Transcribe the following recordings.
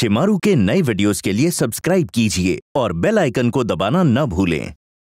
शिमारू के नए वीडियोस के लिए सब्सक्राइब कीजिए और बेल आइकन को दबाना न भूलें।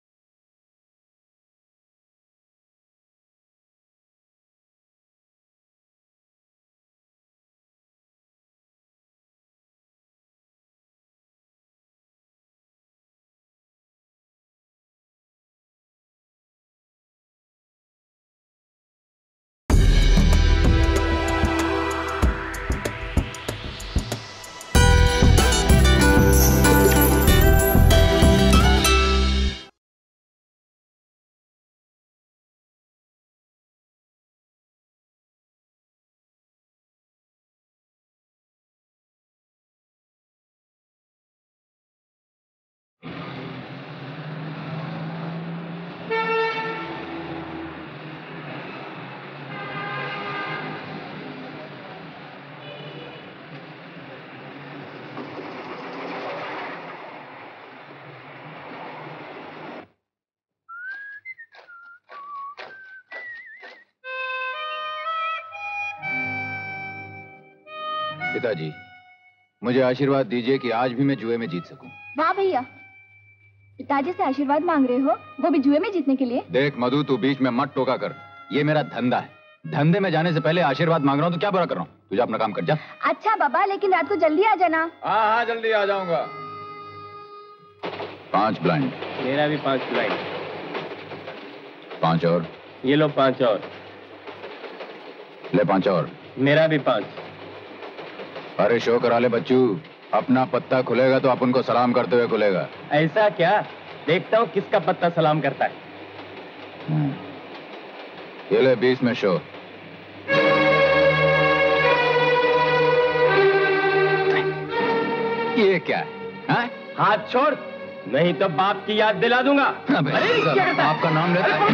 पिताजी, मुझे आशीर्वाद दीजिए कि आज भी मैं जुए में जीत सकूं। वाह भैया, पिताजी से आशीर्वाद मांग रहे हो, वो भी जुए में जीतने के लिए? देख मधु, तू बीच में मत टोका कर। ये मेरा धंधा है। धंधे में जाने से पहले आशीर्वाद मांग रहा हूं तो क्या बुरा कर रहा हूं? तुझे अपना काम कर जा। अच्छा बाबा, लेकिन रात को जल्दी आ जाना। हाँ, जल्दी आ जाऊंगा। 5 ब्लाइंड। मेरा भी 5 ब्लाइंड। 5 और। ये लो 5 और। ले 5 और। मेरा भी 5। अरे शो करा ले बच्चू, अपना पत्ता खुलेगा तो अपन को सलाम करते हुए खुलेगा। ऐसा क्या? देखता हूँ किसका पत्ता सलाम करता है। ये ले 20 में शो। ये क्या है? हाँ? हाथ छोड़, नहीं तो बाप की याद दिला दूंगा। अरे क्या आपका नाम लेता है?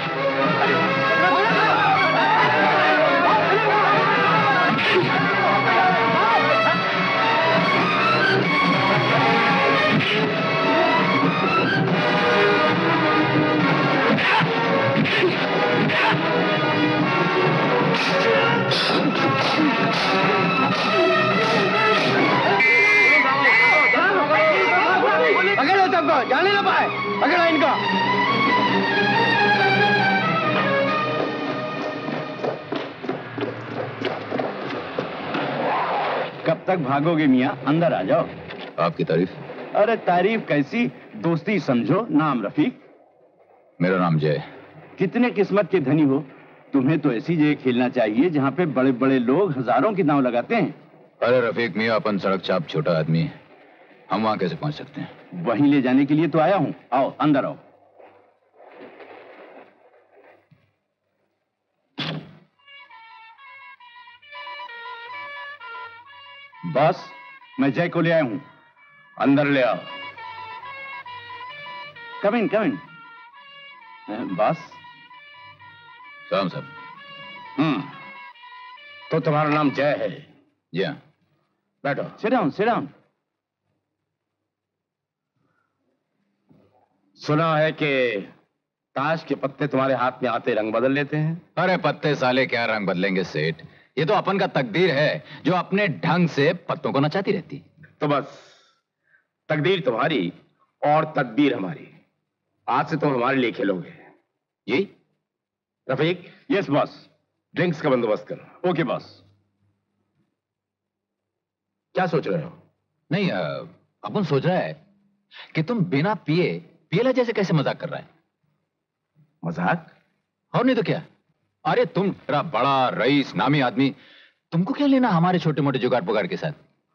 पकड़ो सबको, जाने ना पाए। पकड़ो इनको। कब तक भागोगे मियाँ? अंदर आ जाओ। आपकी तारीफ? अरे तारीफ कैसी, दोस्ती समझो। नाम रफीक। मेरा नाम जय। कितने किस्मत के धनी हो। तुम्हें तो ऐसी जगह खेलना चाहिए जहाँ पे बड़े बड़े लोग हजारों की दांव लगाते हैं। अरे रफीक मियाँ, अपन सड़क चाप छोटा आदमी है, हम वहां कैसे पहुंच सकते हैं? वहीं ले जाने के लिए तो आया हूँ। आओ अंदर आओ। बस मैं जय को ले आया हूँ, अंदर ले आओ। कम इन बस। सलाम साहब। तो तुम्हारा नाम जय है? जी हाँ। बैठो। Sit down. सुना है कि ताश के पत्ते तुम्हारे हाथ में आते रंग बदल लेते हैं। अरे पत्ते साले क्या रंग बदलेंगे सेठ, ये तो अपन का तकदीर है जो अपने ढंग से पत्तों को नचाती रहती। तो बस तकदीर तुम्हारी और तदबीर हमारी। आज से तुम हमारे लिए खेलोगे। जी रफीक? Yes boss. ड्रिंक्स का बंदोबस्त करो। Okay boss. क्या सोच रहे हो? नहीं, अपन सोच रहा है कि तुम बिना पिए पियला जैसे कैसे मजाक कर रहा है। मजाक? और नहीं तो क्या। अरे तुम तेरा बड़ा रईस नामी आदमी, तुमको क्या लेना हमारे छोटे मोटे जुगाड़ पुगाड़ के साथ?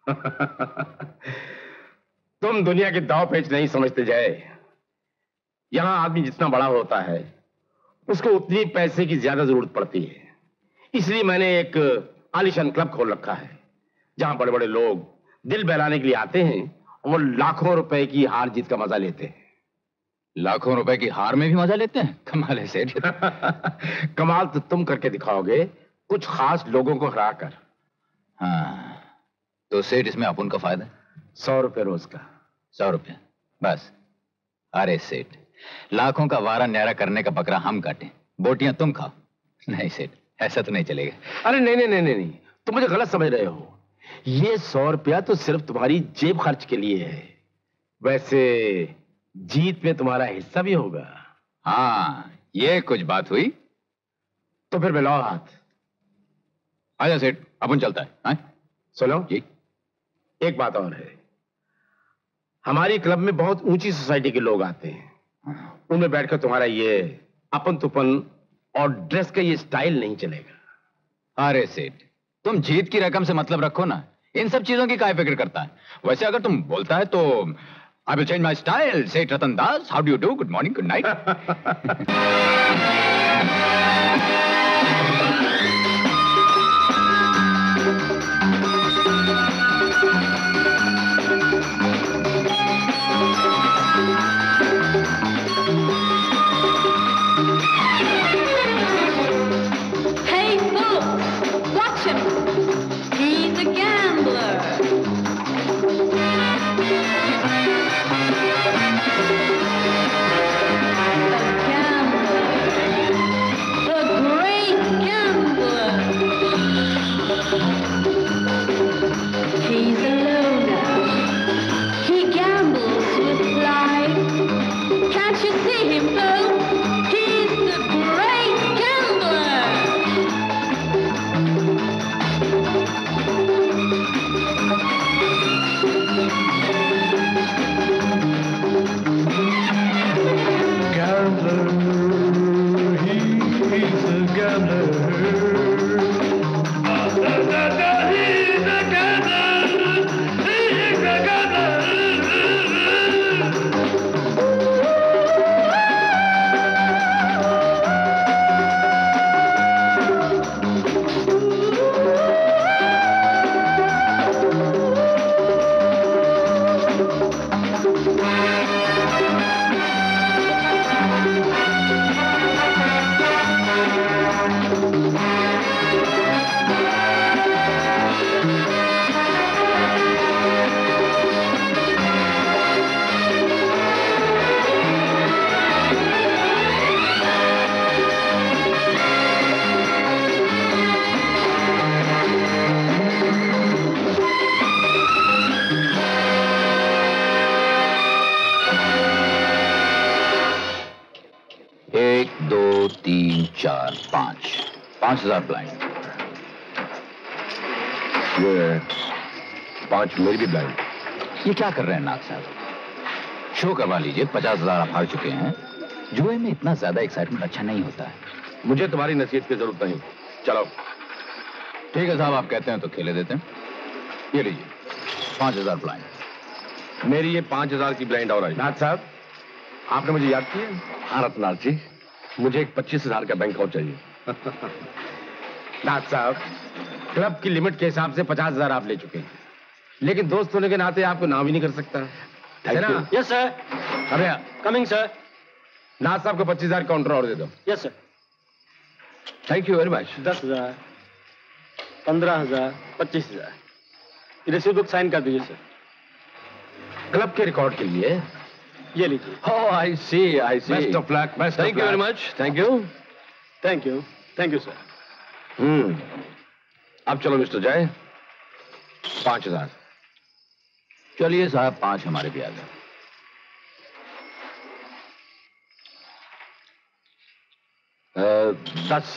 तुम दुनिया के दाव पेच नहीं समझते जाए। यहां आदमी जितना बड़ा होता है उसको उतनी पैसे की ज्यादा जरूरत पड़ती है। इसलिए मैंने एक आलीशान क्लब खोल रखा है जहां बड़े बड़े लोग दिल बहलाने के लिए आते हैं और लाखों रुपए की हार जीत का मजा लेते हैं। लाखों रुपए की हार में भी मजा लेते हैं? कमाल है सेठ। कमाल तो तुम करके दिखाओगे, कुछ खास लोगों को हरा कर। हाँ, तो सेठ इसमें अपन का फायदा? 100 रुपए रोज का। 100 रुपए बस? अरे सेठ, लाखों का वारा न्यारा करने का बकरा हम काटें, बोटियां तुम खाओ। नहीं सेठ, ऐसा तो नहीं चलेगा। अरे नहीं, तुम मुझे गलत समझ रहे हो। ये 100 रुपया तो सिर्फ तुम्हारी जेब खर्च के लिए है। वैसे जीत में तुम्हारा हिस्सा भी होगा। हाँ, ये कुछ बात हुई। तो फिर मिलाओ हाथ। आजा सेठ, अपन चलता है। हाँ? सुनो जी, एक बात और है। हमारी क्लब में बहुत ऊंची सोसाइटी के लोग आते हैं। उनमें बैठकर तुम्हारा ये अपन तुपन और ड्रेस का ये स्टाइल नहीं चलेगा। अरे सेठ, तुम जीत की रकम से मतलब रखो ना, इन सब चीजों की काय फिक्र करता है। वैसे अगर तुम बोलता है तो I will change my style. Seth Ratan Das, how do you do? Good morning, good night. चार, 5,000 ब्लाइंड। ये 5 मेरी भी ब्लाइंड। ये क्या कर रहे हैं नाथ साहब? शो करवा लीजिए, 50,000 आप हार चुके हैं। जुए में इतना ज्यादा एक्साइटमेंट अच्छा नहीं होता है। मुझे तुम्हारी नसीहत की जरूरत नहीं। चलो ठीक है साहब, आप कहते हैं तो खेले देते हैं। ये लीजिए 5,000 ब्लाइंड। मेरी ये 5,000 की ब्लाइंड और आई। नाथ साहब, आपने मुझे याद किया? हाँ रत्नाथ जी, मुझे एक 25,000 का बैंक अकाउंट चाहिए। नाथ साहब, क्लब की लिमिट के हिसाब से 50,000 आप ले चुके हैं, लेकिन दोस्त होने के नाते आपको नाम ही नहीं कर सकता है ना? Yes sir. अरे कमिंग सर। नाथ साहब को 25,000 काउंटर और दे दो। Yes sir. Thank you very much. 10,000, 15,000, 25,000। Receive book sign कर दीजिए सर। क्लब के रिकॉर्ड के लिए ये लीजिए। Oh, I see, I see. Best of luck, best of luck. Thank you very much. Thank you. Thank you, thank you sir. अब चलो mister जय, 5,000। चलिए साहब, 5 हमारे भी आ गए। Uh, 10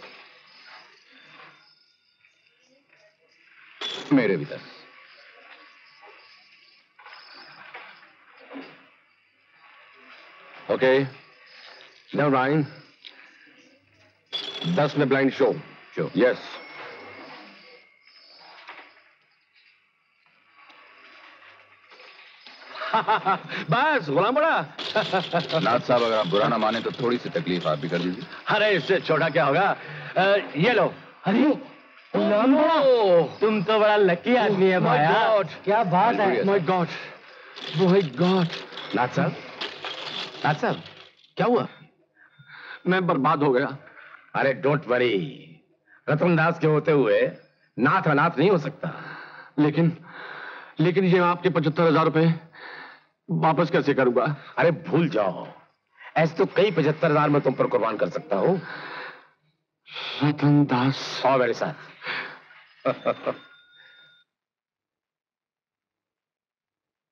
मेरे भी 10। Okay, never mind. 10 में ब्लाइंड शो। Show, yes. बस गुलाम बड़ा। नाथ साहब, अगर आप बुरा ना माने तो थोड़ी सी तकलीफ आप भी कर दीजिए। अरे इससे छोटा क्या होगा। ये लो। अरे तुम तो बड़ा लकी आदमी है भाया। क्या बात है। My god, my god. Nath साहब, नाथ साहब, क्या हुआ? मैं बर्बाद हो गया। अरे डोंट वरी, रतन दास के होते हुए नाथ अनाथ नहीं हो सकता। लेकिन ये आपके 75,000 रुपए वापस कैसे करूंगा? अरे भूल जाओ, ऐसे तो कई 75,000 मैं तुम पर कुर्बान कर सकता हूं। रतन दास, आओ मेरे साथ।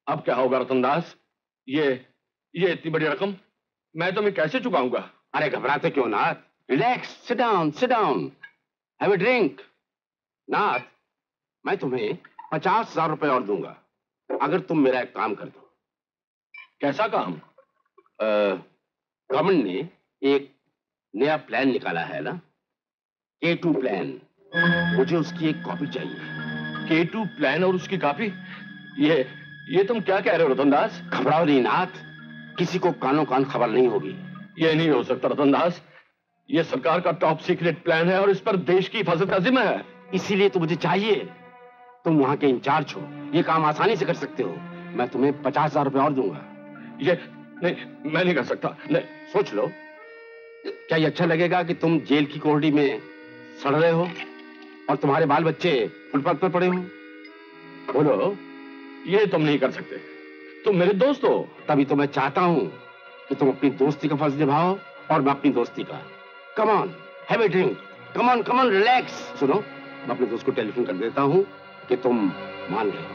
अब क्या होगा रतनदास? ये इतनी बड़ी रकम मैं तुम्हें कैसे चुकाऊंगा? अरे घबराते क्यों Nath? Relax, sit down, have a drink. Nath, मैं तुम्हें 50,000 रुपए और दूंगा अगर तुम मेरा एक काम कर दो। कैसा काम? गवर्नमेंट ने एक नया प्लान निकाला है ना, K2 प्लान। मुझे उसकी एक कॉपी चाहिए। K2 प्लान और उसकी कॉपी? ये तुम क्या कह रहे हो रतनदास? घबराओ नहीं नाथ, किसी को कानों कान खबर नहीं होगी। ये नहीं हो सकता रतनदास, ये सरकार का टॉप सीक्रेट प्लान है और इस पर देश की हिफाजत का जिम्मा है। इसीलिए तो मुझे चाहिए। तुम वहां के इंचार्ज हो, ये काम आसानी से कर सकते हो। मैं तुम्हें 50,000 रुपए और दूंगा। ये नहीं, मैं नहीं कर सकता। नहीं। सोच लो, क्या ये अच्छा लगेगा कि तुम जेल की कोठरी में सड़ रहे हो और तुम्हारे बाल बच्चे फुटपाथ पर पड़े हो? बोलो। ये तुम नहीं कर सकते, तुम मेरे दोस्त हो। तभी तो मैं चाहता हूं कि तुम अपनी दोस्ती का फर्ज निभाओ और मैं अपनी दोस्ती का। Come on, have a drink. Come on, relax. सुनो, मैं अपने दोस्त को टेलीफोन कर देता हूं कि तुम मान गए।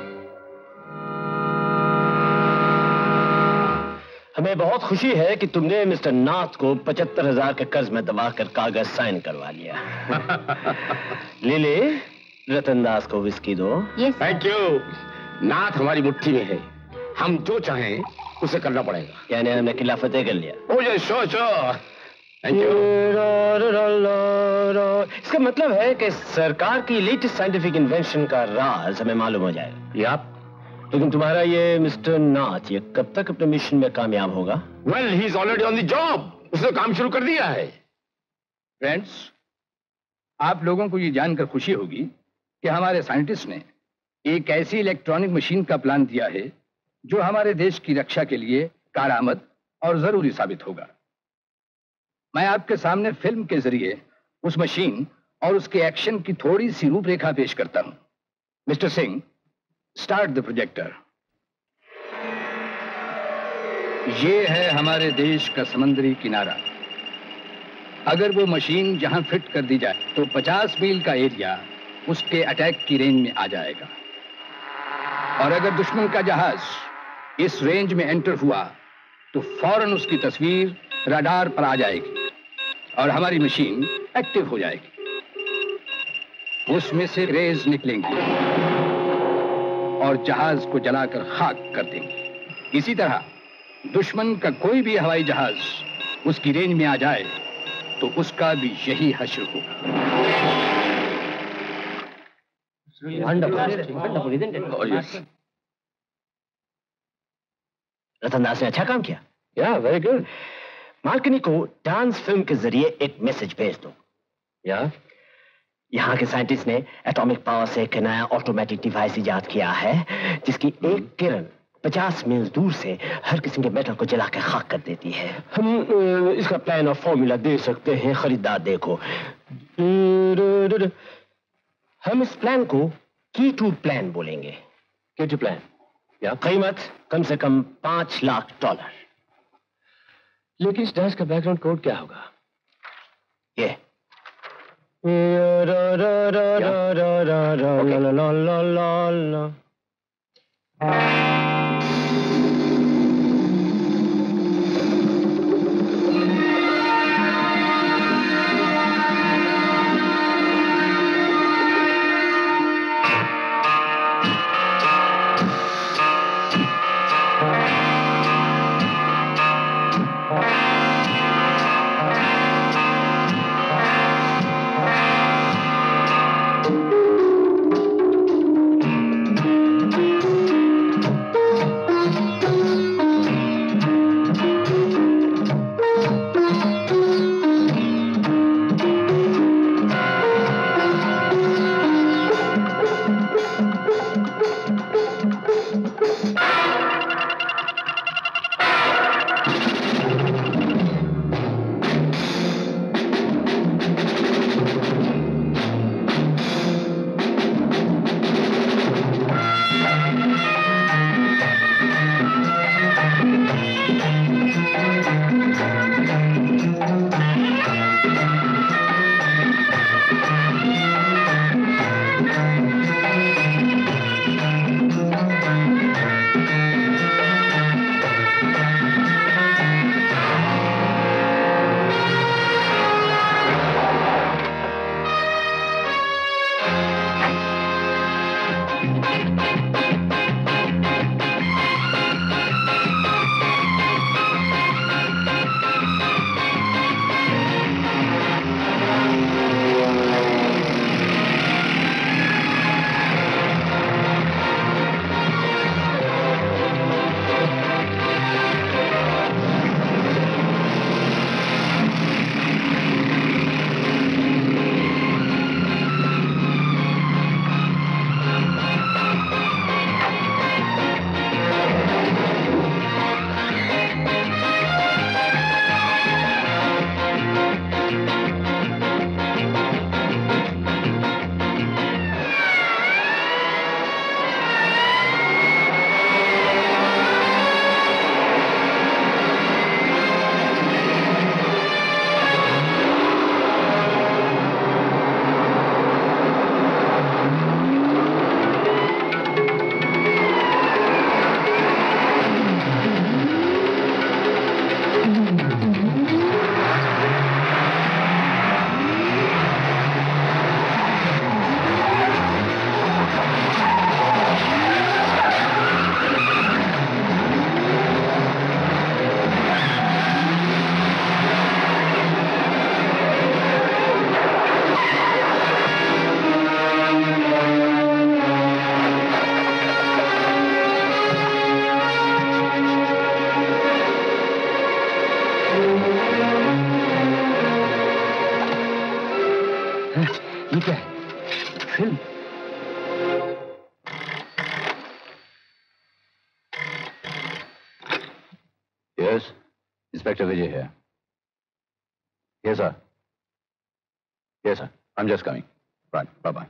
हमें बहुत खुशी है कि तुमने मिस्टर नाथ को 75,000 के कर्ज में दबाकर कागज साइन करवा लिया। लिली, रतनदास को विस्की दो। यस। Thank you. नाथ हमारी मुट्ठी में है, हम जो चाहें उसे करना पड़ेगा। यानी हमने किला फतेह कर लिया। ओ ये शो थैंक यू। इसका मतलब है कि सरकार की लेटेस्ट साइंटिफिक इन्वेंशन का राज हमें मालूम हो जाएगा। लेकिन तुम्हारा ये मिस्टर नाथ, ये कब तक अपने मिशन में कामयाब होगा? Well, he is already on the job. उसने काम शुरू कर दिया है। फ्रेंड्स, आप लोगों को ये जानकर खुशी होगी कि हमारे साइंटिस्ट ने एक ऐसी इलेक्ट्रॉनिक मशीन का प्लान दिया है जो हमारे देश की रक्षा के लिए कारआमद और जरूरी साबित होगा। मैं आपके सामने फिल्म के जरिए उस मशीन और उसके एक्शन की थोड़ी सी रूपरेखा पेश करता हूं। Mister Singh, start the projector. ये है हमारे देश का समुद्री किनारा। अगर वो मशीन जहां फिट कर दी जाए तो 50 मील का एरिया उसके अटैक की रेंज में आ जाएगा। और अगर दुश्मन का जहाज इस रेंज में एंटर हुआ तो फौरन उसकी तस्वीर रडार पर आ जाएगी और हमारी मशीन एक्टिव हो जाएगी। उसमें से रेज निकलेंगी और जहाज को जलाकर खाक कर देंगे। इसी तरह दुश्मन का कोई भी हवाई जहाज उसकी रेंज में आ जाए तो उसका भी यही हश्र होगा। रतनदास ने अच्छा काम किया। या वेरी गुड। मार्कनी को डांस फिल्म के जरिए एक मैसेज भेज दो। यहाँ के साइंटिस्ट ने एटॉमिक पावर से एक नया ऑटोमेटिक डिवाइस इजाद किया है जिसकी एक किरण 50 मील दूर से हर किस्म के मेटल को जला के खाक कर देती है। हम इसका प्लान और फॉर्मूला दे सकते हैं, खरीदार देखो। हम इस प्लान को K2 प्लान बोलेंगे। K2 प्लान, या कीमत कम से कम $5 लाख। लेकिन इस डांस का बैकग्राउंड कोड क्या होगा? ये Yes, Inspector Vijay here. Yes, sir. Yes, sir. I'm just coming. Right. Bye-bye.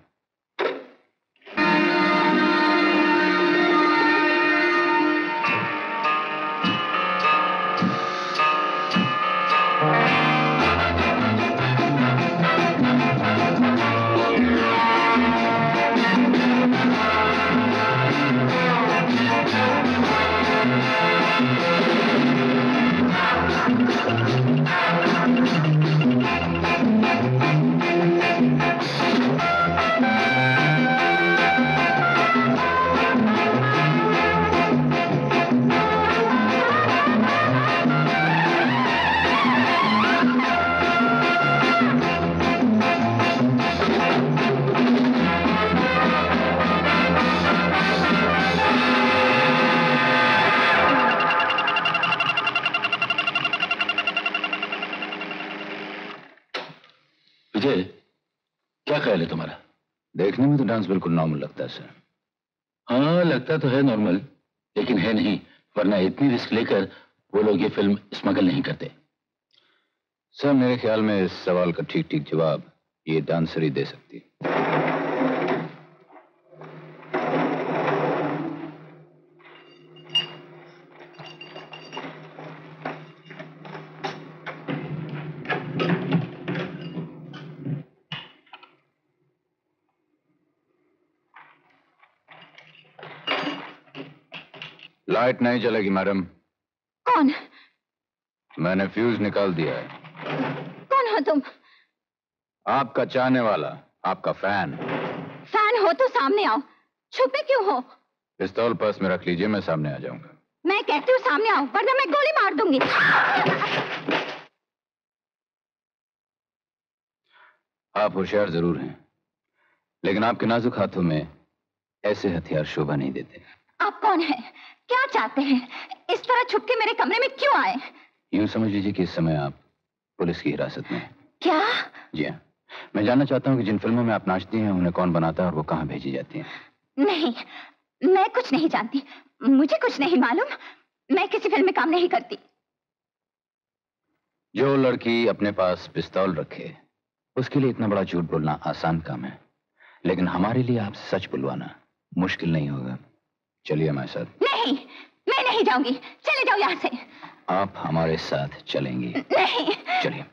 विजय, क्या ख्याल है तुम्हारा? देखने में तो डांस बिल्कुल नॉर्मल लगता है सर। हाँ, लगता तो है नॉर्मल, लेकिन है नहीं, वरना इतनी रिस्क लेकर वो लोग ये फिल्म स्मगल नहीं करते। सर, मेरे ख्याल में इस सवाल का ठीक ठीक जवाब ये डांसर ही दे सकती है। लाइट नहीं जलेगी मैडम। कौन? मैंने फ्यूज निकाल दिया है। कौन हो तुम? आपका चाहने वाला, आपका फैन। फैन हो तो सामने आओ, छुपे क्यों हो? पिस्तौल पर्स में रख लीजिए, मैं सामने आ जाऊंगा। मैं कहती हूँ सामने आओ, वरना मैं गोली मार दूंगी। आप होशियार जरूर हैं, लेकिन आपके नाजुक हाथों में ऐसे हथियार शोभा नहीं देते। आप कौन हैं? क्या चाहते हैं? इस तरह छुप के मेरे कमरे में क्यों आए? यूं समझ लीजिए कि इस समय आप पुलिस की हिरासत में हैं। क्या? जी हाँ, मैं जानना चाहता हूँ कि जिन फिल्मों में आप नाचती हैं उन्हें कौन बनाता है और वो कहाँ भेजी जाती हैं। नहीं, मैं कुछ नहीं जानती, मुझे कुछ नहीं मालूम, मैं किसी फिल्म में काम नहीं करती। जो लड़की अपने पास पिस्तौल रखे उसके लिए इतना बड़ा झूठ बोलना आसान काम है, लेकिन हमारे लिए आपसे सच बुलवाना मुश्किल नहीं होगा। चलिए हमारे साथ। नहीं, मैं नहीं जाऊंगी, चले जाओ यहाँ से। आप हमारे साथ चलेंगी? नहीं। चलिए।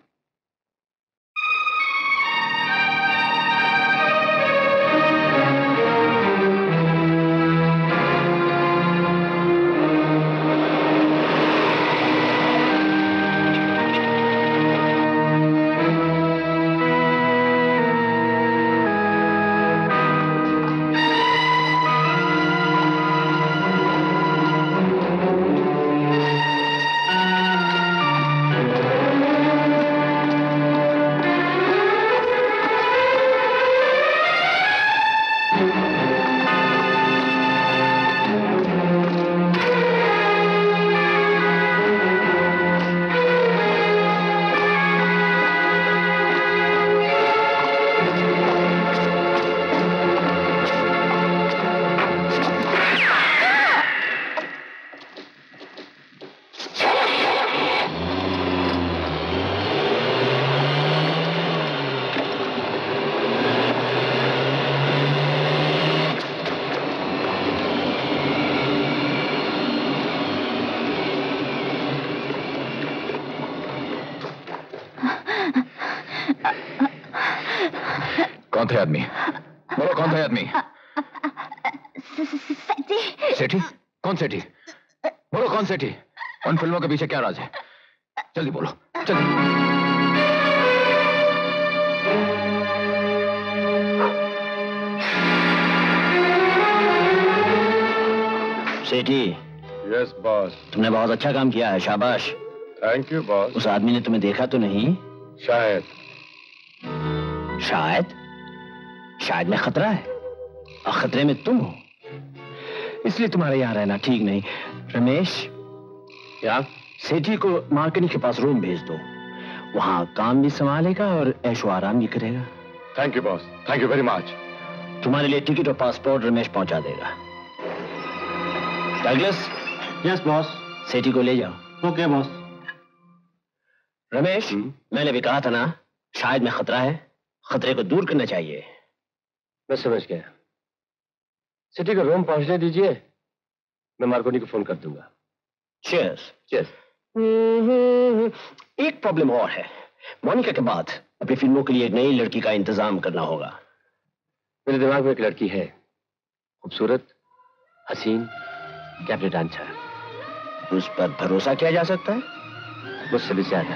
कौन थे आदमी? बोलो, कौन थे आदमी? सेठी। सेठी? कौन सेठी? बोलो, कौन सेठी? उन फिल्मों के पीछे क्या राज है? जल्दी बोलो, जल्दी। सेठी। Yes boss. तुमने बहुत अच्छा काम किया है, शाबाश। Thank you boss. उस आदमी ने तुम्हें देखा तो नहीं? शायद। शायद? शायद में खतरा है और खतरे में तुम हो, इसलिए तुम्हारे यहाँ रहना ठीक नहीं। रमेश, क्या? सेठी को मार्केटिंग के पास रूम भेज दो, वहां काम भी संभालेगा और ऐशो आराम भी करेगा। Thank you boss, thank you very much. तुम्हारे लिए टिकट और पासपोर्ट रमेश पहुंचा देगा। डगलस। Yes boss. सेठी को ले जाओ। Okay boss. रमेश, मैंने भी कहा था ना, शायद में खतरा है, खतरे को दूर करना चाहिए। मैं समझ गया। सिटी को रोम पहुंचने दीजिए, मैं मार्कोनी को फोन कर दूंगा। चीयर्स। चीयर्स। एक प्रॉब्लम और है, मोनिका के बाद अपनी फिल्मों के लिए एक नई लड़की का इंतजाम करना होगा। मेरे दिमाग में एक लड़की है, खूबसूरत, हसीन, कैबिनेट डांसर। उस पर भरोसा किया जा सकता है? मुझसे भी ज्यादा।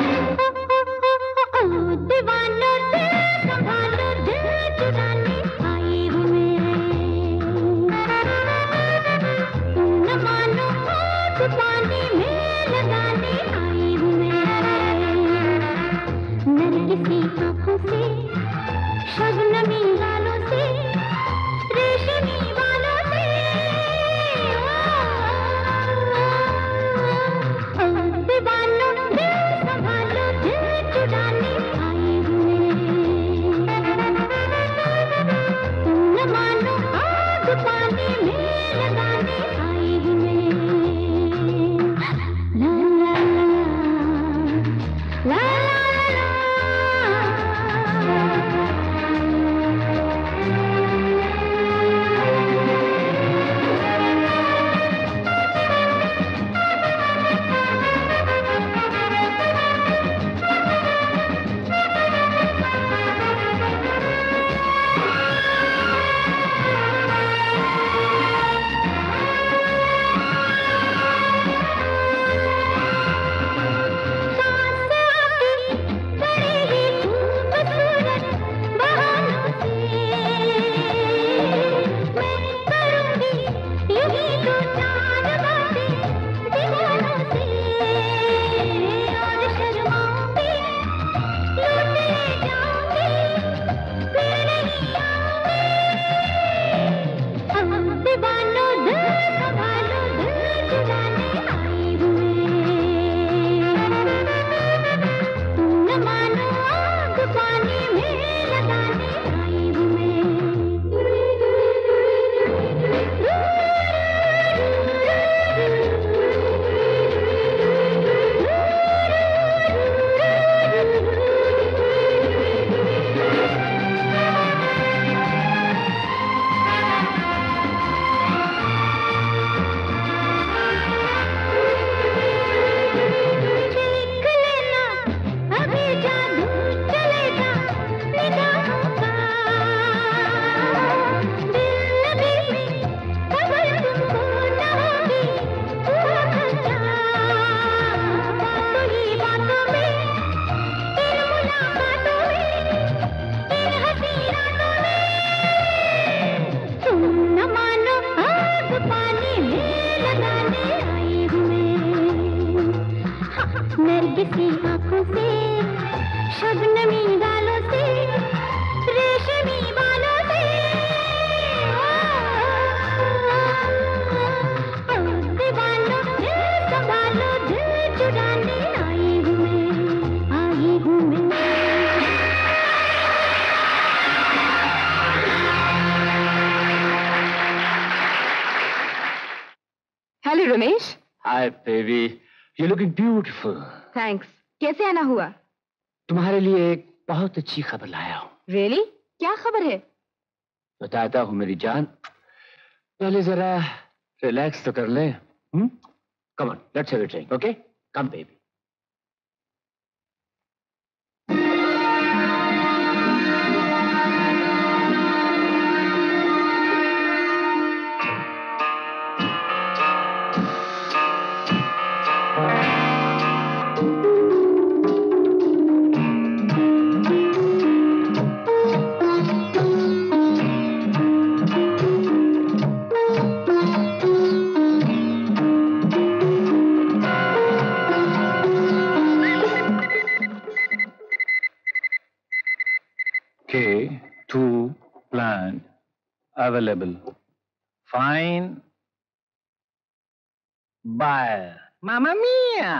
Ramesh. Hi baby, you looking beautiful. Thanks. कैसे आना हुआ? तुम्हारे लिए एक बहुत अच्छी खबर लाया हूँ। रियली? क्या खबर है? बताता हूँ मेरी जान, पहले जरा रिलैक्स तो कर ले। Come on, let's have a drink, okay? Come baby. K2 plant available. Fine. Bye. Mamma mia!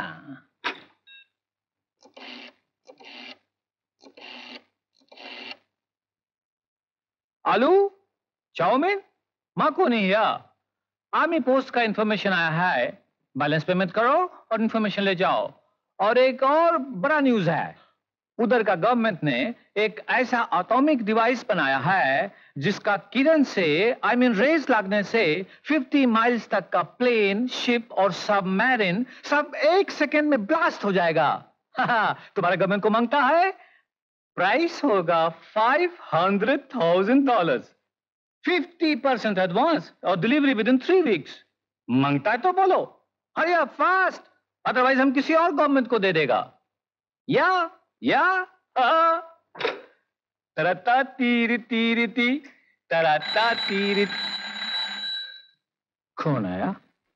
आलू, चाउमीन, माँ को नहीं या आर्मी पोस्ट का इंफॉर्मेशन आया है बैलेंस पेमेंट करो और इंफॉर्मेशन ले जाओ। और एक और बड़ा न्यूज है, उधर का गवर्नमेंट ने एक ऐसा एटॉमिक डिवाइस बनाया है जिसका किरण से रेज लगने से 50 माइल्स तक का प्लेन, शिप और सबमरीन सब 1 सेकेंड में ब्लास्ट हो जाएगा। तुम्हारा गवर्नमेंट को मांगता है, प्राइस होगा $500,000, 50% एडवांस और डिलीवरी विद इन 3 वीक्स। मांगता है तो बोलो, हरी अप फास्ट, अदरवाइज हम किसी और गवर्नमेंट को दे देगा। या तरता तीरी तीरी ती तरता तीरी। कौन आया?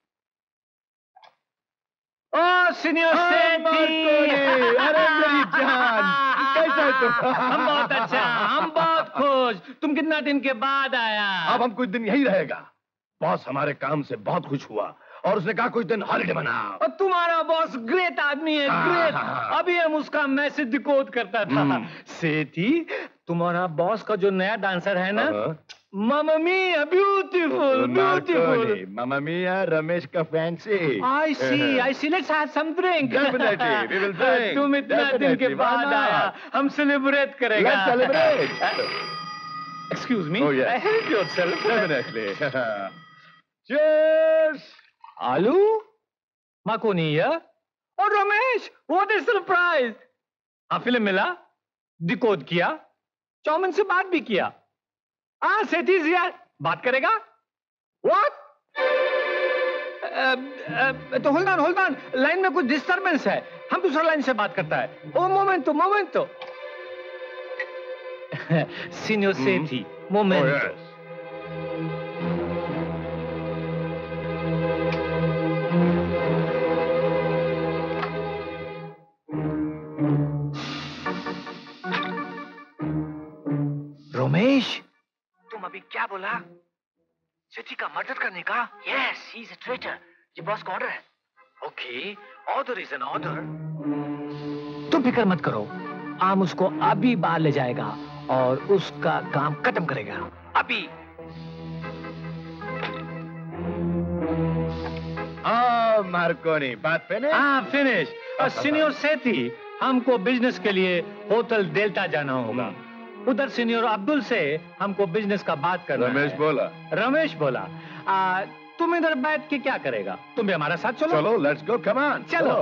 ओ सीनियर सेठी, अरे मेरी जान, कैसा है तुम? हम बहुत अच्छा, हम बहुत खुश। तुम कितना दिन के बाद आया? अब हम कुछ दिन यही रहेगा। बॉस हमारे काम से बहुत खुश हुआ और उसने कहा कुछ दिन हॉलिडे मनाओ। और तुम्हारा बॉस ग्रेट आदमी है, ग्रेट। अभी हम उसका मैसेज डिकोड करता था। सेठी, तुम्हारा बॉस का जो नया डांसर है ना, mamma mia, beautiful beautiful. Mamma mia Ramesh का fancy. I see, let's have some drink. Definitely we will drink. तुम इतना दिन के बाद आया, हम सेलिब्रेट करेंगे। Let's celebrate. Excuse me, help yourself. Definitely. Cheers. आलू माकोनिया और रमेश, व्हाट इज सरप्राइज। हाँ, फिल्म मिला, डिकोड किया, चौमन से बात भी किया। सेठी यार बात करेगा। व्हाट? तो होल्ड ऑन, लाइन में कुछ डिस्टरबेंस है, हम दूसरा लाइन से बात करता है। Oh momento senior Sethi, momento. Ramesh, तुम अभी क्या बोला? सेठी का मर्डर करने का? Yes, he is a traitor. ये बॉस का ऑर्डर है। Okay, order is an order. तुम फिक्र मत करो, आम उसको अभी बाहर ले जाएगा और उसका काम खत्म करेगा अभी। मार्कोनी, बात फिनिश? हाँ, फिनिश। सीनियर सेठी, हमको बिजनेस के लिए होटल डेल्टा जाना होगा। उधर सीनियर अब्दुल से हमको बिजनेस का बात करना है। रमेश बोला तुम इधर बैठ के क्या करेगा? तुम भी हमारा साथ चलो। चलो, लेट्स गो, कम ऑन, चलो।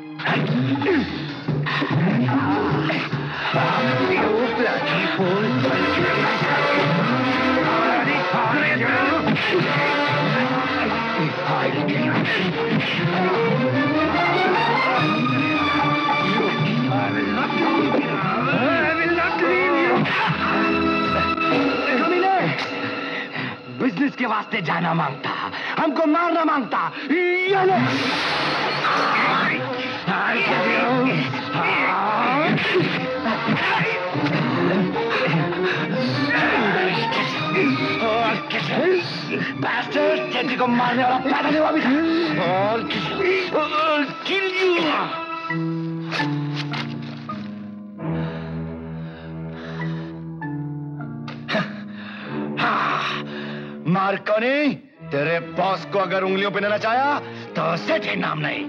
बिजनेस के वास्ते जाना मांगता, हमको मारना मांगता। ये ले। बास्टर्ड, जेठी को मारने वाला पैदा नहीं हुआ अभी तक। और किल यू। मार्कोनी, तेरे बॉस को अगर उंगलियों पे न नचाया तो सेठी नाम नहीं।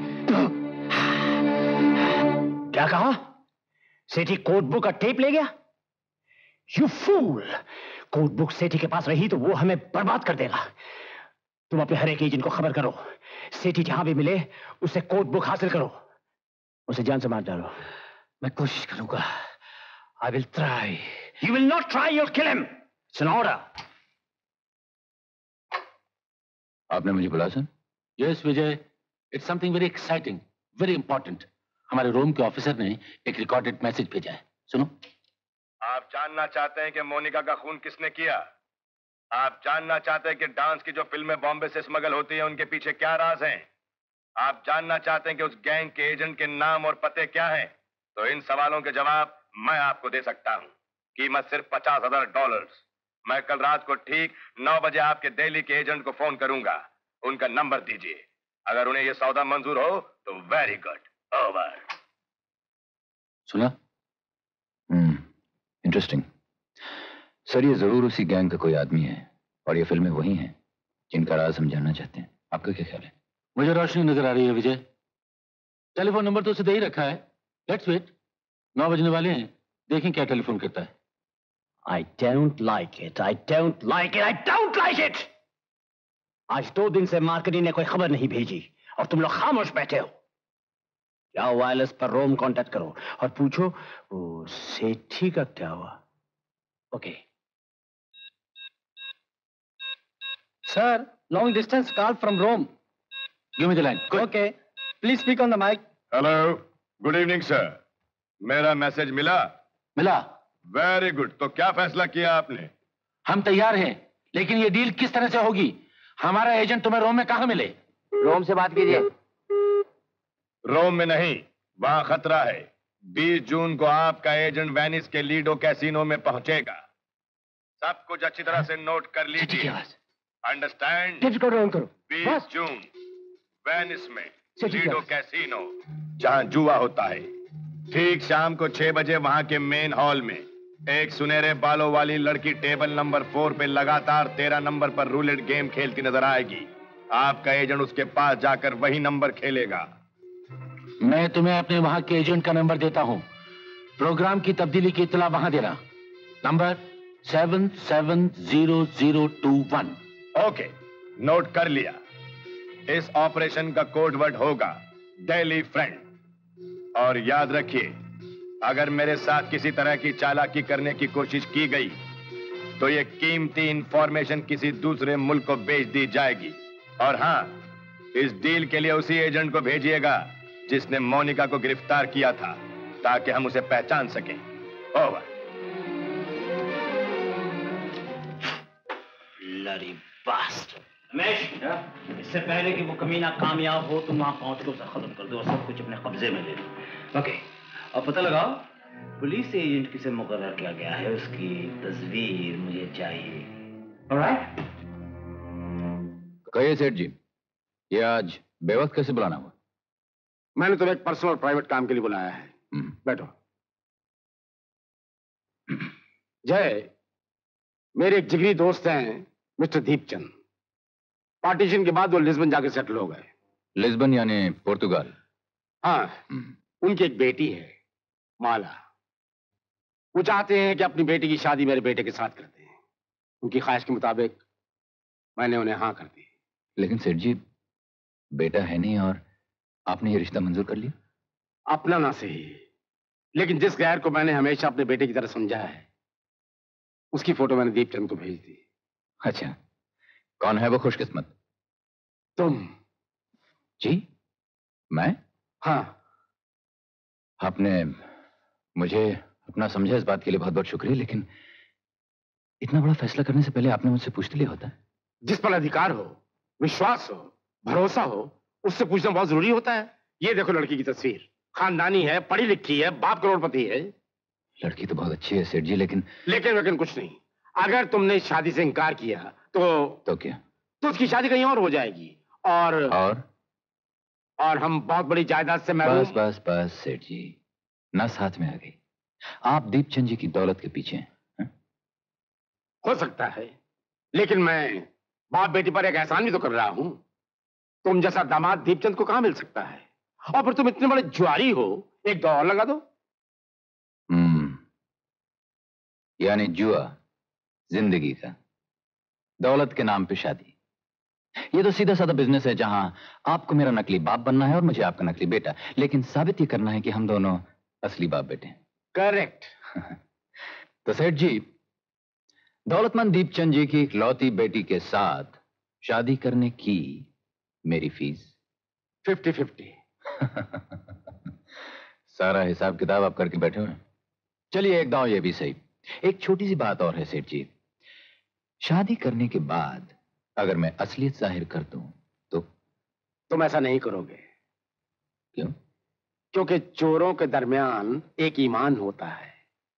क्या कहा? सेठी कोड बुक का टेप ले गया? You fool! Code book Sethi के पास रही तो वो हमें बर्बाद कर देगा। तुम अपने हर एक एजेंट को खबर करो, सेठी जहां भी मिले उससे कोड बुक हासिल करो, उसे जान से मार डालो। मैं कोशिश करूंगा। I will try. You will not try, you will kill him. It's an order. आपने मुझे बुलाया sir? Yes Vijay, it's something very exciting, very important. हमारे रोम के ऑफिसर ने एक रिकॉर्डेड मैसेज भेजा है, सुनो। आप जानना चाहते हैं कि मोनिका का खून किसने किया? आप जानना चाहते हैं कि डांस की जो फिल्में बॉम्बे से स्मगल होती हैं उनके पीछे क्या राज हैं? आप जानना चाहते हैं कि उस गैंग के एजेंट के नाम और पते क्या हैं? तो इन सवालों के जवाब मैं आपको दे सकता हूं। कीमत सिर्फ $50,000। मैं कल रात को ठीक 9 बजे आपके दिल्ली के एजेंट को फोन करूंगा। उनका नंबर दीजिए। अगर उन्हें यह सौदा मंजूर हो तो वेरी गुड। ओवर। सुना? इंटरेस्टिंग। सर, ये जरूर उसी गैंग का कोई आदमी है और ये फिल्में वही हैं जिनका राज हम जानना चाहते हैं। आपका क्या ख्याल है? मुझे रोशनी नजर आ रही है विजय। टेलीफोन नंबर तो उसे दे ही रखा है। Let's wait. 9 बजने वाले हैं, देखें क्या टेलीफोन करता है। I don't like it. I don't like it. I don't like it. आज 2 दिन से मार्केटिंग ने कोई खबर नहीं भेजी और तुम लोग खामोश बैठे हो। जाओ वायरलेस पर रोम कांटेक्ट करो और पूछो वो सेठी का क्या हुआ। Okay sir, long distance call from Rome. Give me the line. Okay, please speak on the mic. Hello, good evening sir. मेरा मैसेज मिला? मिला। Very good. तो क्या फैसला किया आपने? हम तैयार हैं, लेकिन ये डील किस तरह से होगी? हमारा एजेंट तुम्हें रोम में कहाँ मिले? रोम से बात कीजिए। रोम में नहीं, वहां खतरा है। 20 जून को आपका एजेंट वेनिस के लीडो कैसीनो में पहुंचेगा। सब कुछ अच्छी तरह से नोट कर लीजिए। अंडरस्टैंड? 20 जून वेनिस में लीडो कैसीनो, जहां जुआ होता है। ठीक शाम को 6 बजे वहां के मेन हॉल में एक सुनहरे बालों वाली लड़की टेबल नंबर 4 पे लगातार 13 नंबर पर रूलेट गेम खेलती नजर आएगी। आपका एजेंट उसके पास जाकर वही नंबर खेलेगा। मैं तुम्हें अपने वहां के एजेंट का नंबर देता हूं। प्रोग्राम की तब्दीली की इत्तला वहां देना। नंबर 770021। ओके, नोट कर लिया। इस ऑपरेशन का कोड वर्ड होगा डेली फ्रेंड। और याद रखिए, अगर मेरे साथ किसी तरह की चालाकी करने की कोशिश की गई तो ये कीमती इंफॉर्मेशन किसी दूसरे मुल्क को बेच दी जाएगी। और हां, इस डील के लिए उसी एजेंट को भेजिएगा जिसने मोनिका को गिरफ्तार किया था, ताकि हम उसे पहचान सकें। ओवर। लड़ी बास्ट। रमेश, इससे पहले कि वो कमीना कामयाब हो तुम वहां पहुंच के उसे खत्म कर दो और सब कुछ अपने कब्जे में ले लो। ओके, अब पता लगाओ पुलिस एजेंट किसे मुकर्रर किया गया है, उसकी तस्वीर मुझे चाहिए। ऑलराइट? कहिए सेठ जी, ये आज बेवक्त कैसे बुलाना हुआ? मैंने तुम्हें एक पर्सनल और प्राइवेट काम के लिए बुलाया है। बैठो। जय, मेरे एक जिगरी दोस्त हैं मिस्टर दीपचंद। पार्टीशन के बाद वो लिस्बन जाके सेटल हो गए। लिस्बन यानी पुर्तगाल? हाँ, उनकी एक बेटी है माला। वो चाहते हैं कि अपनी बेटी की शादी मेरे बेटे के साथ करते हैं। उनकी ख्वाहिश के मुताबिक मैंने उन्हें हाँ कर दी। लेकिन सेठ जी, बेटा है नहीं और आपने ये रिश्ता मंजूर कर लिया? अपना ना सही, लेकिन जिस गैर को मैंने हमेशा अपने बेटे की तरह समझा है, उसकी फोटो मैंने दीपचंद को भेज दी। अच्छा, कौन है वो खुशकिस्मत? तुम। जी? मैं? हाँ। आपने मुझे अपना समझा, इस बात के लिए बहुत बहुत शुक्रिया। लेकिन इतना बड़ा फैसला करने से पहले आपने मुझसे पूछ लिया होता। जिस पर अधिकार हो, विश्वास हो, भरोसा हो, उससे पूछना बहुत जरूरी होता है। ये देखो लड़की की तस्वीर, खानदानी है, पढ़ी लिखी है, बाप करोड़पति है। लड़की तो बहुत अच्छी है सेठ जी, लेकिन कुछ नहीं। अगर तुमने शादी से इनकार किया तो क्या? तो उसकी शादी कहीं और हो जाएगी और हम बहुत बड़ी जायदाद से महरूम। बस बस बस सेठ जी, नस हाथ में आ गई। आप दीपचंद जी की दौलत के पीछे हैं। हो सकता है, लेकिन मैं बाप बेटी पर एक एहसान भी तो कर रहा हूं। तुम जैसा दामाद दीपचंद को कहां मिल सकता है? और फिर तुम इतने बड़े जुआरी हो, एक दौर लगा दो। यानी जुआ जिंदगी का, दौलत के नाम पे शादी। ये तो सीधा साधा बिजनेस है, जहां आपको मेरा नकली बाप बनना है और मुझे आपका नकली बेटा, लेकिन साबित ये करना है कि हम दोनों असली बाप बेटे हैं। करेक्ट। तो सेठ जी, दौलतमंद दीपचंद जी की इकलौती बेटी के साथ शादी करने की मेरी फीस 50-50। सारा हिसाब किताब आप करके बैठे हुए। चलिए एक दांव ये भी सही। एक छोटी सी बात और है सेठ जी, शादी करने के बाद अगर मैं असलियत जाहिर कर दूं तो? तुम ऐसा नहीं करोगे। क्यों? क्योंकि चोरों के दरमियान एक ईमान होता है।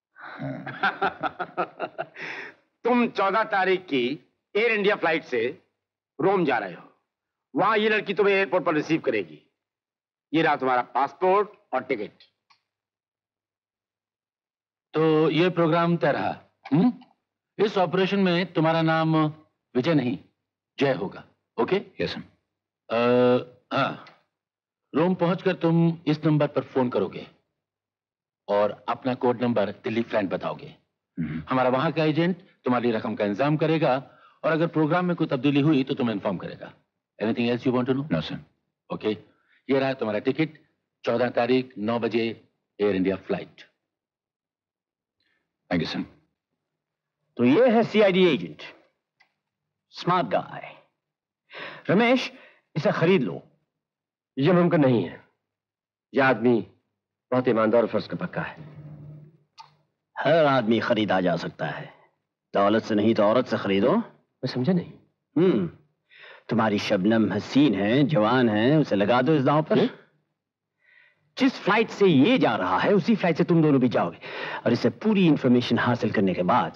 तुम 14 तारीख की एयर इंडिया फ्लाइट से रोम जा रहे हो। वहां ये लड़की तुम्हें एयरपोर्ट पर रिसीव करेगी। ये रहा तुम्हारा पासपोर्ट और टिकट। तो ये प्रोग्राम तय रहा। इस ऑपरेशन में तुम्हारा नाम विजय नहीं, जय होगा। ओके? Yes sir. रोम पहुंचकर तुम इस नंबर पर फोन करोगे और अपना कोड नंबर दिल्ली फ्लैट बताओगे। हमारा वहां का एजेंट तुम्हारी रकम का इंतजाम करेगा और अगर प्रोग्राम में कोई तब्दीली हुई तो तुम्हें इन्फॉर्म करेगा। Anything else you want to know? No sir. Okay, ये रहा तुम्हारा टिकट, 14 तारीख 9 बजे air India flight. Thank you sir. तो ये है CID agent, smart guy. Ramesh, इसे खरीद लो। ये मुमकिन नहीं है। यह आदमी बहुत ईमानदार और फर्ज का पक्का है। हर आदमी खरीदा जा सकता है, दौलत से नहीं तो औरत से खरीदो। मैं समझा नहीं। तुम्हारी शबनम हसीन है, जवान है, उसे लगा दो इस दांव पर। जिस फ्लाइट से ये जा रहा है उसी फ्लाइट से तुम दोनों भी जाओगे और इससे पूरी इंफॉर्मेशन हासिल करने के बाद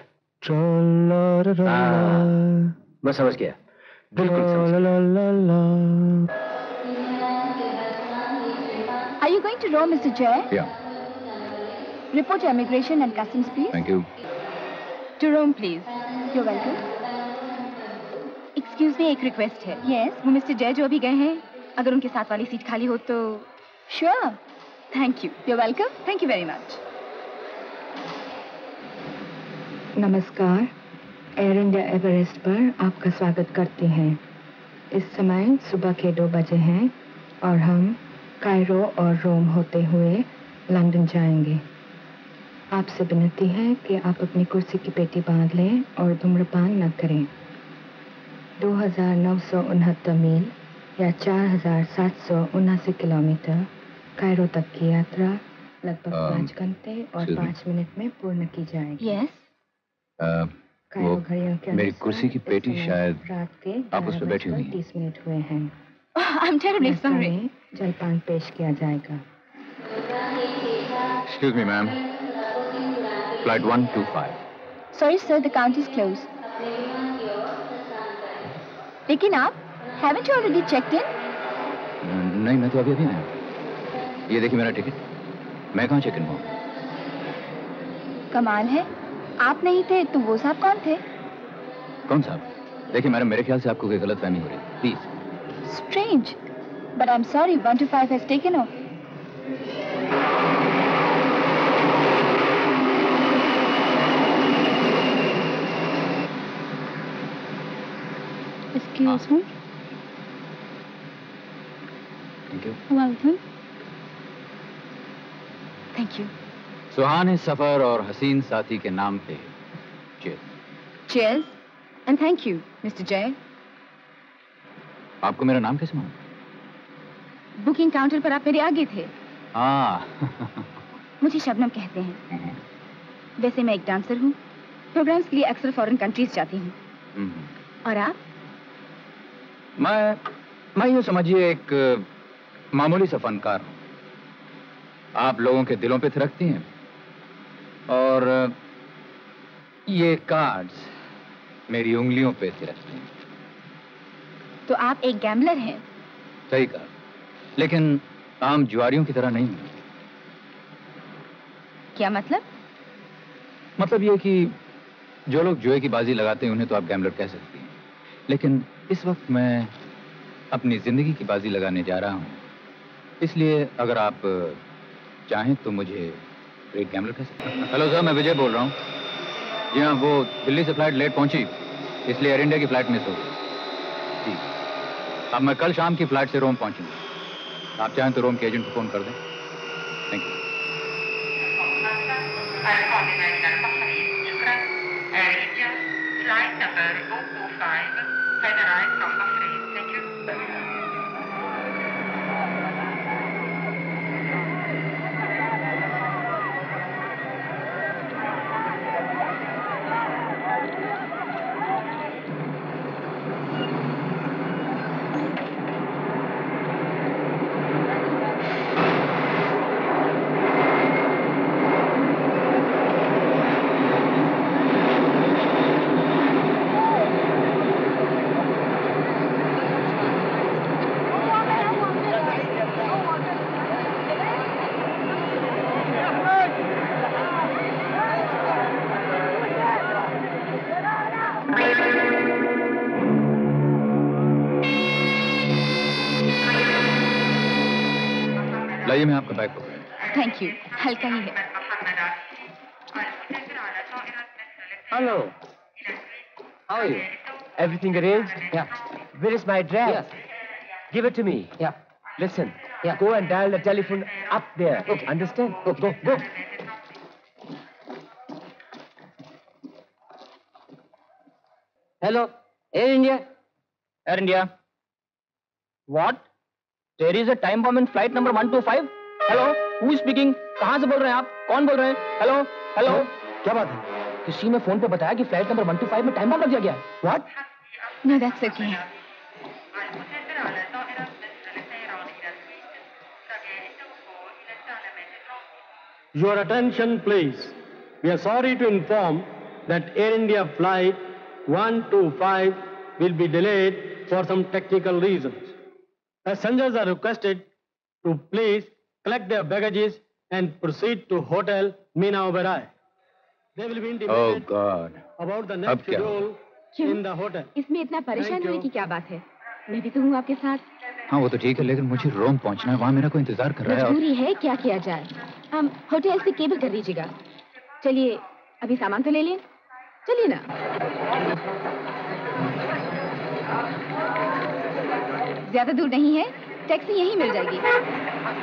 मैं समझ गया, बिल्कुल समझ गया। Are you going to Rome, Mr. Jay? Yeah. Report to immigration and customs, please. Thank you. To Rome, please. You're welcome. Excuse me, एक रिक्वेस्ट है। Yes. वो मिस्टर जय जो अभी गए हैं, अगर उनके साथ वाली सीट खाली हो तो। Sure. Thank you. You're welcome. Thank you very much. नमस्कार, एयर इंडिया एवरेस्ट पर आपका स्वागत करते हैं। इस समय सुबह के 2 बजे हैं और हम कायरो और रोम होते हुए लंदन जाएंगे। आपसे विनती है कि आप अपनी कुर्सी की पेटी बांध लें और धूम्रपान न करें। 2969 मील या 4779 किलोमीटर कायरो तक की यात्रा लगभग 5 घंटे और 5 मिनट में पूर्ण की जाएगी। Yes. कायरो घड़ियों के मेरी कुर्सी की पेटी शायद रात के आप उस पर बैठी हुई 30 मिनट हुए हैं। I'm terribly sorry. जलपान पेश किया जाएगा। Excuse me, ma'am. Flight 125. Sorry, sir, the count is closed. लेकिन आप haven't you already checked in? नहीं, मैं तो अभी नहीं। ये देखिए मेरा टिकट। मैं कहाँ चेक इन हुआ? कमाल है, आप नहीं थे तो वो साहब कौन थे? कौन साहब? देखिए मैडम, मेरे ख्याल से आपको कोई गलतफहमी हो रही है। Please. Strange, but I'm sorry, 125 has taken off. Excuse me. Thank you. Welcome. Thank you. सुहाने सफर और हसीन साथी के नाम पे cheers. Cheers, and thank you, Mr. Jay. आपको मेरा नाम कैसे मालूम? बुकिंग काउंटर पर आप मेरे आगे थे। मुझे शबनम कहते हैं। वैसे मैं एक डांसर हूँ, प्रोग्राम्स के लिए अक्सर फॉरेन कंट्रीज जाती हूँ। और आप? मैं यूँ समझिए एक मामूली सा फनकार हूँ। आप लोगों के दिलों पे थिरकती हैं और ये कार्ड्स मेरी उंगलियों पे थिरकते हैं। तो आप एक गैम्बलर हैं? सही कहा, लेकिन आम जुआरियों की तरह नहीं। क्या मतलब? मतलब ये कि जो लोग जुए की बाजी लगाते हैं उन्हें तो आप गैम्बलर कह सकती हैं, लेकिन इस वक्त मैं अपनी जिंदगी की बाजी लगाने जा रहा हूँ, इसलिए अगर आप चाहें तो मुझे एक गैम्बलर कह सकते हैं। हेलो सर, मैं विजय बोल रहा हूँ। जी हाँ, वो दिल्ली से फ्लाइट लेट पहुंची, इसलिए एयर इंडिया की फ्लाइट मिस हो गई। जी, अब मैं कल शाम की फ्लाइट से रोम पहुंचूंगा। आप चाहें तो रोम के एजेंट को फोन कर दें। Thank you. Flight number 045 has arrived from Pavri. Thank you. लाइए मैं आपका बैग पकड़। थैंक यू, हल्का ही है। Hello. How are you? Everything arranged? Yeah. Where is my dress? Yes. Give it to me. Yeah. Listen. Yeah. Go and dial the telephone up there. Okay. Understand? Okay. Go. Hello, Air India. Air India. What? There is a time bomb in flight number 125. Hello, who is speaking? कहाँ से बोल रहे हैं आप? कौन बोल रहे हैं? Hello, hello. क्या बात है? किसी ने फोन पे बताया कि फ्लाइट नंबर 125 में टाइम बम लग गया है। What? No, that's okay. Your attention, please. We are sorry to inform that Air India flight 125 will be delayed for some technical reasons. Passengers are requested to please collect their baggages and proceed to Hotel Meena Oberoi. They will be intimated about the next schedule in the hotel. इसमें इतना परेशान होने की क्या बात है? मैं भी तो हूँ आपके साथ। हाँ वो तो ठीक है, लेकिन मुझे रोम पहुंचना है, वहाँ मेरा कोई इंतजार कर रहा है। मजबूरी है, क्या किया जाए? हम होटल से केबल कर दीजिएगा। चलिए, अभी सामान तो ले लें। चलिए ना। ज्यादा दूर नहीं है, टैक्सी यहीं मिल जाएगी।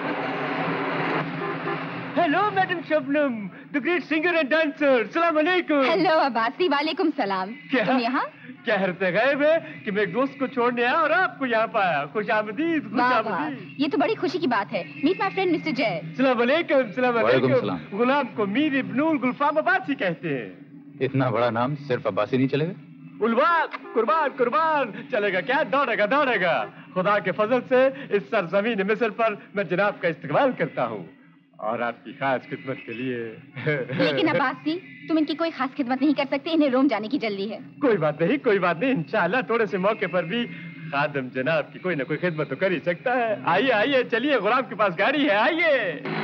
Hello, Madam Shabnam, the great singer and dancer. Salaam alaikum. Hello Abbasi, वालेकुम सलाम। तुम यहाँ? क्या हरते गए मैं कि मैं एक दोस्त को छोड़ने आया और आपको यहाँ पाया। खुशामदीद, खुशामदीद। ये तो बड़ी खुशी की बात है। मीट माय फ्रेंड मिस्टर जय। सलाम अलैकुम, सलाम अलैकुम। गुलाम को मीर इब्नुल गुलफाम अब्बासी कहते हैं। इतना बड़ा नाम सिर्फ अब्बासी नहीं चलेगा? उल्वाद, कुर्बान कुर्बान चलेगा क्या? दौड़ेगा दौड़ेगा। खुदा के फजल से इस सरजमीन मिस्र पर मैं जनाब का इस्तेमाल करता हूँ और आपकी खास खिदमत के लिए। लेकिन अब्बासी, तुम इनकी कोई खास खिदमत नहीं कर सकते, इन्हें रोम जाने की जल्दी है। कोई बात नहीं, कोई बात नहीं, इंशाल्लाह थोड़े से मौके पर भी खादम जनाब की कोई ना कोई खिदमत तो कर ही सकता है। आइए आइए, चलिए, गुलाम के पास गाड़ी है, आइए।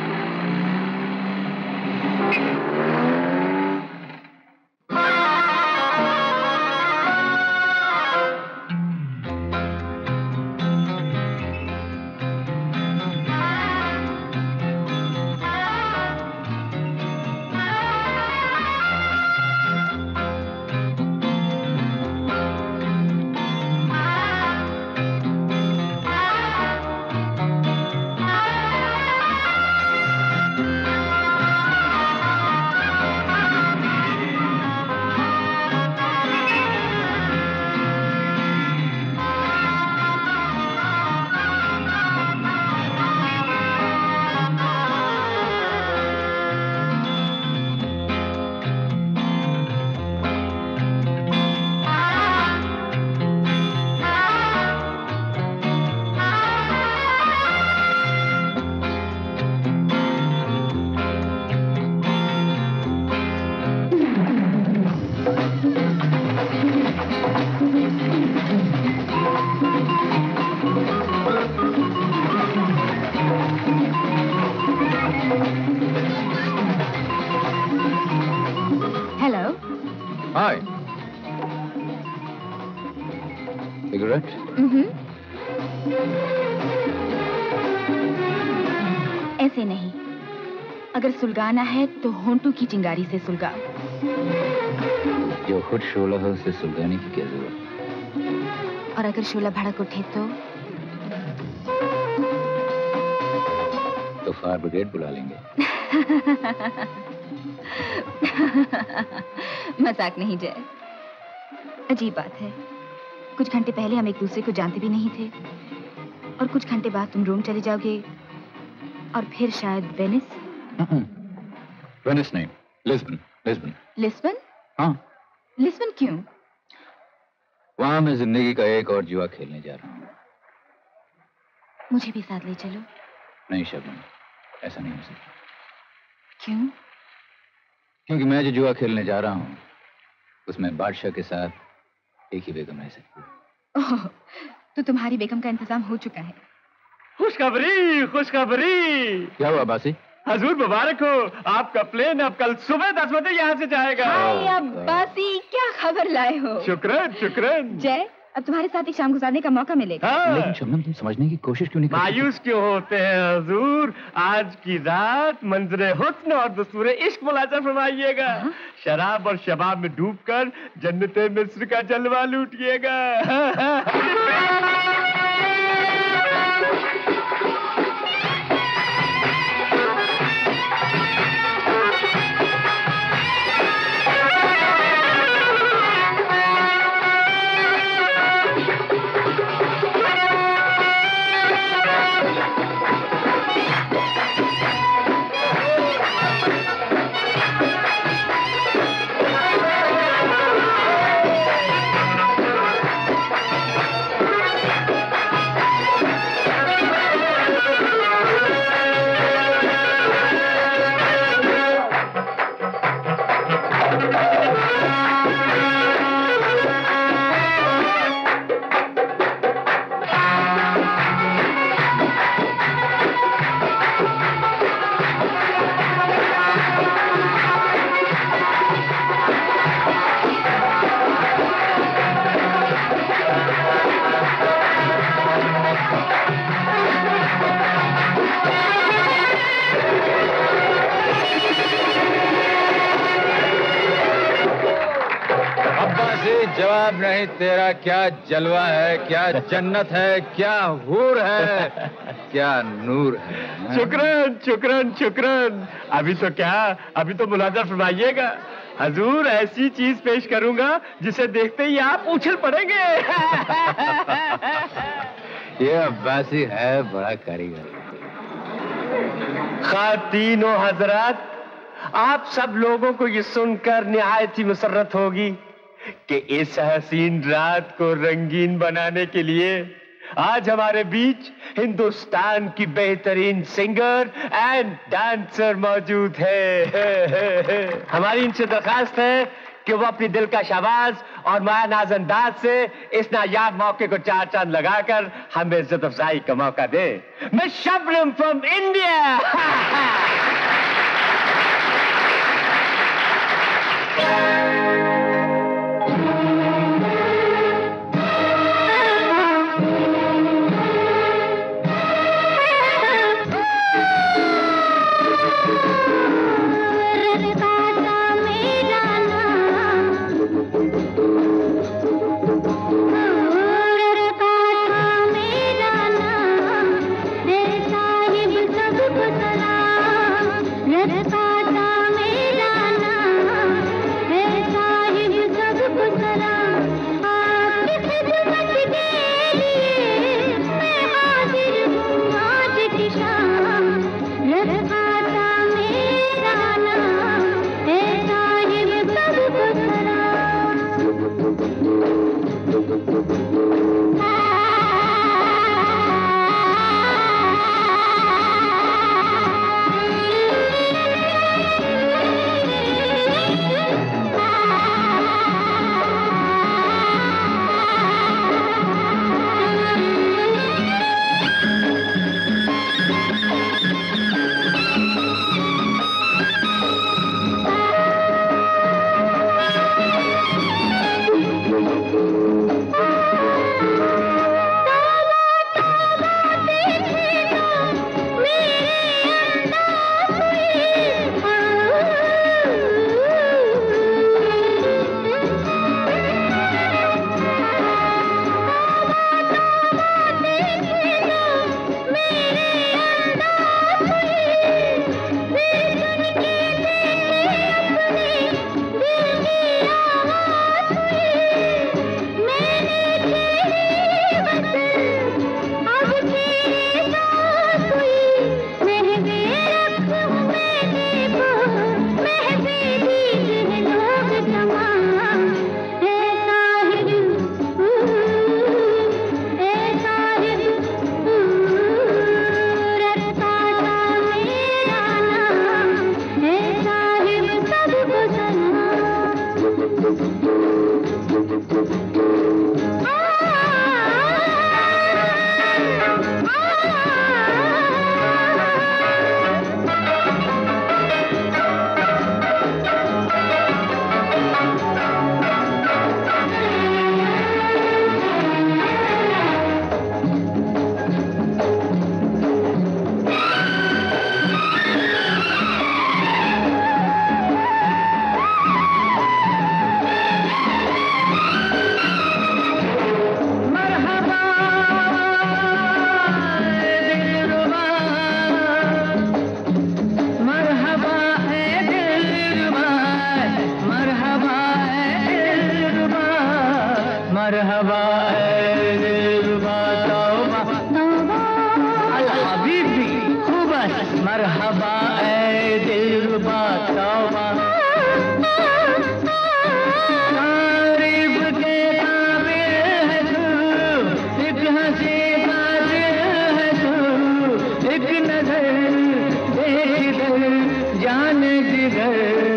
ऐसे नहीं, अगर सुलगाना है तो होंठों की चिंगारी से सुलगाओ। जो खुद शोला है उसे सुलगाने की क्या जरूरत? और अगर शोला भड़क उठे तो फायर ब्रिगेड बुला लेंगे। मजाक नहीं जय, अजीब बात है, कुछ घंटे पहले हम एक दूसरे को जानते भी नहीं थे और कुछ घंटे बाद तुम रोम चले जाओगे और फिर शायद वेनिस। वेनिस नहीं, लिस्बन। लिस्बन? लिस्बन? हाँ। लिस्बन क्यों? वहां मैं जिंदगी का एक और जुआ खेलने जा रहा हूँ। मुझे भी साथ ले चलो। नहीं शबनम, ऐसा नहीं हो सकता। क्यों? क्योंकि मैं जो जुआ खेलने जा रहा हूँ उसमें बादशाह के साथ एक ही बेगम रह सकती है। ओह, तो तुम्हारी बेगम का इंतजाम हो चुका है। खुशखबरी, खुशखबरी। क्या हुआ अब्बासी? हजूर मुबारक हो, आपका प्लेन अब कल सुबह 10 बजे यहाँ से जाएगा। हाय अब्बासी, क्या खबर लाए हो? शुक्रान शुक्रान। जय, अब तुम्हारे साथ एक शाम गुजारने का मौका मिलेगा। लेकिन शबनम तुम समझने की कोशिश क्यों नहीं करती? मायूस क्यों होते हैं हुजूर? आज की रात मंजरे हुस्न और दस्तूरे इश्क मुलाजा फरमाइएगा। शराब और शबाब में डूबकर जन्नते मिस्र का जलवा लूटिएगा। जवाब नहीं तेरा, क्या जलवा है, क्या जन्नत है, क्या हूर है, क्या नूर है। शुक्रन शुक्रन शुक्रन। अभी तो क्या, अभी तो मुलाजा फरमाइएगा। हजूर ऐसी चीज पेश करूंगा जिसे देखते ही आप उछल पड़ेंगे। ये अब्बासी है बड़ा कारीगर। खातीनो हजरात, आप सब लोगों को ये सुनकर निहायत ही मुसर्रत होगी कि इस हसीन रात को रंगीन बनाने के लिए आज हमारे बीच हिंदुस्तान की बेहतरीन सिंगर एंड डांसर मौजूद है। हमारी इनसे दरखास्त है कि वो अपनी दिलकश आवाज और मायानाज अंदाज से इस नायाब मौके को चार चांद लगाकर हमें इज्जत अफजाई का मौका दे। मैं शबनम फ्रॉम इंडिया। मेरा मरहबा ऐ दिलरुबा तौबा, तारीफ के काबिल है तू, एक हंसी कातिल है तू, एक नजर देख दर जाने जिगर,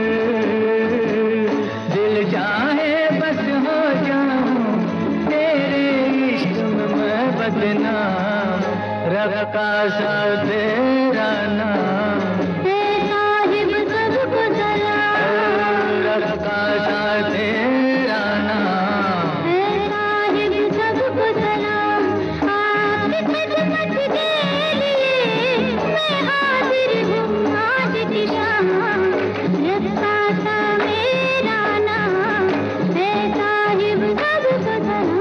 दिल चाहे बस हो जाऊं तेरे इश्क में मैं बदनाम, रखा सा तेरा नाम, साहिब सबको सलाम, रखा सा तेरा नाम, साहिब सबको सलाम, आपकी खिदमत के लिए मैं हाजिर हूँ आज की शाम, रखा सा मेरा नाम, साहिब सबको सलाम।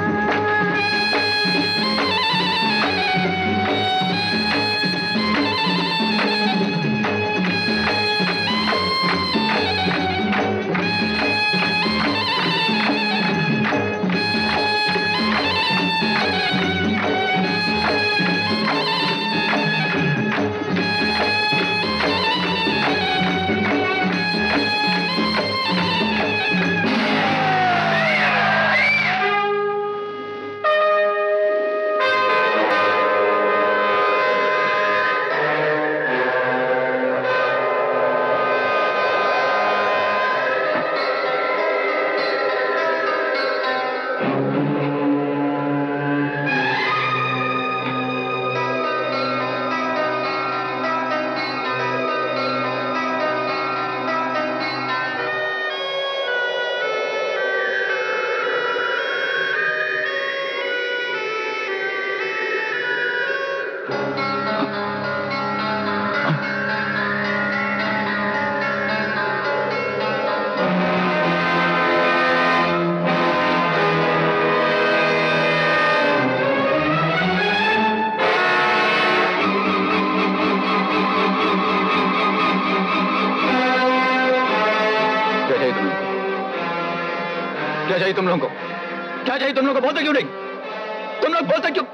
क्या चाहिए तुम लोगों को? क्या चाहिए तुम लोगों को? बोलते क्यों नहीं? तुम लोग बोलते क्यों?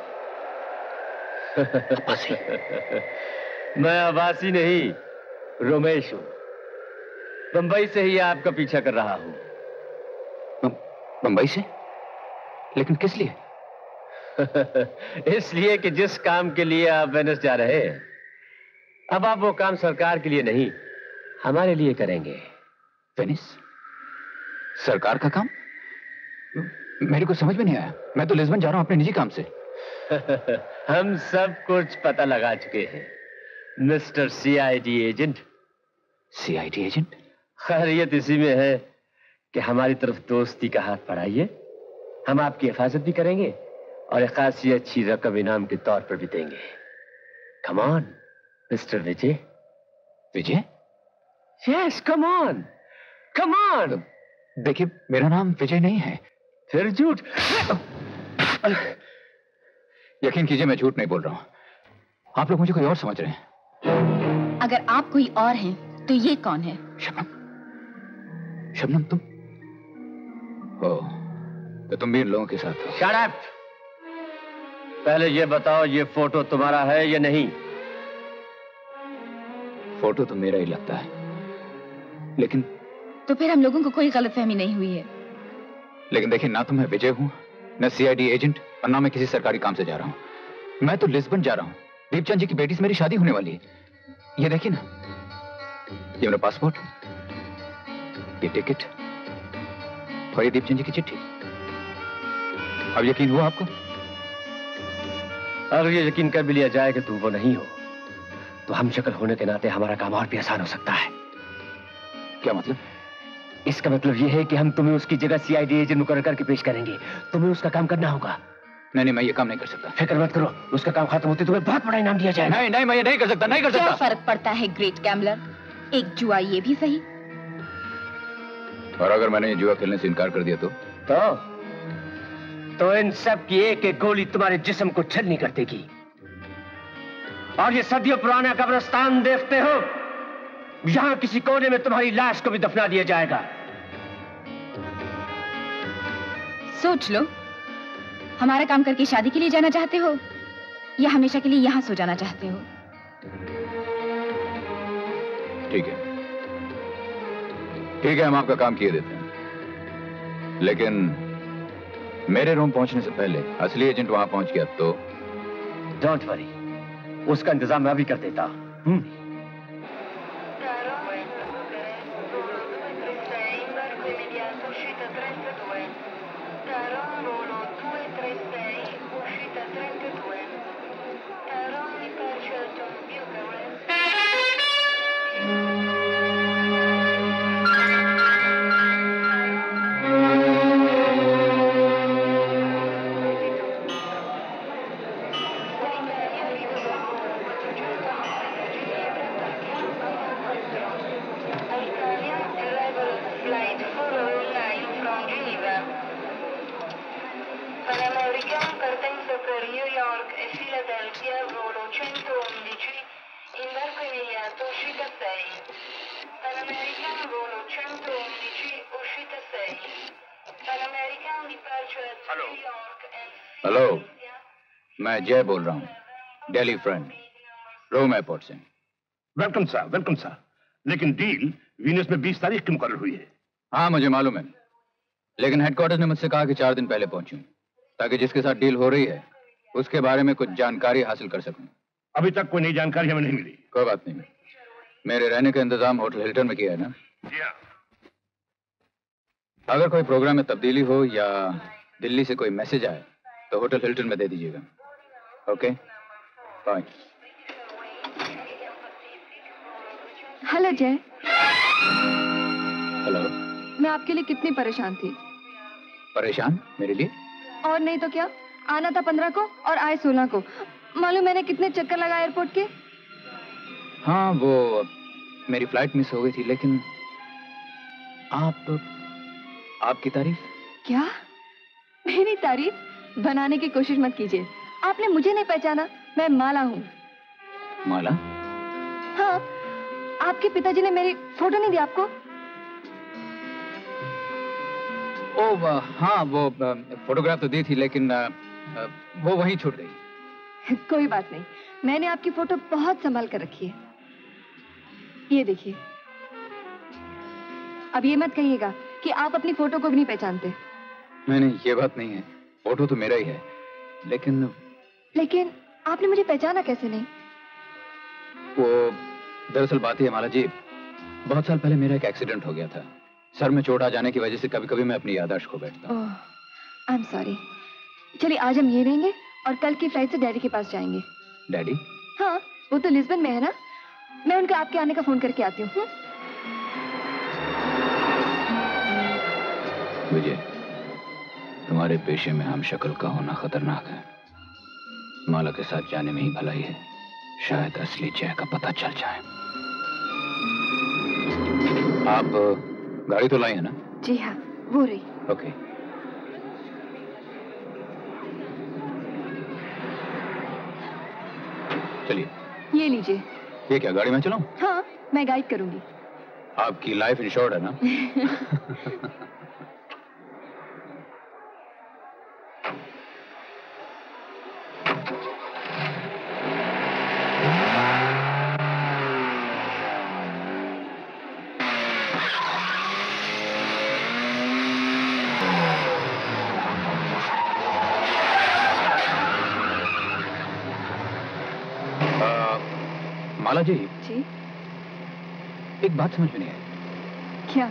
मैं आवासी नहीं, रोमेश हूं। बंबई से ही आपका पीछा कर रहा हूं। बंबई से? लेकिन किस लिए? इसलिए कि जिस काम के लिए आप वेनिस जा रहे हैं, अब आप वो काम सरकार के लिए नहीं, हमारे लिए करेंगे। वेनिस? सरकार का काम? मेरे को समझ में नहीं आया। मैं तो लिस्बन जा रहा हूं अपने निजी काम से। हम सब कुछ पता लगा चुके हैं, mister CID agent. CID agent? खैरियत इसी में है कि हमारी तरफ दोस्ती का हाथ बढ़ाइए, हम आपकी हिफाजत भी करेंगे और एक खासी अच्छी रकम इनाम के तौर पर भी देंगे। Come on mister Vijay. Vijay? Yes, come on, come on. देखिए, मेरा नाम विजय नहीं है। फिर झूठ? यकीन कीजिए, मैं झूठ नहीं बोल रहा हूं। आप लोग मुझे कोई और समझ रहे हैं। अगर आप कोई और हैं, तो ये कौन है? शबनम। शबनम तुम? हो, तो तुम भी इन लोगों के साथ हो। Shut up! पहले ये बताओ, ये फोटो तुम्हारा है या नहीं? फोटो तो मेरा ही लगता है, लेकिन तो फिर हम लोगों को कोई गलतफहमी नहीं हुई है। लेकिन देखिए, ना तो मैं विजय हूं, न सीआईडी एजेंट, और ना मैं किसी सरकारी काम से जा रहा हूं। मैं तो लिस्बन जा रहा हूं। दीपचंद जी की बेटी से मेरी शादी होने वाली है। ये देखिए ना, ये मेरा पासपोर्ट, ये टिकट और ये दीपचंद जी की चिट्ठी। अब यकीन हुआ आपको? अगर ये यकीन कर भी लिया जाए कि तुम वो नहीं हो, तो हम शक्ल होने के नाते हमारा काम और भी आसान हो सकता है। क्या मतलब? इसका मतलब ये है कि हम तुम्हें उसकी जगह सीआईडी एजेंट मुकर्रर करके पेश करेंगे। तुम्हें उसका काम करना होगा। नहीं, मैं ये काम नहीं कर सकता। फिक्र मत करो, उसका काम खत्म होते तुम्हें बहुत बड़ा इनाम दिया जाएगा। नहीं, मैं ये नहीं कर सकता, नहीं कर सकता। क्या फर्क पड़ता है ग्रेट गैम्बलर? एक जुआ ये भी सही। और अगर मैंने ये जुआ खेलने से इनकार कर दिया तो इन सब की एक एक गोली तुम्हारे जिस्म को छलनी कर देगी। और ये सदियों पुराना कब्रिस्तान देखते हो, यहां किसी कोने में तुम्हारी लाश को भी दफना दिया जाएगा। सोच लो, हमारा काम करके शादी के लिए जाना चाहते हो या हमेशा के लिए यहां सो जाना चाहते हो? ठीक है, ठीक है, हम आपका काम किए देते हैं, लेकिन मेरे रूम पहुंचने से पहले असली एजेंट वहां पहुंच गया तो? डोंट वरी, उसका इंतजाम मैं भी कर देता। हेलो, मैं जय बोल रहा हूँ, दिल्ली फ्रेंड, रोम एयरपोर्ट से। Welcome sir, welcome sir. लेकिन डील वीनस में 20 तारीख की मुकर्रर हुई है। हाँ मुझे मालूम है, लेकिन हेडक्वार्टर्स ने मुझसे कहा कि 4 दिन पहले पहुंचूं, ताकि जिसके साथ डील हो रही है उसके बारे में कुछ जानकारी हासिल कर सकूं। अभी तक कोई नई जानकारी हमें नहीं मिली। कोई बात नहीं, मेरे रहने का इंतजाम होटल हिल्टन में किया है ना? जी हाँ। अगर कोई प्रोग्राम में तब्दीली हो या दिल्ली से कोई मैसेज आए तो होटल हिल्टन में दे दीजिएगा। Okay, bye. Hello Jay. Hello. मैं आपके लिए कितनी परेशान थी। परेशान मेरे लिए? और नहीं तो क्या, आना था 15 को और आए 16 को। मालूम मैंने कितने चक्कर लगाए एयरपोर्ट के। हाँ वो मेरी फ्लाइट मिस हो गई थी, लेकिन आपकी तारीफ? क्या? मेरी तारीफ बनाने की कोशिश मत कीजिए। आपने मुझे नहीं पहचाना, मैं माला हूँ। माला? हाँ, आपके पिताजी ने मेरी फोटो नहीं दी आपको? ओ हाँ, वो फोटोग्राफ तो दी थी, लेकिन वो वहीं छूट गई। कोई बात नहीं, मैंने आपकी फोटो बहुत संभाल कर रखी है। ये देखिए। अब ये मत कहिएगा कि आप अपनी फोटो को भी नहीं पहचानते। नहीं, ये बात नहीं है, फोटो तो मेरा ही है, लेकिन आपने मुझे पहचाना कैसे नहीं? वो दरअसल बात ही है माला जी, बहुत साल पहले मेरा एक एक्सीडेंट हो गया था। सर में चोट आ जाने की वजह से कभी कभी मैं अपनी याददाश्त खो बैठता हूँ। I am sorry. चलिए आज हम ये रहेंगे और कल की फ्लाइट से डैडी के पास जाएंगे। डैडी? हाँ, वो तो लिस्बन में है ना। मैं उनके आपके आने का फोन करके आती हूँ। विजय, तुम्हारे पेशे में हमशक्ल का होना खतरनाक है। माला के साथ जाने में ही भलाई है, शायद असली जय का पता चल जाए। आप गाड़ी तो लाई है ना? जी हाँ, वो रही। ओके। चलिए। ये लीजिए। ये क्या, गाड़ी में चलाऊं? हाँ, मैं गाइड करूंगी। आपकी लाइफ इंश्योर्ड है ना? माला जी। जी? एक बात समझ में नहीं आई। क्या?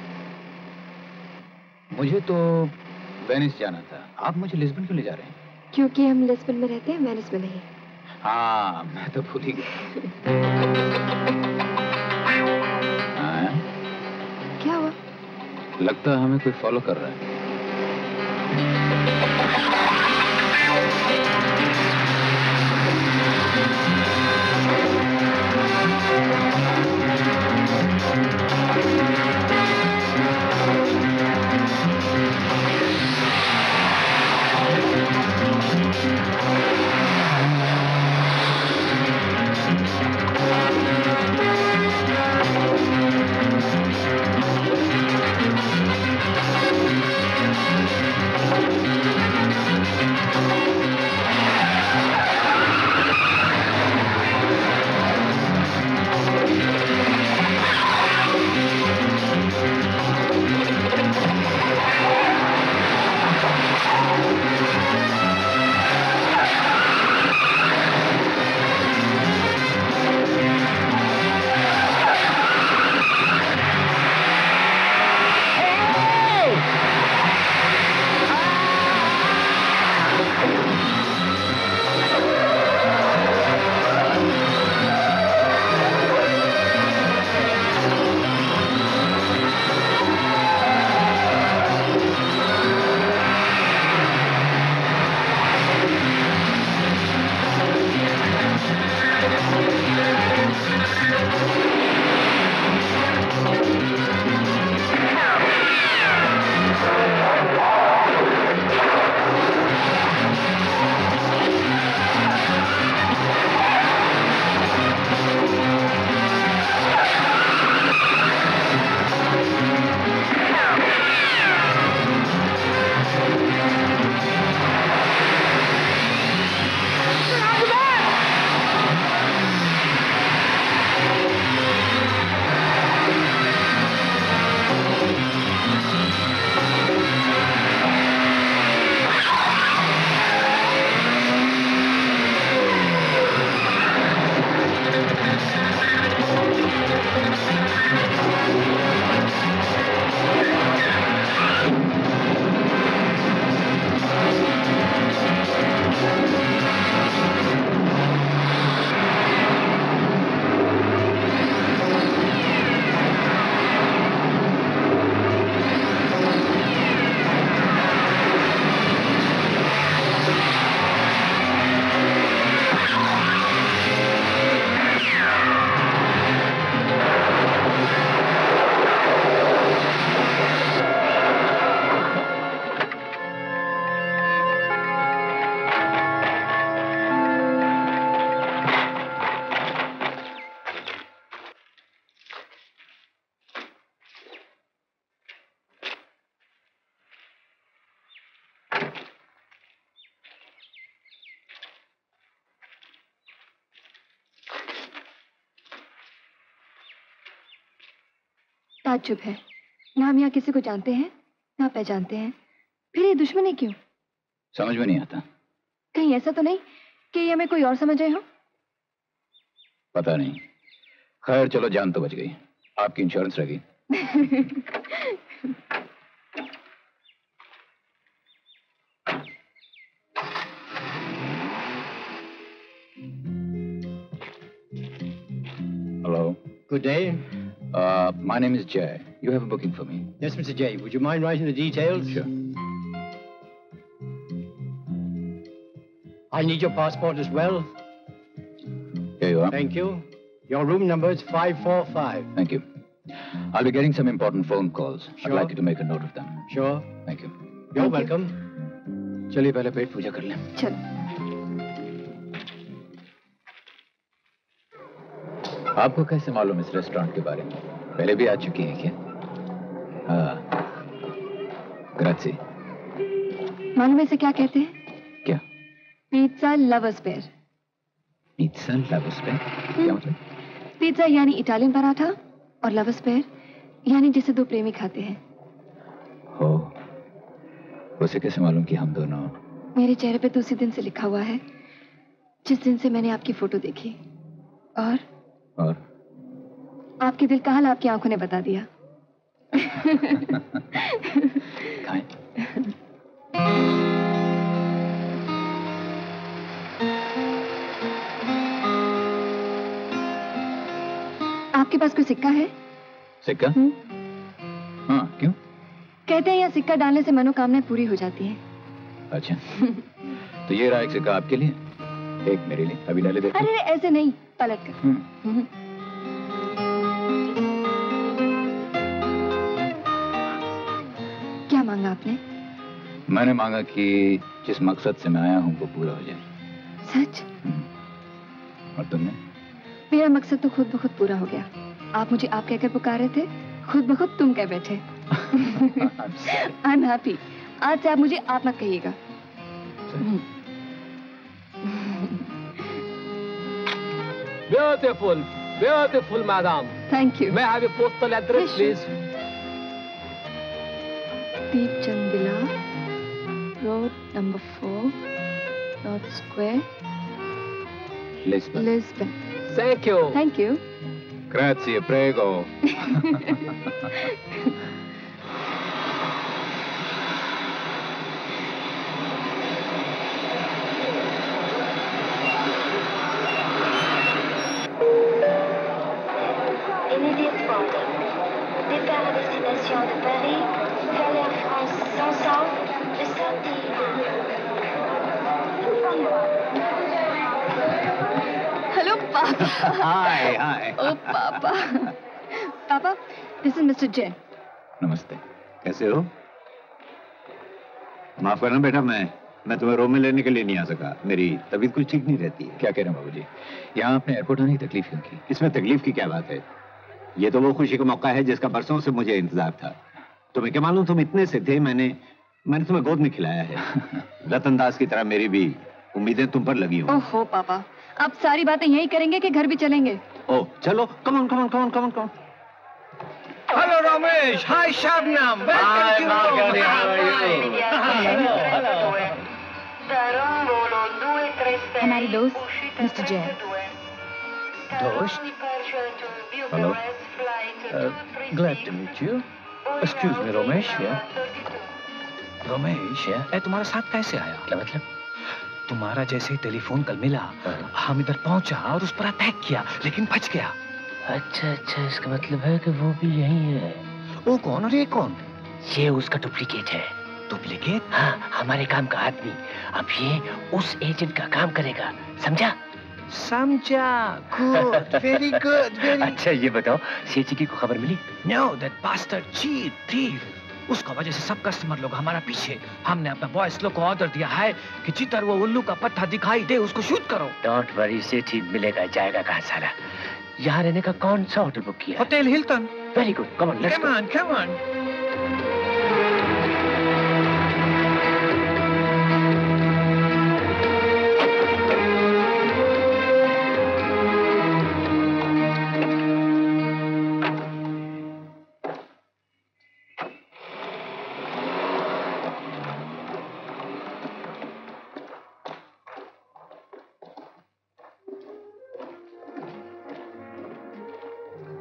मुझे तो वेनिस जाना था, आप मुझे लिस्बन क्यों ले जा रहे हैं? क्योंकि हम लिस्बन में रहते हैं, वेनिस में नहीं। हाँ, मैं तो भूल ही गया। क्या हुआ? लगता है हमें कोई फॉलो कर रहा है। ताज्जुब है, ना हम यहाँ किसी को जानते हैं ना पहचानते हैं, फिर ये दुश्मनी क्यों? समझ में नहीं आता। कहीं ऐसा तो नहीं कि ये हमें कोई और समझ रहे हो? पता नहीं। खैर चलो, जान तो बच गई। आपकी इंश्योरेंस रहेगी। Hello. Good day. My name is Jay. You have a booking for me. Yes, Mr. Jay. Would you mind writing the details? Sure. I need your passport as well. Here you are. Thank you. Your room number is 545. Thank you. I'll be getting some important phone calls. Sure. I'd like you to make a note of them. Sure. Thank you. You're welcome. चलिए पहले पेट पूजा कर लें। चलो। आपको कैसे मालूम इस restaurant के बारे में? पहले भी आ चुकी हैं क्या? हाँ। ग्राzie। मालूम है इसे क्या कहते हैं? क्या? Pizza lovers pair. Pizza lovers pair? क्या मतलब? पिज्जा यानी इटालियन पराठा और लवर्स पेयर यानी जिसे दो प्रेमी खाते हैं। हो, उसे कैसे मालूम कि हम दोनों? मेरे चेहरे पे तो उसी दिन से लिखा हुआ है जिस दिन से मैंने आपकी फोटो देखी। और आपके दिल का हाल आपकी आंखों ने बता दिया। आपके पास कोई सिक्का है? सिक्का? हाँ, क्यों? कहते हैं यहाँ सिक्का डालने से मनोकामनाएं पूरी हो जाती हैं। अच्छा, तो ये रहा एक सिक्का आपके लिए, एक मेरे लिए। अभी डाले देखो। अरे ऐसे नहीं, पलट कर। क्या मांगा आपने? मैंने मांगा कि जिस मकसद से मैं आया हूँ वो पूरा हो जाए। सच? और तुमने? मेरा मकसद तो खुद ब खुद पूरा हो गया। आप मुझे आप कहकर पुकारे थे, खुद ब खुद तुम कह बैठे। I am happy. आज से आप मुझे आप मत कहिएगा। Beautiful, beautiful, madam. Thank you. May I have a postal address, please? Deep Chandila, Road number 4, North Square, Lisbon. Thank you. Thank you. Grazie, prego. Immediate boarding. Départ à destination de Paris vers l'Air France Samanta le samedi. Hello, Papa. Hi. Oh, Papa. Papa, this is Mr. Jay. नमस्ते। कैसे हो? माफ करना बेटा, मैं तुम्हें रोम में लेने के लिए नहीं आ सका। मेरी तबीयत कुछ ठीक नहीं रहती है। क्या कह रहे हैं बाबूजी? यहाँ आपने एयरपोर्ट आने की तकलीफ क्यों की? इसमें तकलीफ की क्या बात है? ये तो वो खुशी का मौका है जिसका बरसों से मुझे इंतजार था। तुम्हें क्या मालूम, तुम इतने से थे, मैंने तुम्हें गोद में खिलाया है। रतनदास की तरह मेरी भी उम्मीदें तुम पर लगी हों। ओहो पापा, आप सारी बातें यही करेंगे कि घर भी चलेंगे? ओह चलो, come on. Hello Ramesh, hi Shabnam, Hi, Margari, how are you? हमारे दोस्त मिस्टर जय। दोस्त? Hello. Glad to meet you. Excuse me, Ramesh here. Ramesh, तुम्हारा साथ कैसे आया? क्या मतलब? तुम्हारा जैसे ही टेलीफोन कल मिला, हम इधर पहुंचा और उस पर अटैक किया, लेकिन बच गया। अच्छा, इसका मतलब है कि वो भी यही है। वो कौन और ये कौन? ये उसका डुप्लीकेट है। डुप्लीकेट? हाँ, हमारे काम का आदमी। अब ये उस एजेंट का काम करेगा, समझा? Good, very good, very. अच्छा ये बताओ, सेठी को खबर मिली? No, that bastard cheat, thief. उसका वजह से सब कस्टमर लोग हमारा पीछे। हमने अपना बॉयज लोग को ऑर्डर दिया है कि जिधर वो उल्लू का पत्ता दिखाई दे उसको शूट करो। डोंट वरी, सेठी मिलेगा, जाएगा कहाँ साला। यहाँ रहने का कौन सा होटल बुक किया? Hotel Hilton. Very good, come on, let's go. Come on.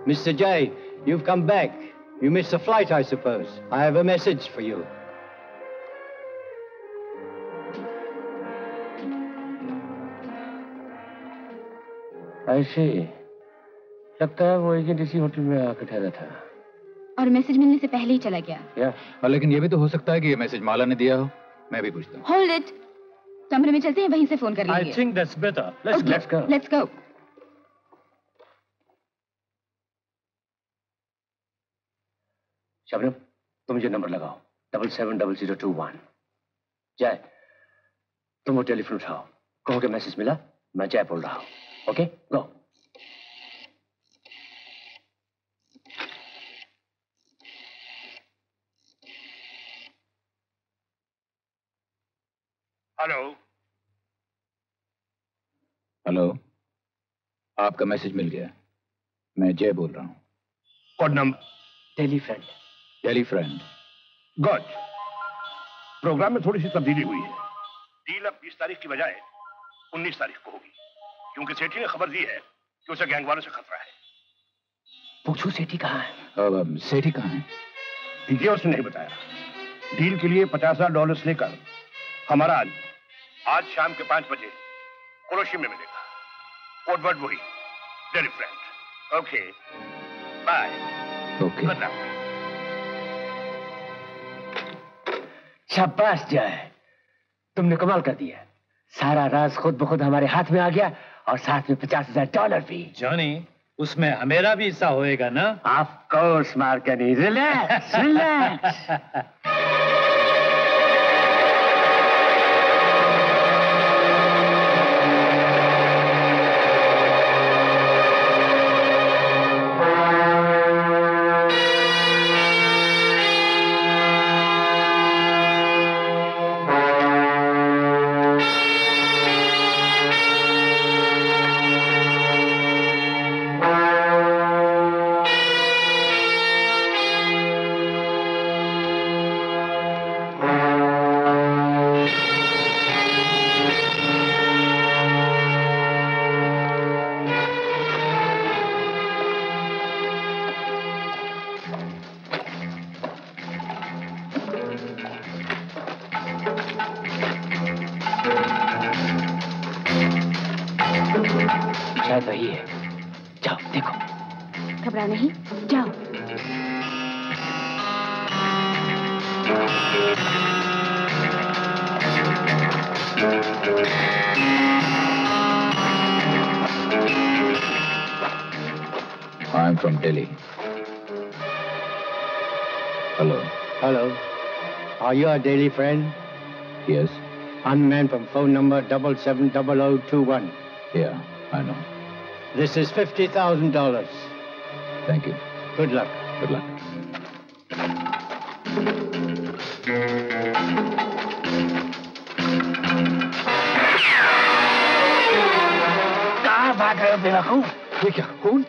Mr. Jay, you've come back. You missed the flight, I suppose. I have a message for you. I see. लगता है वो agent इसी hotel में आकर ठहरा था। और message मिलने से पहले ही चला गया। लेकिन ये भी तो हो सकता है कि ये मैसेज माला ने दिया हो। मैं भी पूछता हूँ। Hold it. कमरे में चलते हैं, वहीं से फोन कर लेंगे। I think that's better. Let's go. Let's go. Shabnam, तुम मुझे नंबर लगाओ 770021। जय, तुम वो टेलीफोन उठाओ, कहो कि मैसेज मिला, मैं जय बोल रहा हूँ। Okay, go. हेलो, आपका मैसेज मिल गया। मैं जय बोल रहा हूँ। Code number? Tele friend. Good. Programme में थोड़ी सी तब्दीली हुई है। डील अब 20 तारीख की बजाय 19 तारीख को होगी, क्योंकि सेठी ने खबर दी है कि उसे गैंग वालों से खतरा है। पूछो सेठी कहाँ है? सेठी कहाँ है? ये उसने नहीं बताया। डील के लिए $50,000 लेकर हमारा आज शाम के 5 बजे कुरोशी में मिलेगा। कोडवर्ड वही, tele friend. Okay, bye. Okay. Good luck. शाबाश जय, तुमने कमाल कर दिया। सारा राज खुद ब खुद हमारे हाथ में आ गया और साथ में $50,000 भी। जॉनी, उसमें हमेरा भी हिस्सा होएगा ना? Of course Marconi, relax relax. शायद वही है। जाओ देखो। घबरा नहीं, जाओ। I'm from Delhi. Hello. Hello. Are you a Delhi friend? Yes. I'm a man from phone number 770021. Yeah, I know. This is $50,000. Thank you. Good luck. Good luck. कहाँ भाग रहे हो बेवकूफ? ये क्या खून?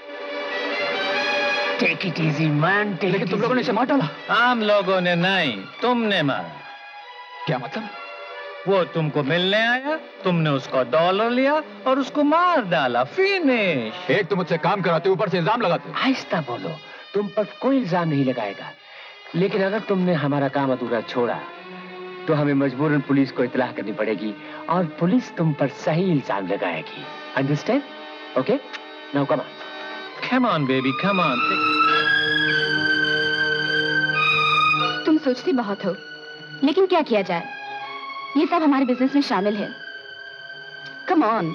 Take it easy, man. लेकिन तुम लोगों ने इसे मार डाला। हम लोगों ने नहीं, तुमने मारा। क्या मतलब? वो तुमको मिलने आया, तुमने उसका डॉलर लिया और उसको मार डाला। फिनिश। एक तो मुझसे काम कराते, ऊपर से इल्जाम लगाते। आहिस्ता बोलो, तुम पर कोई इल्जाम नहीं लगाएगा, लेकिन अगर तुमने हमारा काम अधूरा छोड़ा तो हमें मजबूरन पुलिस को इत्तला करनी पड़ेगी और पुलिस तुम पर सही इल्जाम लगाएगी। Understand? Okay? Now come on. Come on baby, come on. तुम सोचते बहुत हो, लेकिन क्या किया जाए? ये सब हमारे बिजनेस में शामिल है। Come on.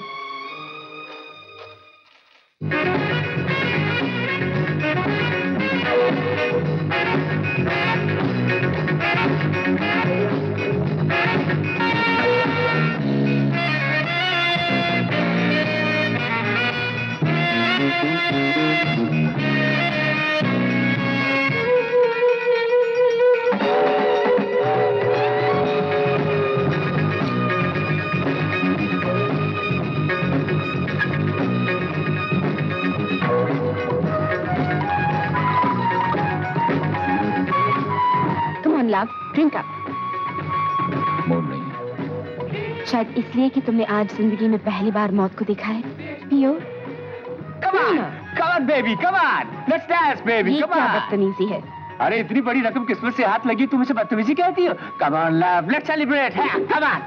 Drink up. Mood नहीं। शायद इसलिए कि तुमने आज जिंदगी में पहली बार मौत को देखा है। पियो। come on baby, come on, let's dance baby, come on. ये क्या बदतमीजी है? अरे इतनी बड़ी रकम किस्मत से हाथ लगी, तुम इसे बदतमीजी कहती हो? Come on love, let's celebrate, है, come on.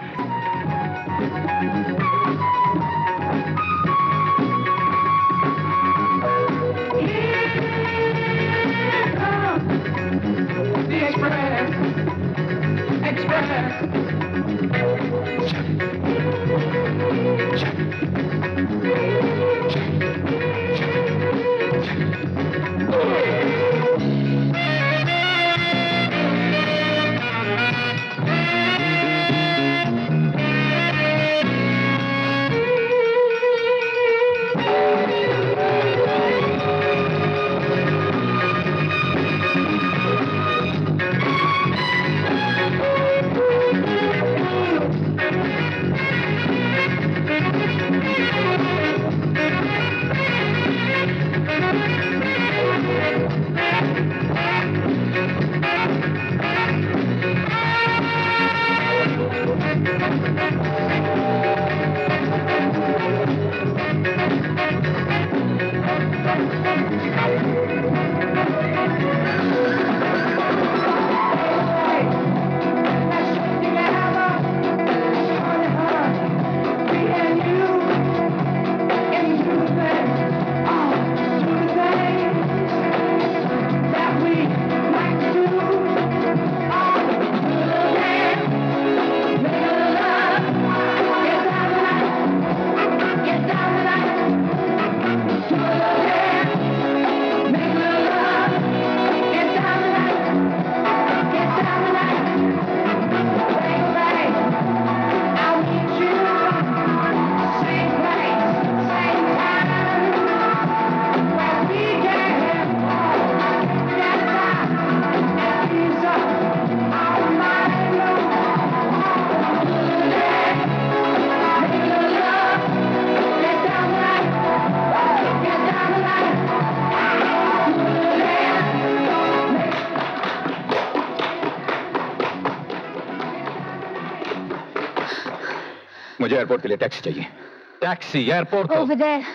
मुझे एयरपोर्ट के लिए टैक्सी चाहिए। टैक्सी एयरपोर्ट को। Over there.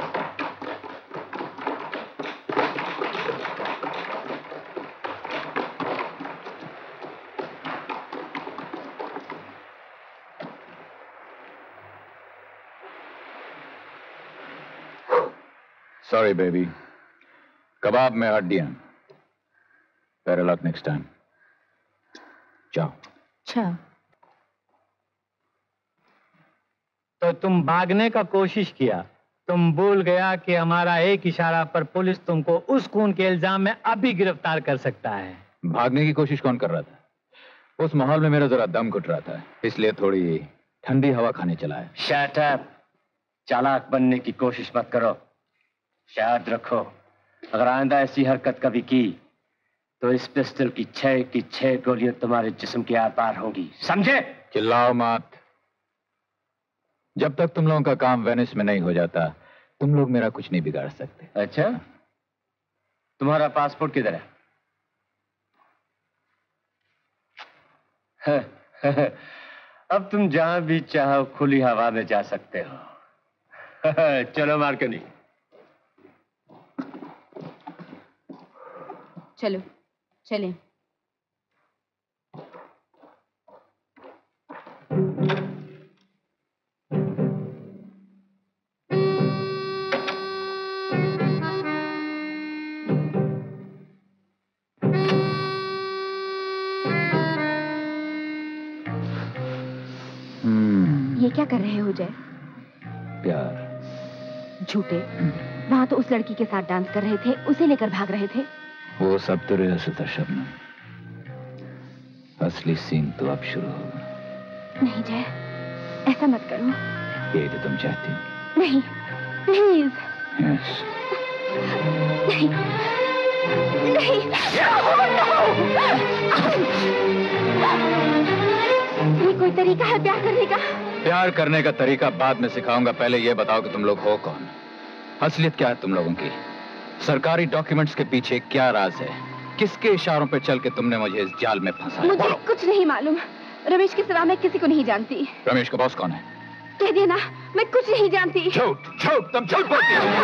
Sorry baby, कबाब में हड्डियां। Better luck next time. जाओ। अच्छा। तो तुम भागने का कोशिश किया, तुम भूल गया कि हमारा एक इशारा पर पुलिस तुमको उस खून के इल्जाम में अभी गिरफ्तार कर सकता है। भागने की कोशिश कौन कर रहा था? उस माहौल में मेरा जरा दम घुट रहा था, इसलिए थोड़ी ठंडी हवा खाने चला है। शट अप, चालाक बनने की कोशिश मत करो। याद रखो, अगर आइंदा ऐसी हरकत कभी की तो इस पिस्टल की 6 गोलियां तुम्हारे जिस्म के आर पार होंगी, समझे? चिल्लाओ मत। जब तक तुम लोगों का काम वेनिस में नहीं हो जाता, तुम लोग मेरा कुछ नहीं बिगाड़ सकते। अच्छा, तुम्हारा पासपोर्ट किधर है? अब तुम जहां भी चाहो खुली हवा में जा सकते हो। चलो मार्कनी। चलो चलें। ये क्या कर रहे हो जय? प्यार। झूठे। वहां तो उस लड़की के साथ डांस कर रहे थे, उसे लेकर भाग रहे थे। वो सब तो रिहर्सल था शबनम, असली सीन तो अब शुरू होगा। नहीं जय, ऐसा मत करो। ये तो तुम चाहती हो? नहीं, प्लीज। यस। नहीं, नहीं। ये कोई तरीका है प्यार करने का? प्यार करने का तरीका बाद में सिखाऊंगा, पहले ये बताओ कि तुम लोग हो कौन? असलियत क्या है तुम लोगों की? सरकारी डॉक्यूमेंट्स के पीछे क्या राज है? किसके इशारों पे चल के तुमने मुझे इस जाल में फंसाया? मुझे कुछ नहीं मालूम। रमेश के सिवा मैं किसी को नहीं जानती। रमेश का बॉस कौन है? कह देना मैं कुछ नहीं जानती। झूठ झूठ, तुम झूठ बोलती हो।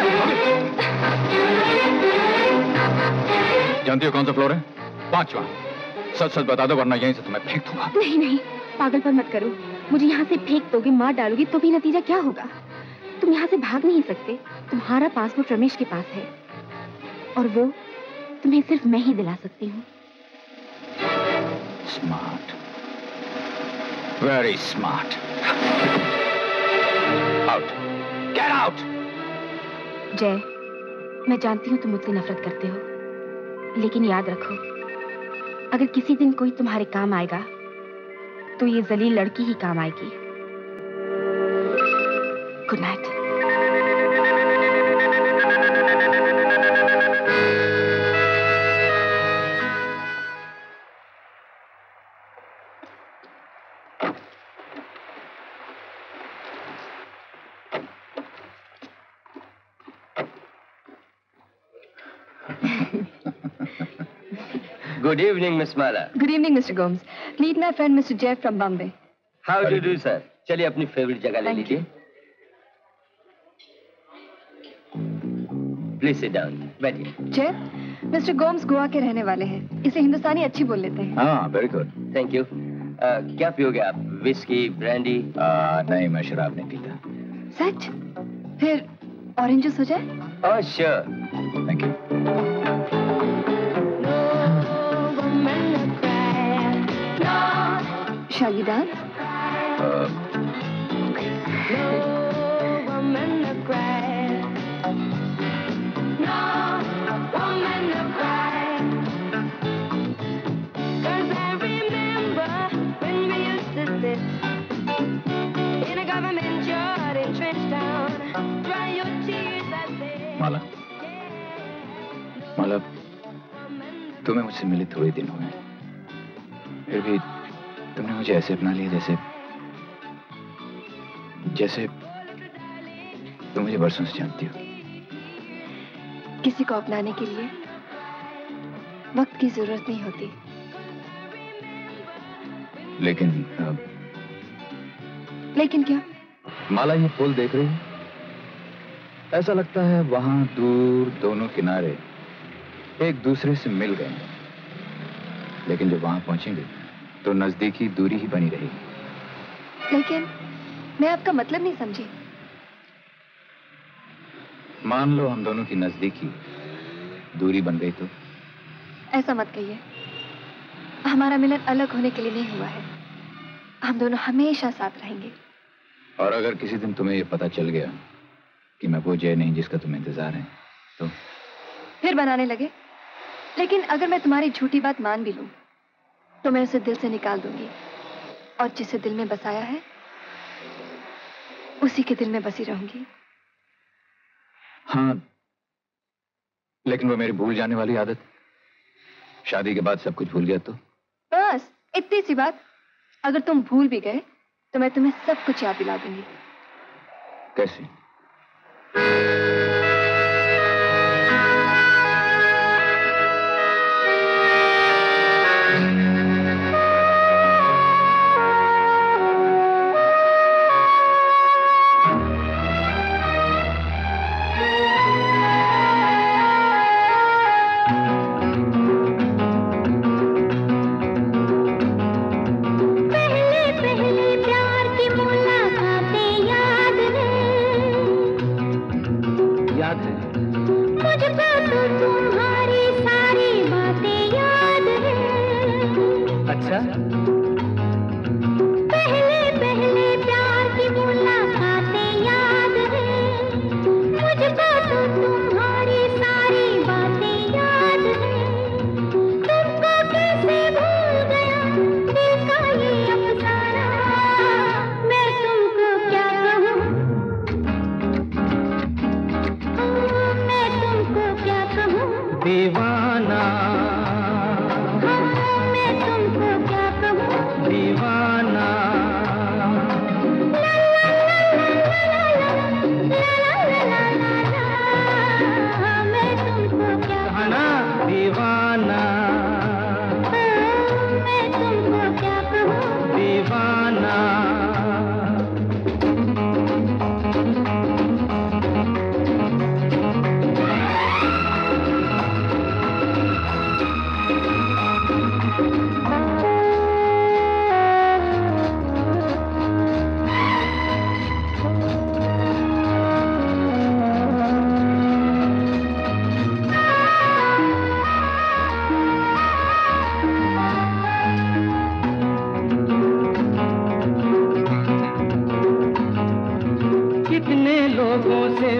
जानती हो कौन सा फ्लोर है? 5वां। सच सच बता दो वरना यहीं से तुम्हें फेंक दूंगा। नहीं नहीं, पागलपन मत करो। मुझे यहाँ से फेंक दोगे, मार डालोगी तो भी नतीजा क्या होगा? तुम यहाँ से भाग नहीं सकते। तुम्हारा पासपोर्ट रमेश के पास है और वो तुम्हें सिर्फ मैं ही दिला सकती हूँ। Smart, very smart. Out, get out. Jay, मैं जानती हूँ तुम मुझसे नफरत करते हो, लेकिन याद रखो, अगर किसी दिन कोई तुम्हारे काम आएगा तो ये जलील लड़की ही काम आएगी। Good night. Good evening, Miss Mala. Good evening, Mr. Gomes. Meet my friend, Mr. Jeff from Bombay. How do you do, sir? चलिए अपनी फेवरेट जगह ले लीजिए। Please sit down. बैठिए। Jeff, Mr. Gomes गोवा के रहने वाले हैं, इसलिए हिंदुस्तानी अच्छी बोल लेते हैं। हाँ, very good. Thank you. क्या पियोगे आप? Whisky, brandy? नहीं, मैं शराब नहीं पीता। सच? फिर ऑरेंज जूस हो जाए? Oh, sure. Thank you. Shall we dance? Okay. माला, माला, तुम्हें मुझसे मिले थोड़े दिन हुए, फिर भी तुमने मुझे ऐसे अपना लिया जैसे तुम मुझे बरसों से जानती हो। किसी को अपनाने के लिए वक्त की जरूरत नहीं होती। लेकिन क्या? माला, ये पुल देख रही है? ऐसा लगता है वहां दूर दोनों किनारे एक दूसरे से मिल गए हैं, लेकिन जब वहां पहुंचेंगे तो नजदीकी दूरी ही बनी रहेगी। लेकिन मैं आपका मतलब नहीं समझी। मान लो हम दोनों की नजदीकी दूरी बन गई तो? ऐसा मत कहिए। हमारा मिलन अलग होने के लिए नहीं हुआ है। हम दोनों हमेशा साथ रहेंगे। और अगर किसी दिन तुम्हें यह पता चल गया कि मैं वो जय नहीं जिसका तुम्हें इंतजार है तो? फिर बनाने लगे। लेकिन अगर मैं तुम्हारी झूठी बात मान भी लूं तो मैं उसे दिल से निकाल दूंगी, और जिसे दिल में बसाया है उसी के दिल में बसी रहूंगी। हाँ, लेकिन वो मेरी भूल जाने वाली आदत, शादी के बाद सब कुछ भूल गया तो? बस इतनी सी बात। अगर तुम भूल भी गए तो मैं तुम्हें सब कुछ याद दिला दूंगी। कैसे?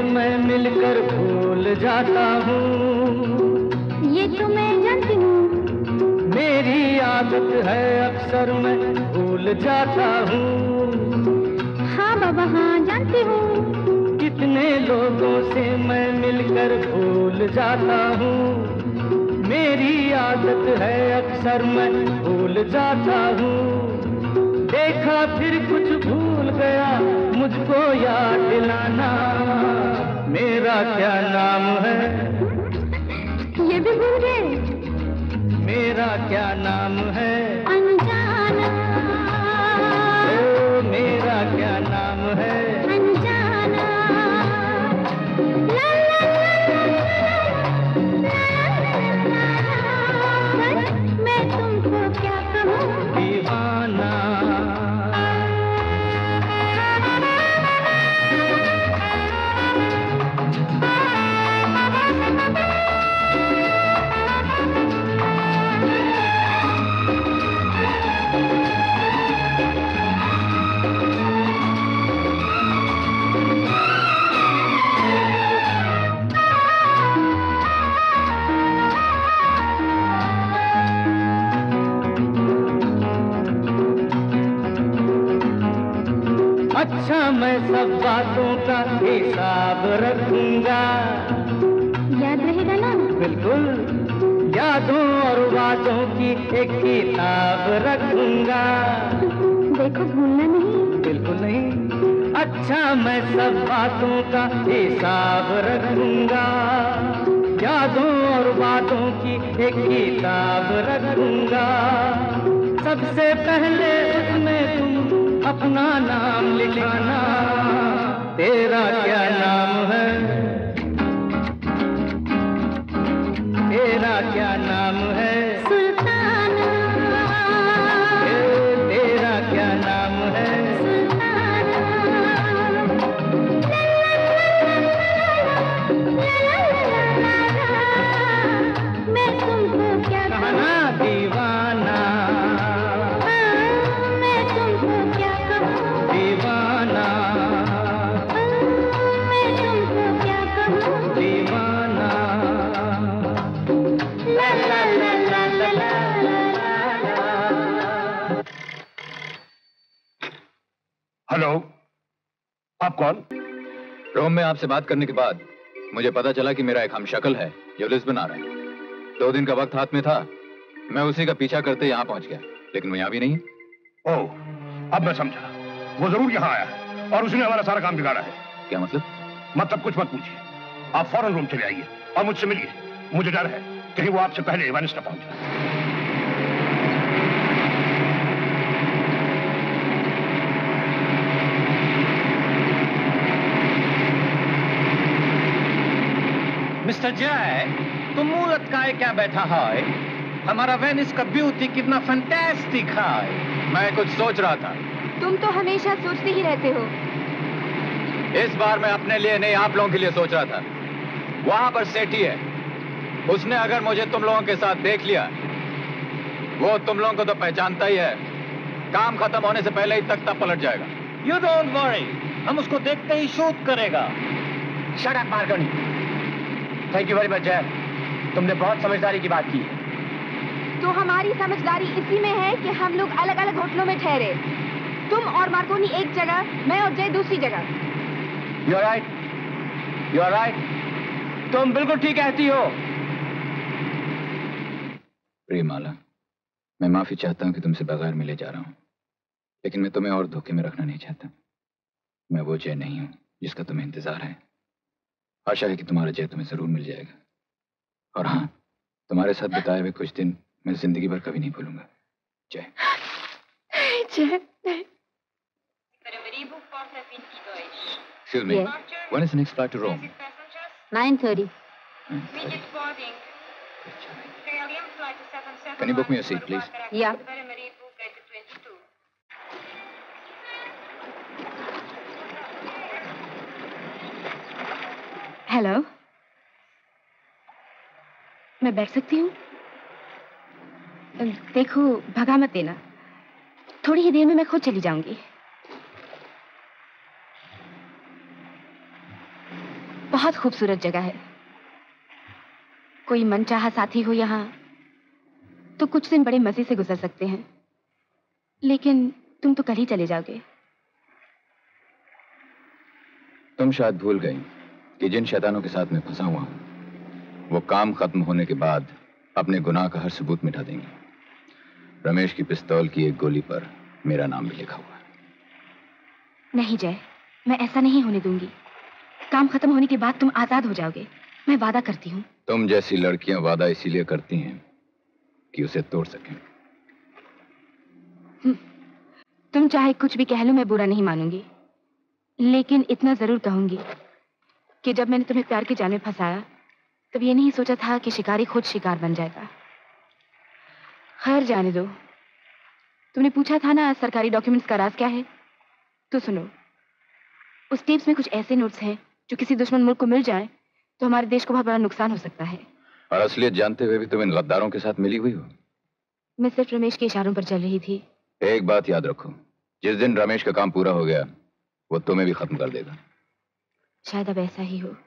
मैं मिलकर भूल जाता हूँ। ये तो मैं जानती हूँ। मेरी आदत है अक्सर मैं भूल जाता हूँ। हाँ बाबा हाँ जानती हूँ। कितने लोगों से मैं मिलकर भूल जाता हूँ। मेरी आदत है अक्सर मैं भूल जाता हूँ। देखा फिर कुछ भूल गया, मुझको याद दिलाना। मेरा क्या नाम है? ये भी भूल गए? मेरा क्या नाम है? अनजाना। ओ मेरा क्या नाम है? अनजाना। ला मैं तुमको क्या कहूँ? दीवाना। अच्छा मैं सब बातों का हिसाब रखूंगा। याद रहेगा ना? बिल्कुल, यादों और बातों की एक किताब रखूंगा। देखो भूलना नहीं। बिल्कुल नहीं। अच्छा मैं सब बातों का हिसाब रखूंगा। यादों और बातों की एक किताब रखूंगा। सबसे पहले उसमें तुम अपना नाम लिखाना। तेरा क्या नाम है? तेरा क्या नाम है? सुल्ताना। तेरा क्या नाम है? सुल्ताना। मैं तुमको क्या कहना दीवाना। मैं तुमको क्या कहूँ? दीवाना। मैं तुमको क्या कहूँ? दीवाना। ला ला ला ला ला ला ला। हेलो, आप कौन? रोम में आपसे बात करने के बाद मुझे पता चला कि मेरा एक हमशक्ल है जो लिस्बन आ रहा है। 2 दिन का वक्त हाथ में था, मैं उसी का पीछा करते यहाँ पहुंच गया, लेकिन वो यहाँ भी नहीं है। ओह, अब मैं समझा। वो जरूर यहाँ आया है और उसने हमारा सारा काम बिगाड़ा है। क्या मतलब? मतलब कुछ मत पूछिए, आप फौरन रूम चले आइए और मुझसे मिलिए। मुझे डर है कहीं वो आपसे पहले वेनिस न पहुंच जाए। मिस्टर जय, तुम मुंह लटकाए क्या बैठा है? हमारा वेनिस का ब्यूटी कितना फैंटास्टिक है। मैं कुछ सोच रहा था। तुम तो हमेशा सोचते ही रहते हो। इस बार मैं अपने लिए नहीं, आप लोगों के लिए सोच रहा था। वहां पर सेठी है, उसने अगर मुझे तुम लोगों के साथ देख लिया, वो तुम लोगों को तो पहचानता ही है, काम खत्म होने से पहले ही तख्ता पलट जाएगा। यू डोंट वरी, हम उसको देखते ही शूट करेगा। Shut up Marconi. Thank you very much Jay, तुमने बहुत समझदारी की बात की है। तो हमारी समझदारी इसी में है कि हम लोग अलग अलग होटलों में ठहरे। तुम और मार्कोनी एक जगह, मैं और जय दूसरी जगह। You are right, you are right, तुम बिल्कुल ठीक कहती हो। प्रियमाला, मैं माफी चाहता हूं कि तुमसे बगैर मिले जा रहा हूं, लेकिन मैं तुम्हें और धोखे में रखना नहीं चाहता। मैं वो जय नहीं हूं जिसका तुम्हें इंतजार है। आशा है कि तुम्हारा जय तुम्हें जरूर मिल जाएगा। और हाँ, तुम्हारे साथ बिताए हुए कुछ दिन मैं जिंदगी भर कभी नहीं भूलूंगा। जय। जय। Excuse me. Yes. When is the next flight to Rome? 9:30. Can you book me a seat, please? Yeah. Hello, मैं बैठ सकती हूँ? देखो, भगा मत देना। थोड़ी ही देर में मैं खुद चली जाऊंगी। बहुत खूबसूरत जगह है। कोई मनचाहा साथी हो यहाँ तो कुछ दिन बड़े मजे से गुजर सकते हैं, लेकिन तुम तो कल ही चले जाओगे। तुम शायद भूल गई कि जिन शैतानों के साथ मैं फंसा हुआ हूं वो काम खत्म होने के बाद अपने गुनाह का हर सबूत मिटा देंगे। रमेश की पिस्तौल की एक गोली पर मेरा नाम भी लिखा हुआ है। नहीं जय, मैं ऐसा नहीं होने दूंगी। काम खत्म होने के बाद तुम आजाद हो जाओगे, मैं वादा करती हूँ। तुम जैसी लड़कियां वादा इसीलिए करती हैं कि उसे तोड़ सकें। तुम चाहे कुछ भी कह लो, मैं बुरा नहीं मानूंगी, लेकिन इतना जरूर कहूंगी कि जब मैंने तुम्हें प्यार के जाल में फंसाया तब ये नहीं सोचा था कि शिकारी खुद शिकार बन जाएगा। खैर जाने दो। तुमने पूछा था ना सरकारी डॉक्यूमेंट्स का राज क्या है, तो सुनो। उस टेप्स में कुछ ऐसे नोट्स हैं जो किसी दुश्मन मुल्क को मिल जाए तो हमारे देश को बहुत बड़ा नुकसान हो सकता है। और असलियत जानते हुए भी तुम इन गद्दारों के साथ मिली हुई हो। मैं सिर्फ रमेश के इशारों पर चल रही थी। एक बात याद रखो, जिस दिन रमेश का काम पूरा हो गया वो तुम्हें भी खत्म कर देगा। शायद अब ऐसा ही हो,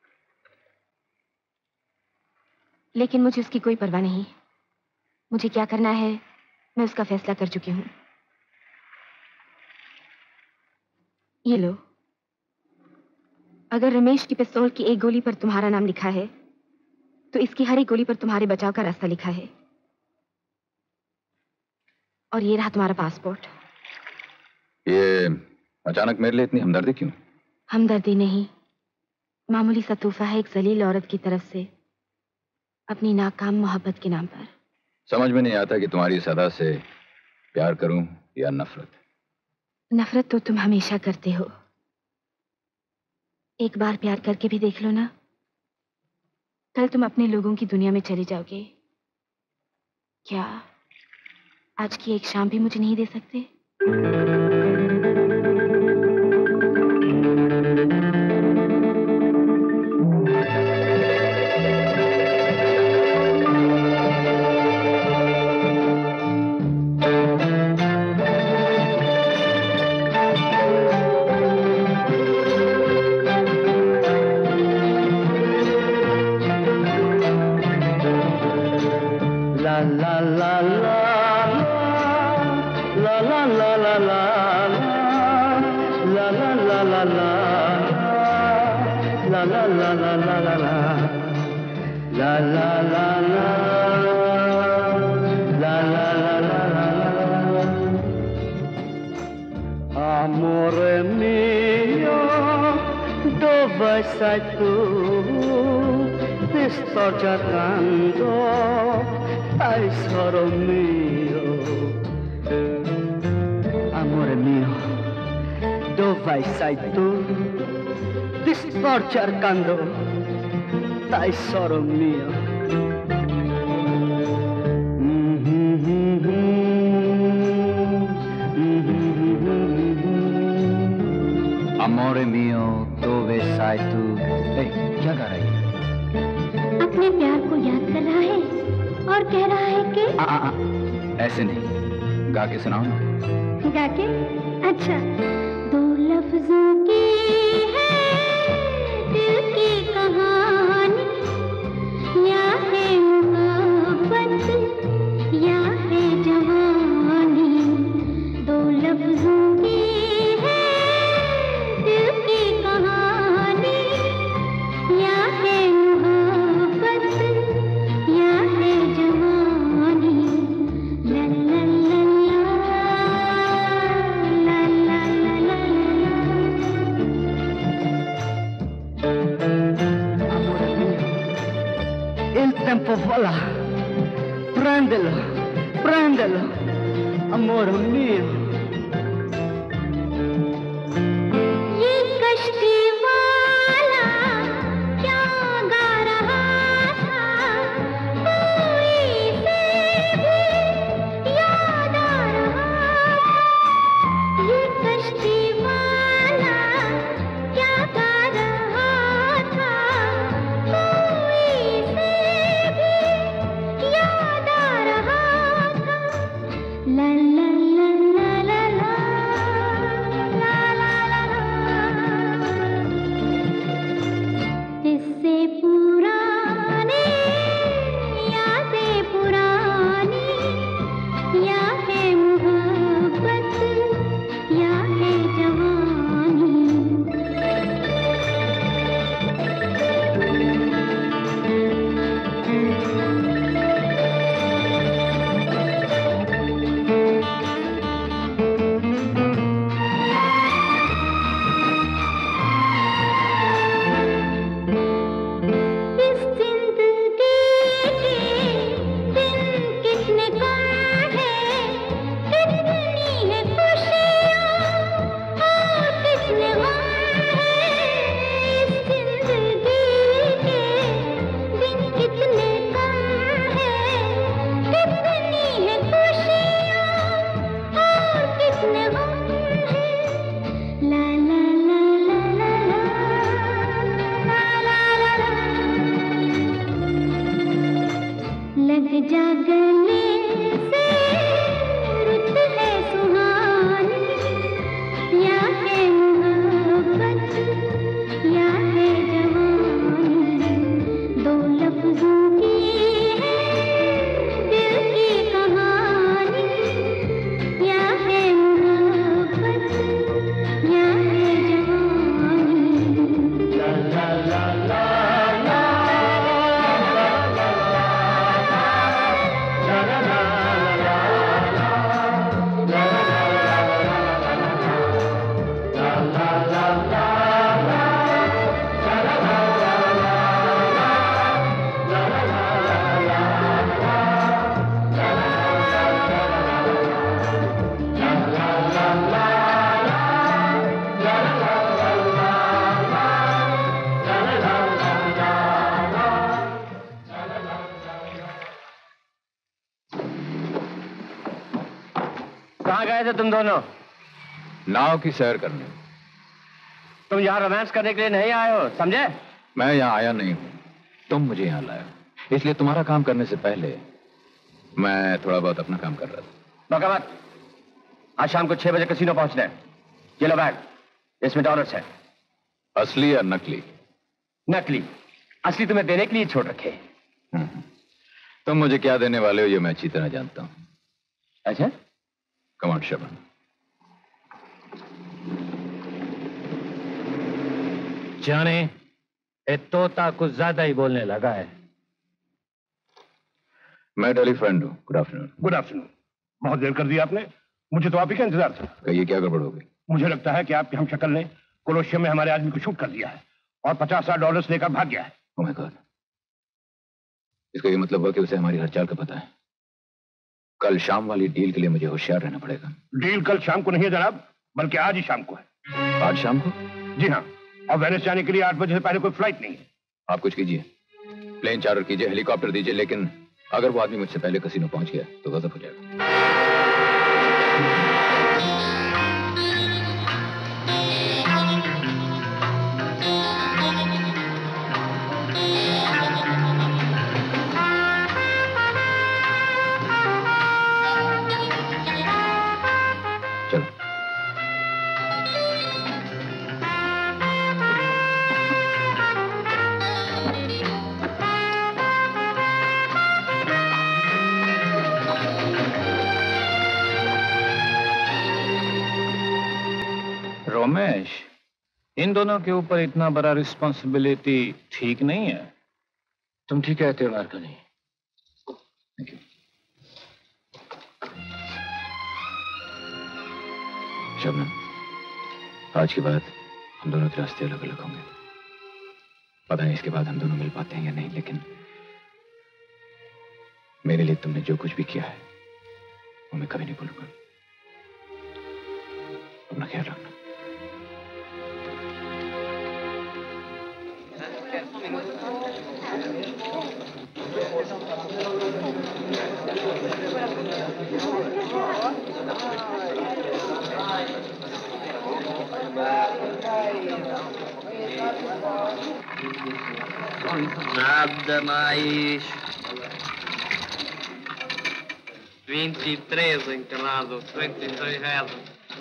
लेकिन मुझे उसकी कोई परवाह नहीं। मुझे क्या करना है मैं उसका फैसला कर चुकी हूं। ये लो, अगर रमेश की पिस्तौल की एक गोली पर तुम्हारा नाम लिखा है तो इसकी हर एक गोली पर तुम्हारे बचाव का रास्ता लिखा है। और ये रहा तुम्हारा पासपोर्ट। ये अचानक मेरे लिए इतनी हमदर्दी क्यों? हमदर्दी नहीं, मामूली सा तोहफा है एक जलील औरत की तरफ से अपनी नाकाम मोहब्बत के नाम पर। समझ में नहीं आता कि तुम्हारी सदा से प्यार करूं या नफरत। नफरत तो तुम हमेशा करते हो। एक बार प्यार करके भी देख लो ना, कल तुम अपने लोगों की दुनिया में चले जाओगे। क्या आज की एक शाम भी मुझे नहीं दे सकते? Amore mio, dove sei tu? Ti sto cercando, tesoro mio. Amore mio, dove sei tu? Ti sto cercando, tesoro mio. Amore mio, dove sei tu? क्या गा रही है? अपने प्यार को याद कर रहा है और कह रहा है कि ऐसे नहीं, गा के सुनाओ ना। गा के? अच्छा। दो लफ्जों की है दिल की कहानी, या है मोहब्बत या है जवानी। दो लफ्जों की है दिल की कहानी, या है मोहब्बत या है जवानी। ला ला ला ला ला ला Il tempo vola, prendelo, prendelo, amore mio. ये कश्ती वाला क्या गा रहा था, कोई से भी याद आ रहा। ये कश्ती वाला क्या गा रहा था, कोई से भी याद आ रहा था। ला ला ला ला थे तुम दोनों? नाव की सैर करने। तुम यहाँ रोमांस करने के लिए नहीं आए हो, समझे? मैं यहाँ आया नहीं हूँ, तुम मुझे यहाँ लाए हो। इसलिए तुम्हारा काम करने से पहले मैं थोड़ा बहुत अपना काम कर रहा था। बकावत, आज शाम को 6 बजे कैसीनो पहुंचना है। ये लो बैग, इसमें डॉलर्स है। असली या नकली? नकली। असली तुम्हें देने के लिए छोड़ रखे। तुम मुझे क्या देने वाले हो ये मैं अच्छी तरह जानता हूँ। अच्छा? Come on Shabnam. जाने ये तोता कुछ ज्यादा ही बोलने लगा है। मैं डेली फ्रेंड हूँ। Good afternoon. Good afternoon. बहुत देर कर दी आपने, मुझे तो आप ही का इंतजार था। कहिए क्या गड़बड़ हो गई? मुझे लगता है कि आपके हमशक्ल ने कोलोशियम में हमारे आदमी को शूट कर दिया है और 50,000 डॉलर्स लेकर भाग गया है। Oh my God. इसका ये मतलब हुआ कि उसे हमारी हर चाल का पता है। कल शाम वाली डील के लिए मुझे होशियार रहना पड़ेगा। डील कल शाम को नहीं है जनाब, बल्कि आज ही शाम को है। आज शाम को? जी हाँ, और वेनिस जाने के लिए 8 बजे से पहले कोई फ्लाइट नहीं है। आप कुछ कीजिए, प्लेन चार्टर कीजिए, हेलीकॉप्टर दीजिए, लेकिन अगर वो आदमी मुझसे पहले कैसीनो पहुंच गया तो गजब हो जाएगा। चलो। रोमेश, इन दोनों के ऊपर इतना बड़ा रिस्पॉन्सिबिलिटी ठीक नहीं है। तुम ठीक कहते हो मार्कनी। Thank you. शबनम, आज के बाद हम दोनों के रास्ते अलग अलग होंगे। पता नहीं इसके बाद हम दोनों मिल पाते हैं या नहीं, लेकिन मेरे लिए तुमने जो कुछ भी किया है वो मैं कभी नहीं भूलूंगा। अपना ख्याल रखना। Nada mais. 23 encarnados, 23 reais.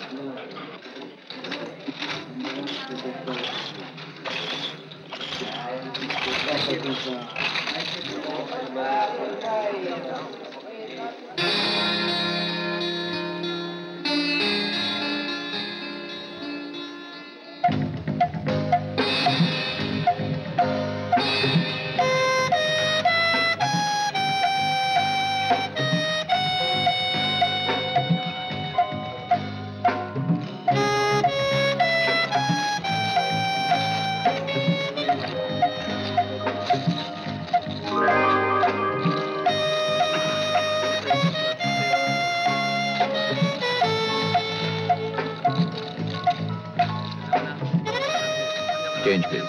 Change, please.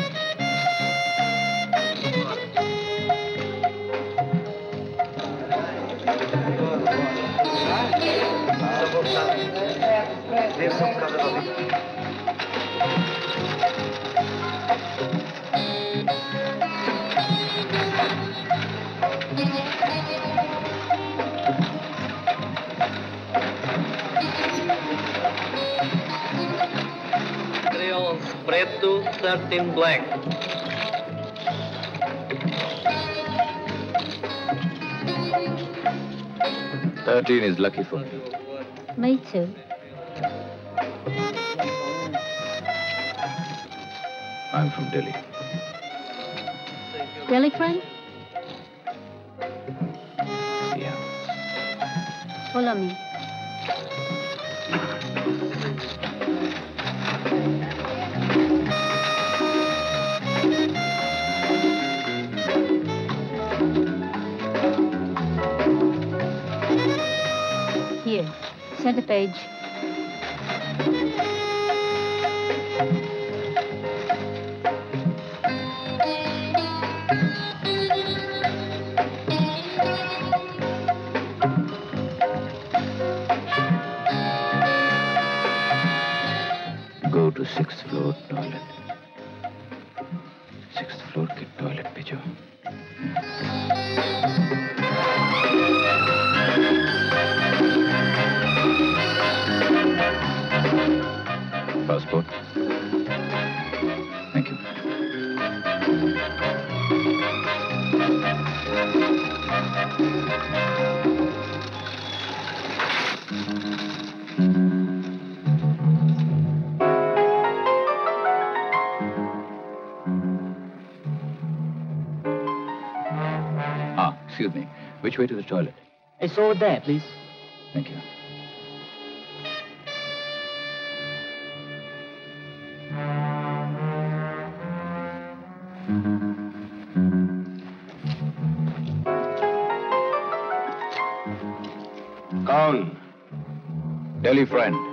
Preto, 13 black. Thirteen is lucky for me. Me too. I'm from Delhi. Delhi friend? Yeah. Follow me. Here, center page. First floor के टॉयलेट पे जो passport. Thank you. Excuse me. Which way to the toilet? It's over there, please. Thank you. कौन? Delhi friend.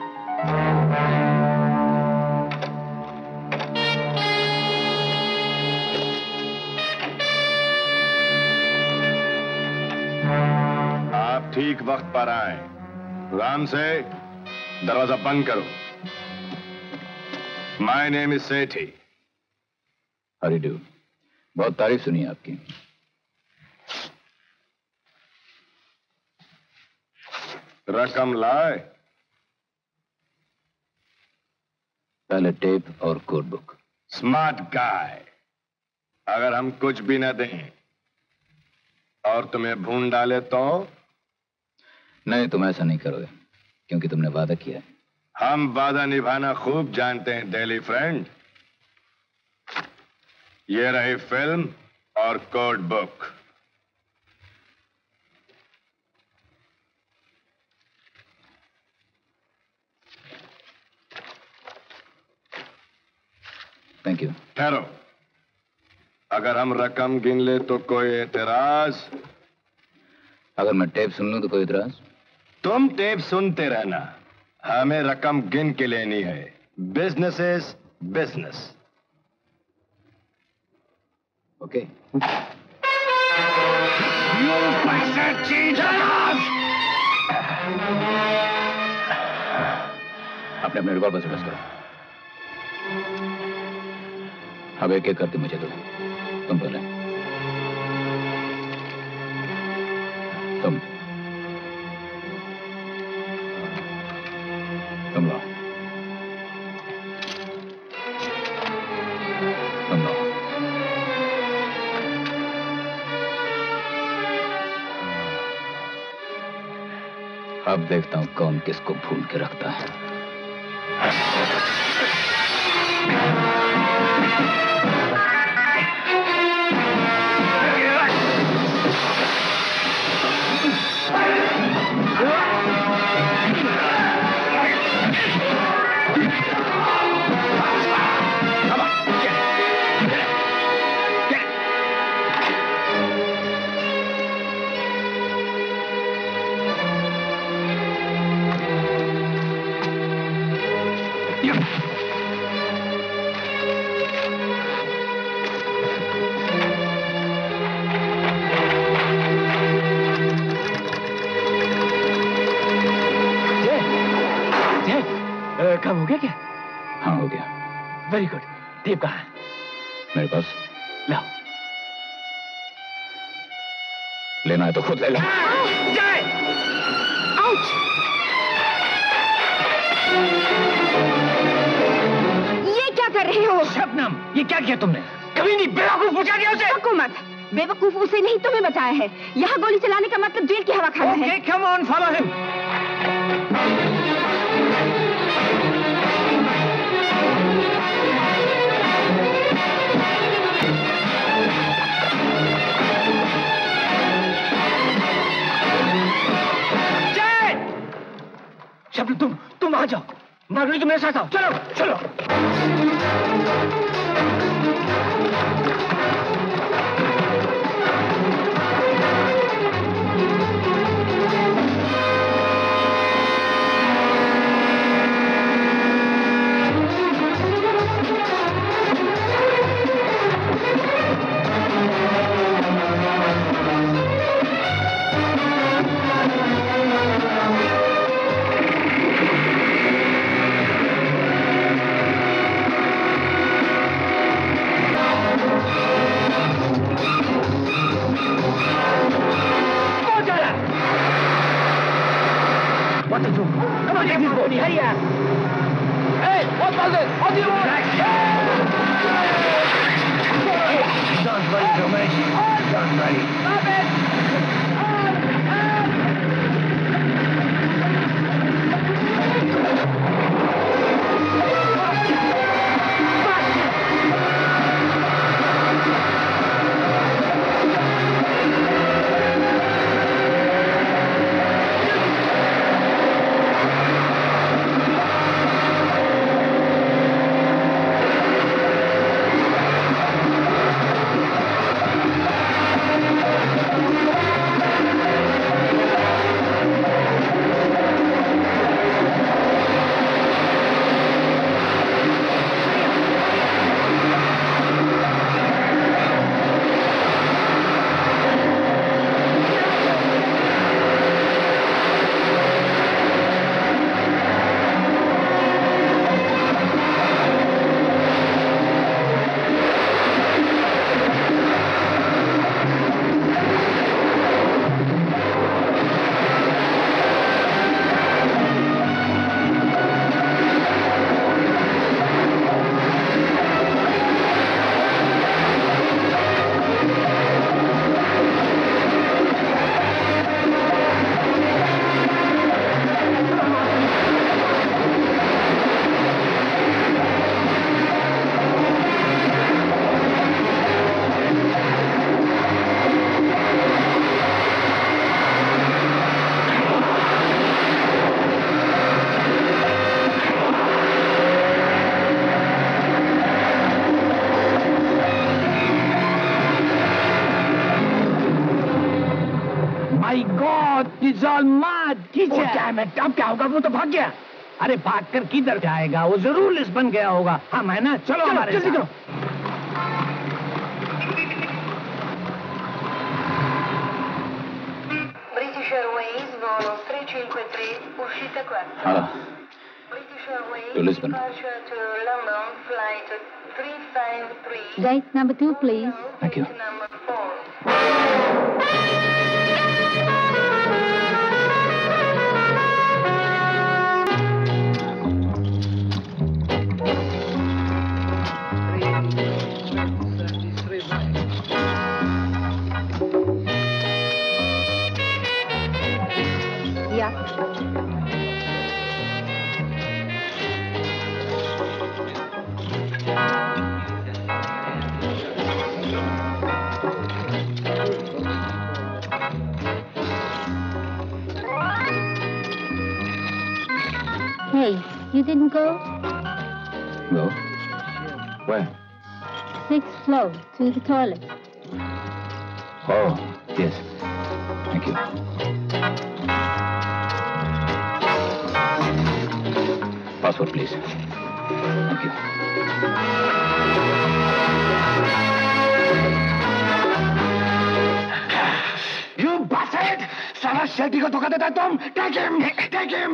ठीक वक्त पर आए। आराम से दरवाजा बंद करो। My name is Sethi. हरी डू। बहुत तारीफ सुनी आपकी। रकम लाए? पहले टेप और कोड बुक। Smart guy. अगर हम कुछ भी न दें और तुम्हें भून डाले तो? नहीं, तुम ऐसा नहीं करोगे क्योंकि तुमने वादा किया है। हम वादा निभाना खूब जानते हैं दिल्ली फ्रेंड। ये रही फिल्म और कोड बुक। Thank you. ठहरो। अगर हम रकम गिन ले तो कोई एतराज? अगर मैं टेप सुन लूं तो कोई एतराज? तुम टेप सुनते रहना, हमें रकम गिन के लेनी है। Business is business. ओके। अपने अपने रिवॉल्वर से बस करो। अब एक एक करके मुझे दो। तुम पहले। तुम लो। तुम लो। अब देखता हूं कौन किसको भूल के रखता है। काम हो गया क्या? हाँ, हो गया। Very good. टेप कहाँ है? मेरे पास। लाओ। लेना है तो खुद ले लो। जाए। आउच। ये क्या कर रहे हो? शबनम, ये क्या किया तुमने? कभी नहीं। बेवकूफ बचा दिया उसे। हुकूमत बेवकूफ उसे नहीं तुम्हें बचाया है। यहाँ गोली चलाने का मतलब जेल की हवा खाना है। Okay, come on, follow him. शब्द तुम आ जाओ। माधुरी तुम मेरे साथ आओ। चलो चलो। on, take this boat. Hurry up. Hey, what was it? What do you want? Don't worry, Ramesh. Don't worry. Stop it! अब क्या होगा? वो तो भाग गया। अरे भागकर किधर जाएगा? वो जरूर लिस्बन गया होगा। हम है ना, चलो हमारे जल्दी करो। British Airways volo 353 uscita 4. British Airways departure to London flight 353. Gate number 2, please. Thank you. Number 4. Hey, you didn't go? Go? Where? 6th floor, to the toilet. Oh, yes. Thank you. Passport, please. Thank you. You bastard! साला शेट्टी को धोखा देता है तुम! Take him! Take him!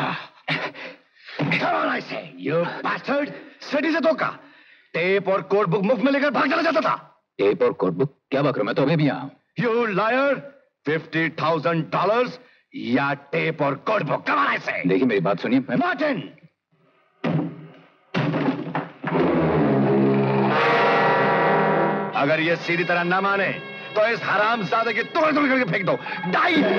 Come on, I say! You bastard! Shetty से धोखा! Tape और code book मुफ्त में लेकर भाग चला जाता था। टेप और कोड बुक? क्या बात करो, मैं तो अभी भी यहाँ हूँ। You liar! $50,000 या टेप और code book? Come on, I say! देखिए मेरी बात सुनिए। Martin! अगर ये सीधी तरह न माने तो इस हरामजादे की टुकड़े टुकड़े करके फेंक दो। डाई है।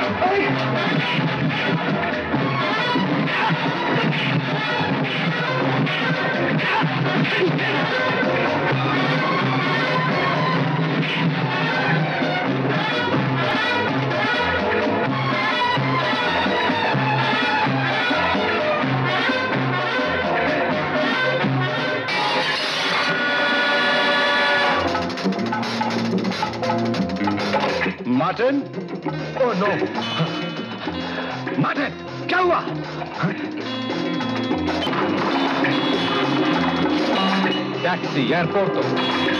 मार्टिन? Oh no! मार्टिन, क्या हुआ? टैक्सी एयरपोर्ट तो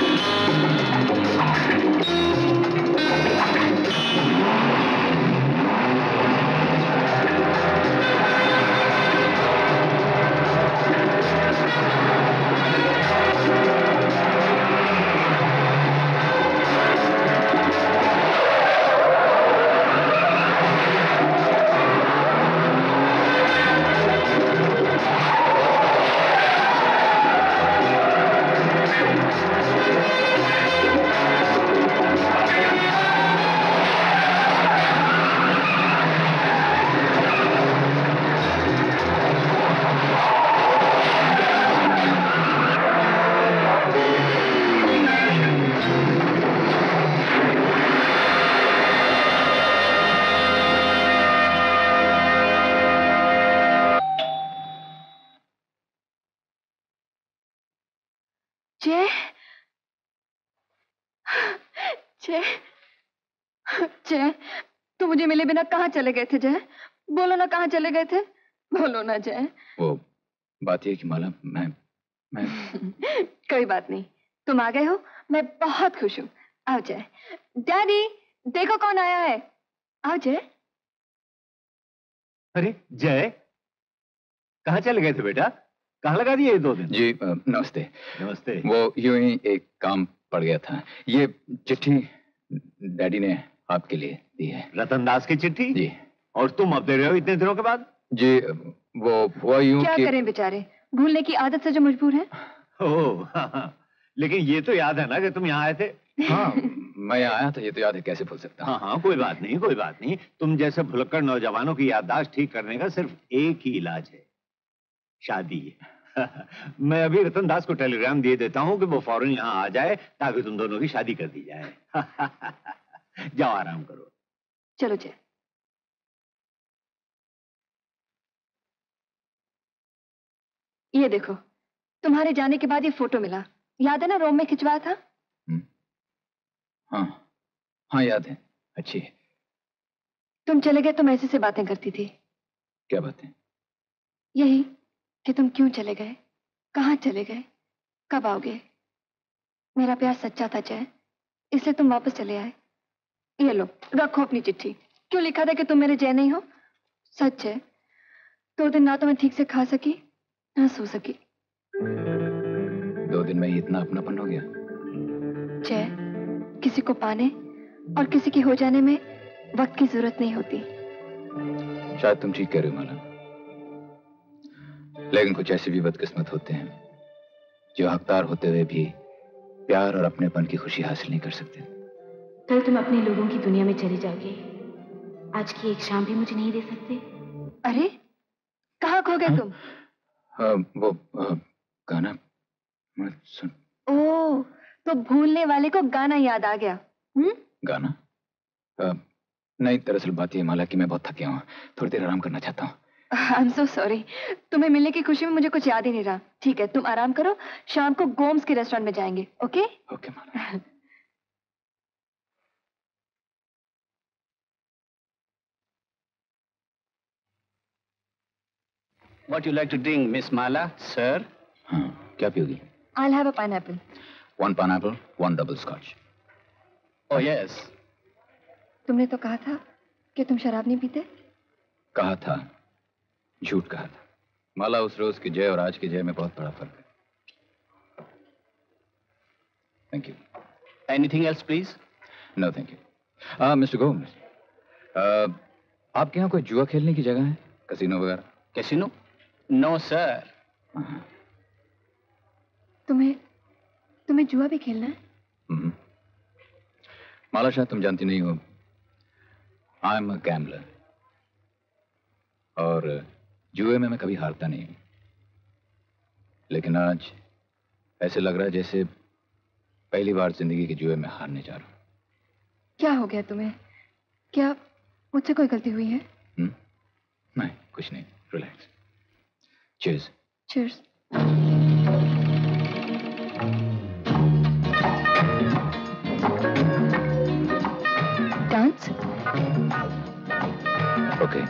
तो मुझे मिले बिना कहाँ चले गए थे जय? बोलो ना, कहाँ चले गए थे? बोलो ना जय। वो बात ये कि माला मैं कोई बात नहीं, तुम आ गए हो, मैं बहुत खुश हूँ। आओ जय। डैडी देखो कौन आया है। आओ जय। अरे जय, कहाँ चले गए थे बेटा? कहाँ लगा दिए ये 2 दिन? जी नमस्ते। नमस्ते। वो यूं ही एक काम पड़ गया था। ये चिट्ठी डैडी ने आपके लिए दी है। रतन दास की चिट्ठी? जी। और तुम अब दे रहे हो इतने दिनों के बाद? जी वो यूं क्या करें बेचारे, भूलने की आदत से जो मजबूर है। ओह लेकिन ये तो याद है ना कि तुम यहाँ आए थे? हाँ मैं यहाँ आया था, ये तो याद है, कैसे भूल सकता हूँ। हाँ कोई बात नहीं, कोई बात नहीं। तुम जैसे भुलक्कड़ नौजवानों की याददाश्त ठीक करने का सिर्फ एक ही इलाज है, शादी। मैं अभी रतन दास को टेलीग्राम दिए देता हूँ कि वो फौरन यहाँ आ जाए ताकि तुम दोनों की शादी कर दी जाए। जाओ आराम करो। चलो जय। ये देखो, तुम्हारे जाने के बाद ये फोटो मिला, याद है ना रोम में खिंचवाया था? हाँ हाँ याद है, अच्छी है। तुम चले गए तो मैं ऐसे से बातें करती थी। क्या बातें? यही कि तुम क्यों चले गए, कहाँ चले गए, कब आओगे। मेरा प्यार सच्चा था जय, इसलिए तुम वापस चले आए। ये लो, रखो अपनी चिट्ठी। क्यों लिखा था कि तुम मेरे जय नहीं हो? सच है, 2 दिन ना तो मैं ठीक से खा सकी ना सो सकी। 2 दिन में ही इतना अपनापन हो गया? जय, किसी को पाने और किसी के हो जाने में वक्त की जरूरत नहीं होती। शायद तुम ठीक कह रहे हो माला, लेकिन कुछ ऐसे भी बदकिस्मत होते हैं जो हकदार होते हुए भी प्यार और अपनेपन की खुशी हासिल नहीं कर सकते। कल तुम अपने लोगों की दुनिया में चले जाओगे, आज की एक शाम भी मुझे नहीं दे सकते? अरे कहाँ खो गए तुम? वो गाना मत सुन। ओह, तो भूलने वाले को गाना याद आ गया। गाना? नहीं, दरअसल बात ये माला कि मैं बहुत थक गया हूँ, थोड़ी देर आराम करना चाहता हूँ। आई एम सो सॉरी, तुम्हें मिलने की खुशी में मुझे कुछ याद ही नहीं रहा। ठीक है, तुम आराम करो, शाम को गोम्स के रेस्टोरेंट में जाएंगे। Okay okay Mala. What you like to drink, Miss Mala, sir? हाँ, क्या पियोगी? I'll have a pineapple. 1 pineapple, 1 double scotch. Oh yes. तुमने तो कहा था कि तुम शराब नहीं पीते। कहा था, झूठ कहा था। माला, उस रोज की जय और आज की जय में बहुत बड़ा फर्क है। Thank you. Anything else, please? No thank you. Mister Gomes, आपके यहाँ कोई जुआ खेलने की जगह है, कैसीनो वगैरह? कैसीनो? No sir. तुम्हें जुआ भी खेलना है? माला, शायद तुम जानती नहीं हो, आई एम अ गैम्बलर और जुए में मैं कभी हारता नहीं हूं, लेकिन आज ऐसे लग रहा है जैसे पहली बार जिंदगी के जुए में हारने जा रहा हूं। क्या हो गया तुम्हें? क्या मुझसे कोई गलती हुई है? नहीं, कुछ नहीं, relax. Cheers. Cheers. Dance? Okay.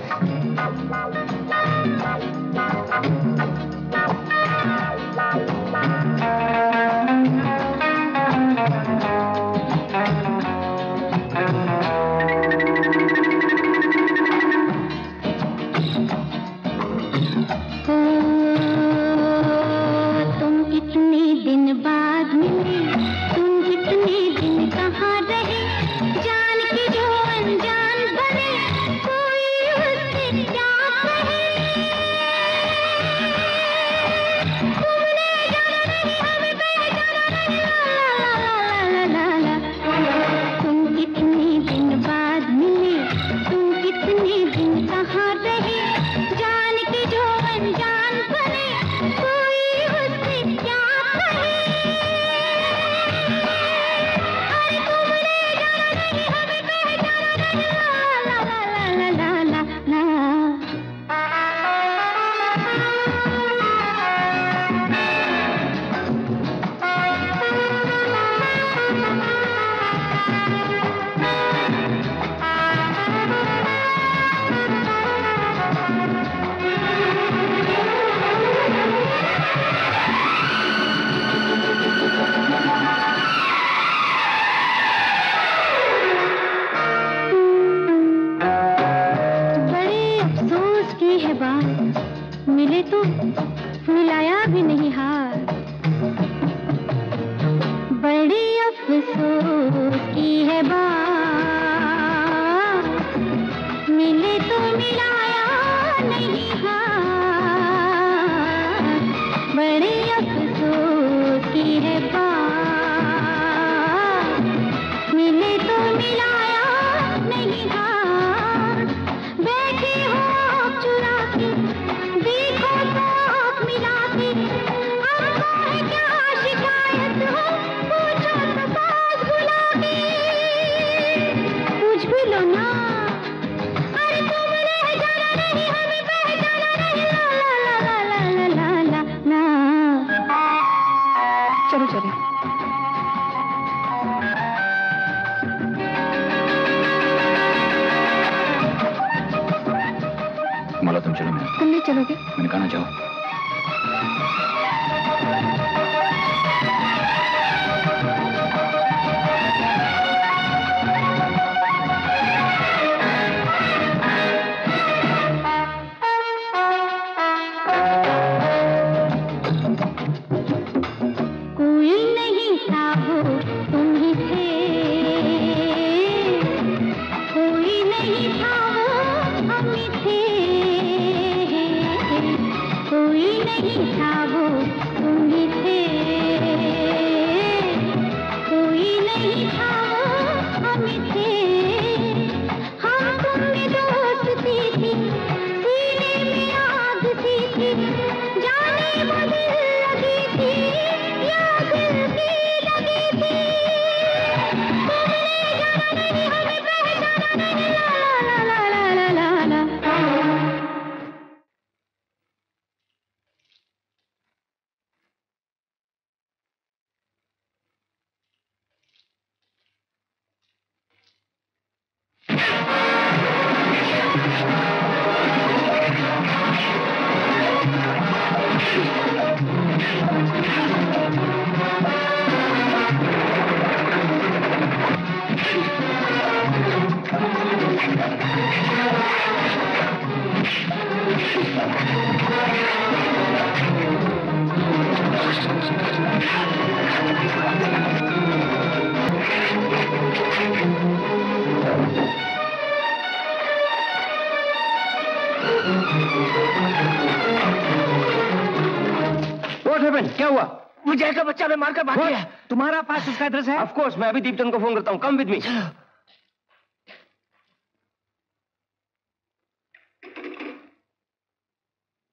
क्या हुआ? विजय का बच्चा में मारकर भाग गया। तुम्हारा पास उसका एड्रेस है? ऑफ कोर्स, मैं अभी दीप्तन को फोन करता हूँ। Come with me.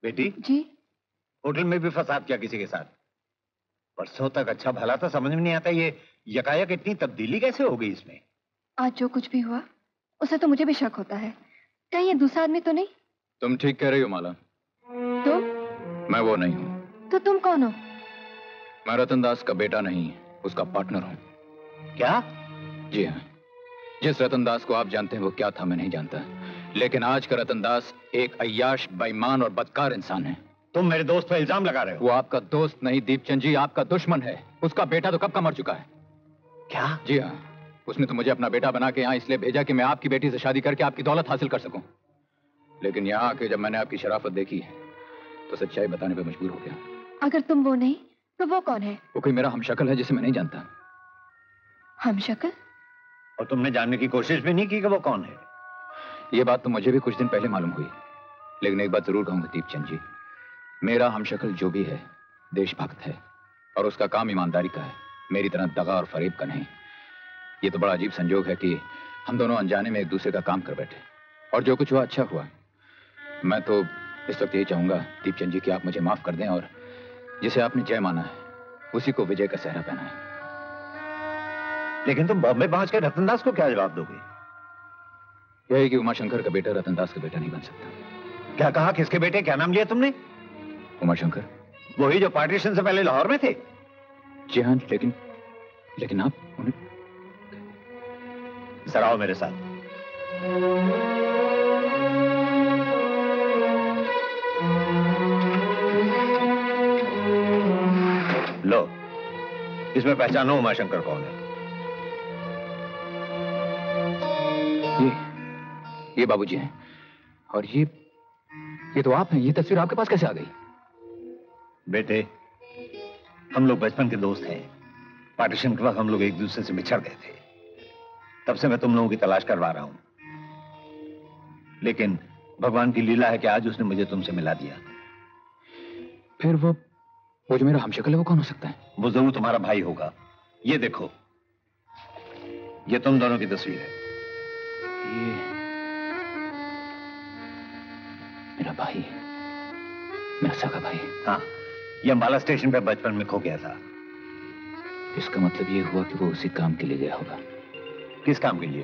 बेटी जी। होटल में भी फसाद किया किसी के साथ? परसों तक अच्छा भला था, समझ में नहीं आता ये यकायक इतनी तब्दीली कैसे हो गई इसमें? आज जो कुछ भी हुआ उसे तो मुझे भी शक होता है, कहीं ये दूसरा आदमी तो नहीं? तुम ठीक कह रही हो माला। तुम? मैं वो नहीं हूँ। तो तुम कौन हो? मैं रतन दास का बेटा नहीं, उसका पार्टनर हूँ। क्या? जी हाँ, जिस रतन दास को आप जानते हैं वो क्या था मैं नहीं जानता, लेकिन आज का रतन दास एक अय्याश, बेईमान और बदकार इंसान है। तुम मेरे दोस्त पर इल्जाम लगा रहे हो। वो आपका दोस्त नहीं दीपचंद जी, आपका दुश्मन है। उसका बेटा तो कब का मर चुका है। क्या? जी हाँ, उसने तो मुझे अपना बेटा बना के यहाँ इसलिए भेजा कि मैं आपकी बेटी से शादी करके आपकी दौलत हासिल कर सकूं। लेकिन यहाँ आके जब मैंने आपकी शराफत देखी तो सच्चाई बताने पे मजबूर हो गया। अगर तुम वो नहीं तो वो कौन है? वो कोई मेरा हमशक्ल है जिसे मैं नहीं जानता। हमशक्ल? और तुमने जानने की कोशिश भी नहीं की कि वो कौन है? ये बात तो मुझे भी कुछ दिन पहले मालूम हुई, लेकिन एक बात जरूर कहूंगा दीपचंद जी, मेरा हमशक्ल जो भी है देशभक्त है और उसका काम ईमानदारी का है, मेरी तरह दगा और फरेब का नहीं। ये तो बड़ा अजीब संजोग है कि हम दोनों अनजाने में एक दूसरे का काम कर बैठे, और जो कुछ हुआ अच्छा हुआ। मैं तो इस वक्त यही चाहूंगा दीपचंद जी कि आप मुझे माफ कर दें और जिसे आपने जय माना है उसी को विजय का सेहरा पहनाएं। लेकिन तुम बॉम्बे पहुंच कर रतनदास को क्या जवाब दोगे? यही कि उमाशंकर का बेटा रतनदास का बेटा नहीं बन सकता। क्या कहा? किसके बेटे? क्या नाम लिया तुमने? उमाशंकर। वही जो पार्टीशन से पहले लाहौर में थे? जी हाँ, लेकिन आप उन्हें जरा आओ मेरे साथ। लो, इसमें पहचानो उमाशंकर कौन है। ये बाबूजी हैं, और ये तो आप हैं। ये तस्वीर आपके पास कैसे आ गई? बेटे, हम लोग बचपन के दोस्त हैं। पार्टीशन के वक्त हम लोग एक दूसरे से बिछड़ गए थे, तब से मैं तुम लोगों की तलाश करवा रहा हूं। लेकिन भगवान की लीला है कि आज उसने मुझे तुमसे मिला दिया। फिर वो जो मेरा हमशक्ल है वो कौन हो सकता है? वो जरूर तुम्हारा भाई होगा। ये देखो, ये तुम दोनों की तस्वीर है। ये मेरा भाई, मेरा सगा भाई। हाँ, ये अंबाला स्टेशन पे बचपन में खो गया था। इसका मतलब ये हुआ कि वो उसी काम के लिए गया होगा। किस काम के लिए?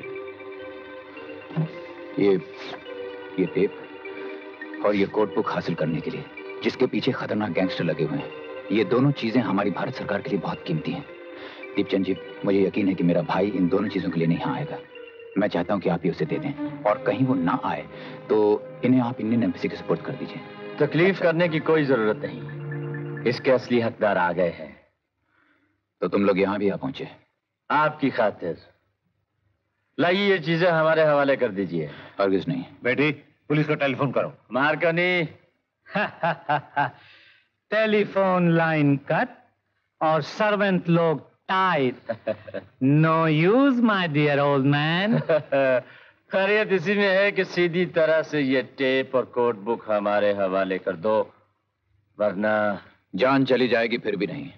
ये टेप और ये कोड बुक हासिल करने के लिए, जिसके पीछे खतरनाक गैंगस्टर लगे हुए हैं। ये दोनों चीजें हमारी भारत सरकार के लिए बहुत कीमती हैं। दीपचंद जी, मुझे यकीन है कि मेरा भाई इन दोनों चीजों के लिए नहीं यहाँ आएगा। मैं चाहता हूँ कि आप ये उसे दे दें, और कहीं वो ना आए तो इन्हें आप इंडियन एम्बेसी के सपोर्ट कर दीजिए। तकलीफ करने की कोई जरूरत नहीं, इसके असली हकदार आ गए हैं। तो तुम लोग यहाँ भी आ पहुंचे? आपकी खातिर। लाइए ये चीजें हमारे हवाले कर दीजिए। हरगिज़ नहीं। बेटी, पुलिस को टेलीफोन करो। मार्कनी। टेलीफोन लाइन कट और सर्वेंट लोग tight. No use my dear old man. खैरियत इसी में है कि सीधी तरह से ये टेप और कोड बुक हमारे हवाले कर दो, वरना जान चली जाएगी। फिर भी नहीं।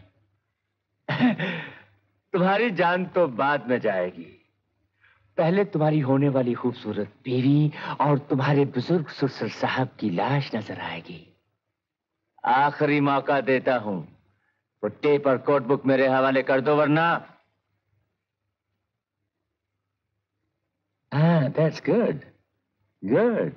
तुम्हारी जान तो बाद में जाएगी, पहले तुम्हारी होने वाली खूबसूरत बीवी और तुम्हारे बुजुर्ग ससुर साहब की लाश नजर आएगी। आखिरी मौका देता हूं, वो टेप और कोड बुक मेरे हवाले कर दो, वरना। हाँ, that's good, good.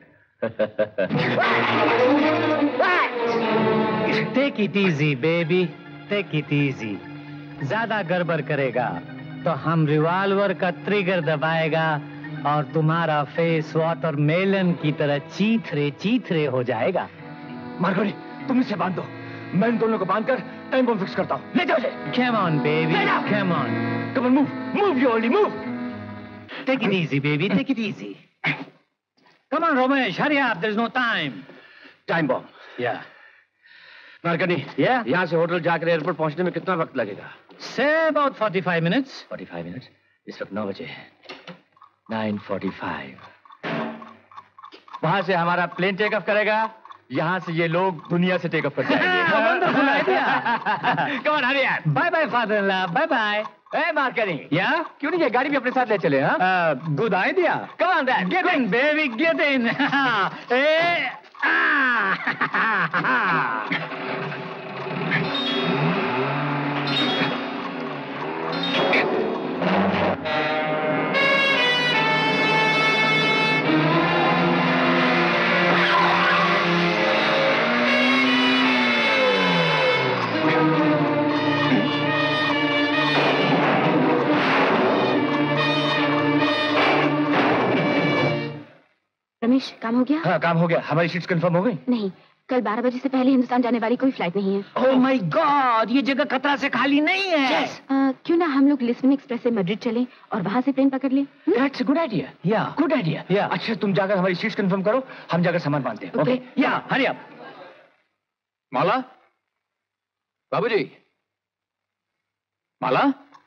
Take it easy baby, take it easy. ज्यादा गड़बड़ करेगा तो हम रिवॉल्वर का ट्रिगर दबाएगा और तुम्हारा फेस वाटरमेलन की तरह चीथरे चीथरे हो जाएगा। मार्गोरी, तुम इसे बांध दो, मैं इन दोनों को बांधकर टाइम बम फिक्स करता हूँ। ले जाओ इसे। Come on, baby. Come on. Come on, move. Move, you only move. Take it easy, baby. Take it easy. Come on, Ramesh. Hurry up. There's no time. Time bomb. Yeah. मार्गनी, यहाँ से hotel जाकर airport पहुँचने में कितना वक्त लगेगा? Say about 45 minutes. 45 minutes? इस वक्त 9 बजे है। 9:45. वहाँ से हमारा प्लेन टेक ऑफ करेगा। यहाँ से ये लोग दुनिया से टेक ऑफ कर जाएंगे। Wonderful idea. Come on, hurry up. Bye bye, father-in-law. Bye bye. Hey, मार्गनी। Yeah? क्यों नहीं ये गाड़ी भी अपने साथ ले चले? हाँ? Good idea. Come on, Dad. Get in, baby. Get in. Hey. Ramesh, काम हो गया? हाँ, काम हो गया। हमारी सीट्स कंफर्म हो गई? नहीं, कल 12 बजे से पहले हिंदुस्तान जाने वाली कोई फ्लाइट नहीं है। ओह माय गॉड, ये जगह खतरा से खाली नहीं है। क्यों ना हम लोग लिस्बन एक्सप्रेस से मैड्रिड चलें और वहां से ट्रेन पकड़ लें? That's a good idea. Yeah, good idea. Yeah. अच्छा, तुम जाकर हमारी सीट्स कंफर्म करो, हम जाकर सामान बांधते हैं। Okay. या, हरी अप। माला, बाबूजी, माला।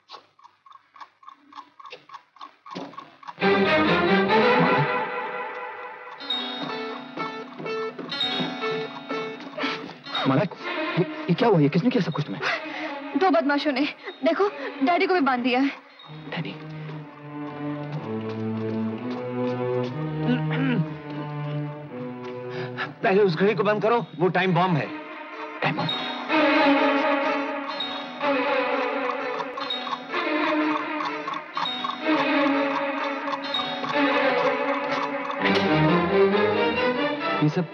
माला, ये क्या हुआ? ये किसने किया सब कुछ तुम्हें? 2 बदमाशों ने। देखो, डैडी को भी बांध दिया है। डैडी? पहले उस घड़ी को बंद करो, वो टाइम बॉम्ब है। Time bomb? ये सब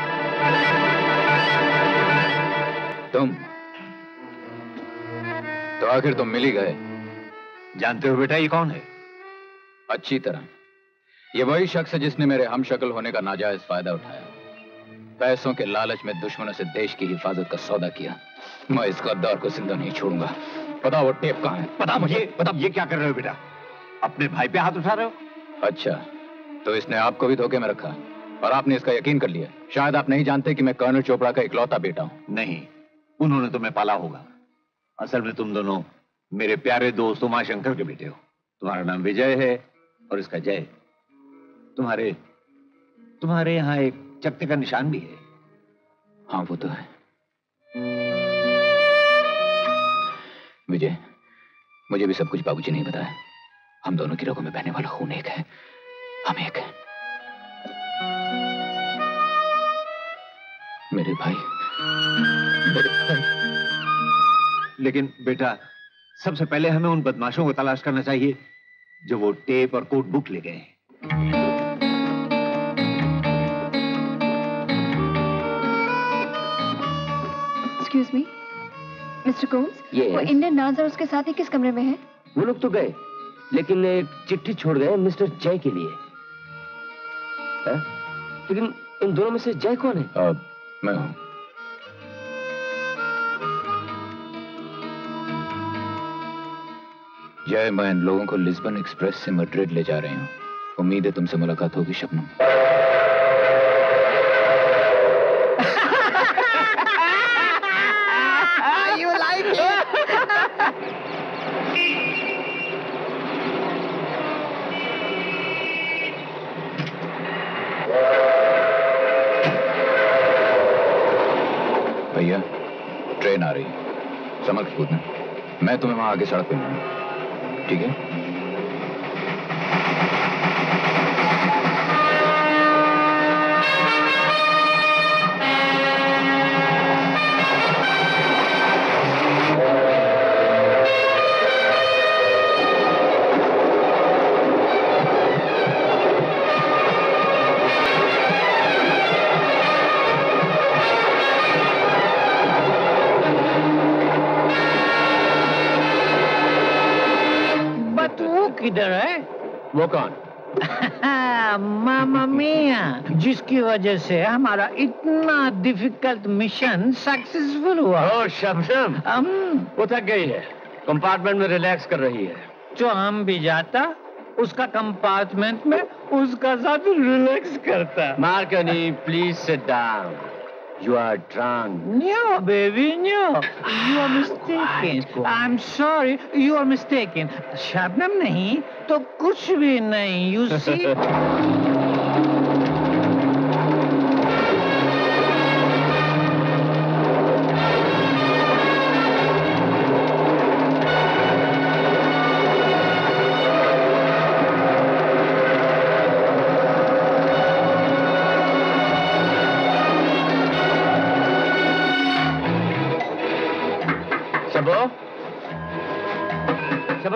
तो आखिर तुम मिल ही गए। जानते हो बेटा ये कौन है? अच्छी तरह। ये वही शख्स है जिसने मेरे हमशक्ल होने का नाजायज फायदा उठाया, पैसों के लालच में दुश्मनों से देश की हिफाजत का सौदा किया। मैं इस गद्दार को जिंदा नहीं छोड़ूंगा। पता वो टेप कहाँ है? पता मुझे। पता। ये क्या कर रहे हो बेटा? अपने भाई पे हाथ उठा रहे हो? अच्छा, तो इसने आपको भी धोखे में रखा और आपने इसका यकीन कर लिया। शायद आप नहीं जानते कि मैं कर्नल चोपड़ा का इकलौता बेटा हूं। नहीं, उन्होंने तुम्हें पाला होगा। असल में तुम दोनों मेरे प्यारे दोस्त उमाशंकर के बेटे हो। तुम्हारा नाम विजय है और इसका जय। तुम्हारे यहाँ एक चकते का निशान भी है। हाँ, वो तो है। विजय, मुझे भी सब कुछ बाबूजी ने बताया। हम दोनों की रगों में बहने वाला खून एक है। हम एक हैं। मेरे भाई। लेकिन बेटा, सबसे पहले हमें उन बदमाशों को तलाश करना चाहिए जो वो टेप और कोड बुक ले गए। एक्सक्यूज मी, मिस्टर कोम्स, वो इंडियन डांसर उसके साथ ही किस कमरे में है? वो लोग तो गए, लेकिन एक चिट्ठी छोड़ गए मिस्टर जय के लिए। है? लेकिन इन दोनों में से जय कौन है? मैं हूं। जय, मैं इन लोगों को लिस्बन एक्सप्रेस से मैड्रिड ले जा रही हूँ। उम्मीद है तुमसे मुलाकात होगी शबनम। You like it? भैया, ट्रेन आ रही है, संभल के कूदना। मैं तुम्हें वहां आगे सड़क पे मिलूंगा, ठीक है? किधर है? वो कौन? मामा मिया, जिसकी वजह से हमारा इतना डिफिकल्ट मिशन सक्सेसफुल हुआ। ओ शबनम, वो थक गई है, कंपार्टमेंट में रिलैक्स कर रही है। जो हम भी जाता उसका कंपार्टमेंट में उसका साथ रिलैक्स करता। Marconi, please sit down. You are drunk. No, baby, no. You are mistaken. I'm sorry, you are mistaken. Shabnam नहीं तो कुछ भी नहीं. You see?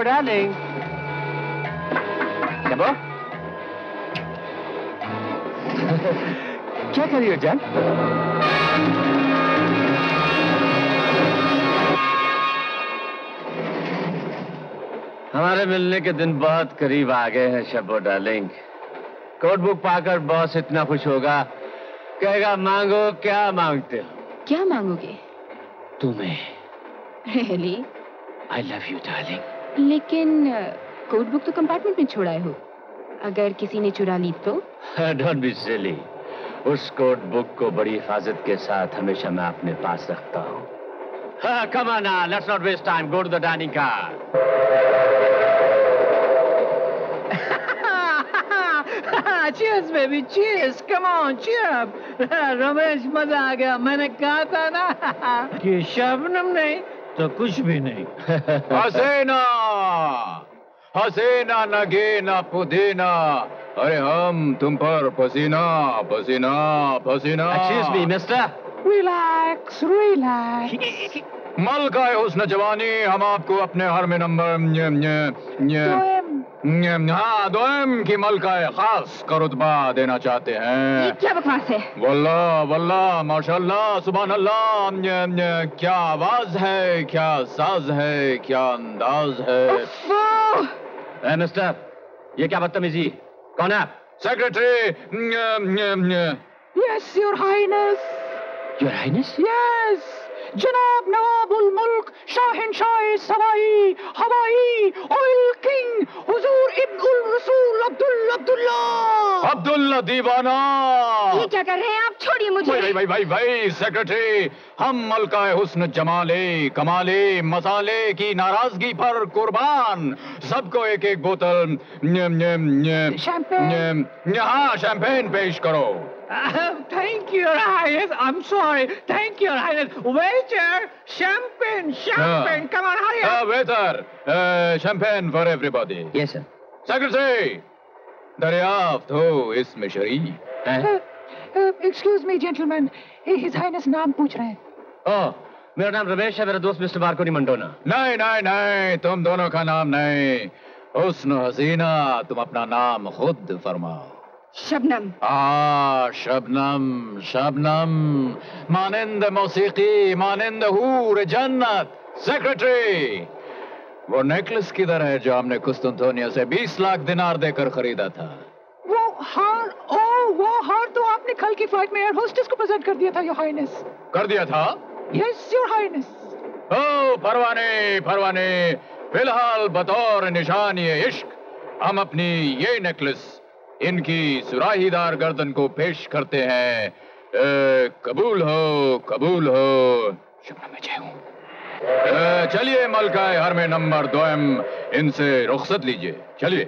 Shabo darling. Shabo क्या कर रही हो जान? हमारे मिलने के दिन बहुत करीब आ गए हैं शबो डार्लिंग। कोड बुक पाकर बॉस इतना खुश होगा, कहेगा मांगो क्या मांगते हो? क्या मांगोगे? तुम्हें। Really? I love you darling. लेकिन कोड बुक तो कंपार्टमेंट में छोड़ाए हो, अगर किसी ने चुरा ली तो? Don't be silly. उस कोड बुक को बड़ी हिफाजत के साथ हमेशा मैं अपने पास रखता हूँ। Come on now, let's not waste time. Go to the dining car. Cheers, baby, cheers. Come on, cheer up. Ramesh, मजा आ गया। मैंने कहा था ना कि शबनम नहीं तो कुछ भी नहीं। हसीना, हसीना नगीना पुदीना, अरे हम तुम पर पसीना पसीना पसीना। Excuse me, mister. Relax, relax. मलकाए हुस्न जवानी, हम आपको अपने हर में नंबर हाँ दोएम की मलकाए खास का रुतबा देना चाहते हैं। ये क्या बकवास है? वल्लाह वल्लाह माशाल्लाह सुभान अल्लाह, क्या आवाज है, क्या साज है, क्या अंदाज है। मिस्टर, ये क्या बदतमीजी? कौन है आप? Secretary. Yes, your highness. Your highness? Yes. जनाब नवाबुल मुल्क शाहनशाह सवाई हवाई ऑयल किंग हुजूर इब्नुल रसूल अब्दुल्ला दीवाना। ये क्या कर रहे हैं आप? छोड़िए मुझे। भाई सेक्रेटरी, हम मलकाए हुस्न जमाले कमाले मसाले की नाराजगी पर कुर्बान, सबको एक एक बोतल शैंपेन। हाँ शैंपेन पेश करो। Thank you, Your Highness. I'm sorry. Thank you, Your Highness. Waiter, champagne, champagne. Come on, hurry up. Waiter, champagne for everybody. Yes, sir. Secretary, दरियाफ्त हो इसमें शरीक। Excuse me, gentlemen. His Highness नाम पूछ रहे हैं। Oh, मेरा नाम रमेश है, मेरा दोस्त मिस्टर बारकोनी मंडोना। नहीं नहीं नहीं, तुम दोनों का नाम नहीं। हुस्न हसीना, तुम अपना नाम खुद फरमाओ। शबनम। शबनम शबनम, मानिंद मौसीकी, मानिंद हूर जन्नत। सेक्रेटरी, वो नेकलेस किधर है जो हमने कुस्तुनतोनिया से 20 लाख दिनार देकर खरीदा था? वो हार तो आपने कल की फ्लाइट में एयर होस्टेस को प्रेजेंट कर दिया था, योर हाइनेस। कर दिया था? Yes your highness. ओ परवाने, फिलहाल बतौर निशानी इश्क हम अपनी ये नेकलेस इनकी सुराहीदार गर्दन को पेश करते हैं। कबूल हो। शुक्र मैं जय हूँ। चलिए मलकाए हर में नंबर 2 इनसे रुखसत लीजिए, चलिए।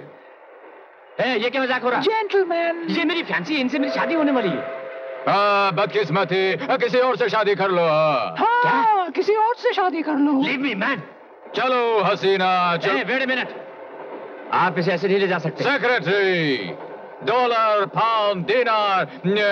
ये क्या मजाक हो रहा? जेंटलमैन, ये मेरी फैंसी, इनसे मेरी शादी होने वाली है। बदकिस्मती, किसी और से शादी कर लो। हाँ, किसी और से शादी कर लो। Leave me, man. चलो हसीना, चलो। Wait a minute. आप इसे ऐसे नहीं ले जा सकते। सेक्रेटरी, डॉलर, पाउंड, दिनार,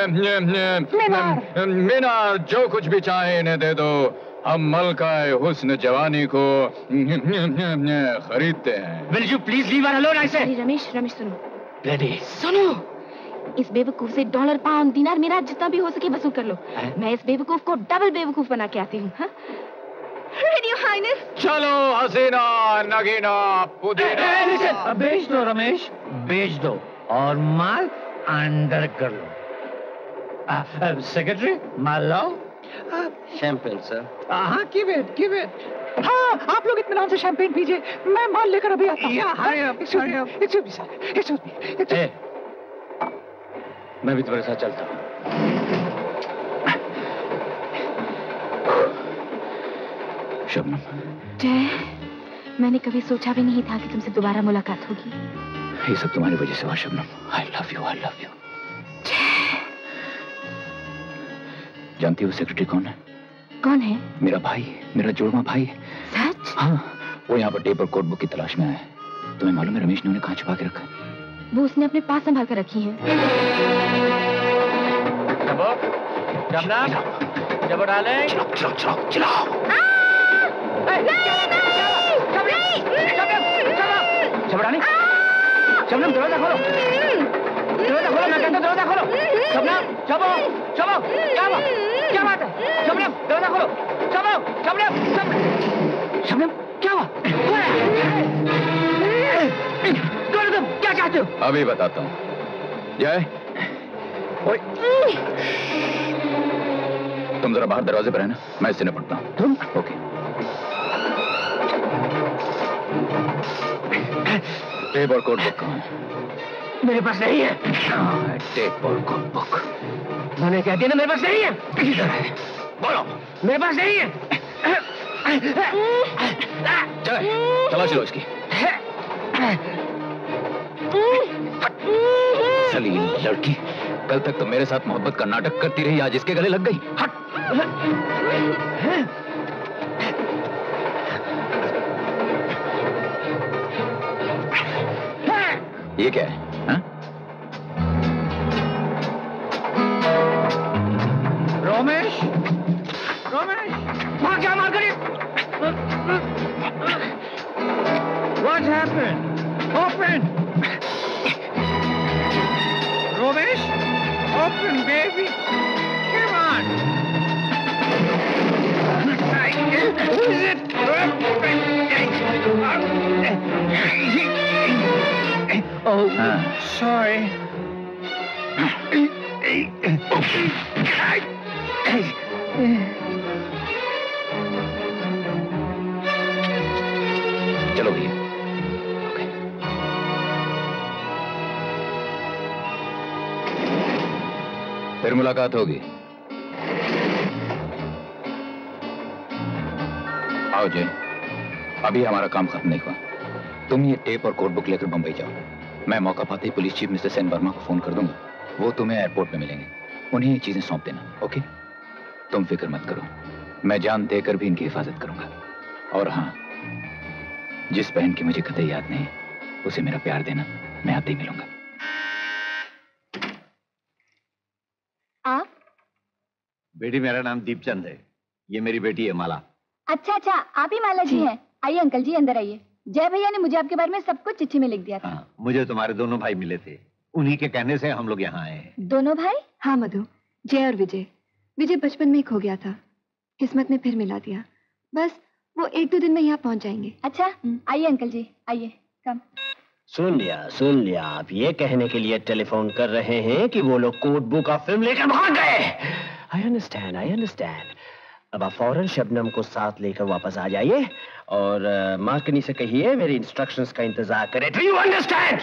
मीनार, जो कुछ भी चाहे इन्हें दे दो। हम मलकाए हुस्न जवानी को खरीदते हैं। Will you please leave her alone, I say? Ramesh सुनो। Ready. सुनो, इस बेवकूफ से डॉलर, पाउंड, दिनार, मीनार जितना भी हो सके वसूल कर लो। मैं इस बेवकूफ को डबल बेवकूफ बना के आती हूँ। Ready, Your Highness? चलो हसीना नगीना पुदीना। बेच दो रमेश, बेच दो और माल अंदर कर लो। सेक्रेटरी, माल लाओ। Champagne sir. हाँ, give it। हाँ, आप लोग इत्मीनान से शैंपेन पीजिए, मैं माल लेकर अभी आता हूँ। Hurry up. Excuse me. मैं भी तुम्हारे साथ चलता हूँ। शबनम। जय, मैंने कभी सोचा भी नहीं था कि तुमसे दोबारा मुलाकात होगी। ये सब तुम्हारी वजह से हुआ शबनम। I love you। जानती हो सेक्रेटरी कौन है? कौन है? मेरा भाई, मेरा जोड़वा भाई। सच? हाँ, वो यहाँ पर टेप और कोड बुक की तलाश में आया है। तुम्हें मालूम है रमेश ने उन्हें कहाँ छुपा के रखा है? वो उसने अपने पास संभाल कर रखी है। जब डाले चिल्लाओ। नहीं। शबनम दरवाजा खोलो, दरवाजा खोलो, मैं कहता हूँ दरवाजा खोलो। शबनम, शबो, शबो, क्या बात है? शबनम दरवाजा खोलो, शबो, शबनम, शबनम क्या हुआ? तुम क्या चाहते हो? अभी बताता हूँ। जय, तुम जरा बाहर दरवाजे पर है ना, मैं इससे निपटता हूँ। तुम? ओके। टेप और कोड बुक कहाँ है? मेरे पास नहीं है। टेप और कोड बुक। मैंने कह दिया ना मेरे पास नहीं है। किधर है? बोलो। मेरे पास नहीं है। चले, तलाशी लो इसकी। सलीम लड़की, कल तक तो मेरे साथ मोहब्बत का नाटक करती रही, आज इसके गले लग गई। हट। ये क्या है? हा? रोमेश, रोमेश, वहां क्या मार करी? What happened? Open! Romesh, open, baby. Come on. Is it? Oh, sorry. चलो भैया। फिर मुलाकात होगी। आओ जय, अभी हमारा काम खत्म नहीं हुआ। तुम ये टेप और कोड बुक लेकर बंबई जाओ। मैं मौका पाते ही police chief mister Sen Varma को फोन कर दूंगा। वो तुम्हें एयरपोर्ट में मिलेंगे। उन्हें ये चीजें सौंप देना, ओके? तुम फिक्र मत करो, मैं जान देकर भी इनकी हिफाजत करूंगा। और हाँ, जिस बहन की मुझे कतई याद नहीं, उसे मेरा प्यार देना, मैं आते ही मिलूंगा। आप? बेटी, मेरा नाम दीपचंद है। ये मेरी बेटी है माला। अच्छा अच्छा, आप ही माला जी हैं। आइए अंकल जी, अंदर आइए। जय भैया ने मुझे आपके बारे में सब कुछ चिट्ठी में लिख दिया था। हाँ, मुझे तुम्हारे दोनों भाई मिले थे, उन्हीं के कहने से हम लोग यहाँ आए हैं। दोनों भाई? हाँ मधु, जय और विजय। विजय बचपन में ही खो गया था, किस्मत ने फिर मिला दिया। बस वो 1-2 दिन में यहाँ पहुँच जाएंगे। अच्छा, आइए अंकल जी, आइए, कम। सुन लिया। आप ये कहने के लिए टेलीफोन कर रहे हैं कि वो लोग कोड बुक और फिल्म लेकर भाग गए। I understand. अब आप फौरन शबनम को साथ लेकर वापस आ जाइए और मार्कनी से कहिए मेरी इंस्ट्रक्शंस का इंतजार करे। Do you understand?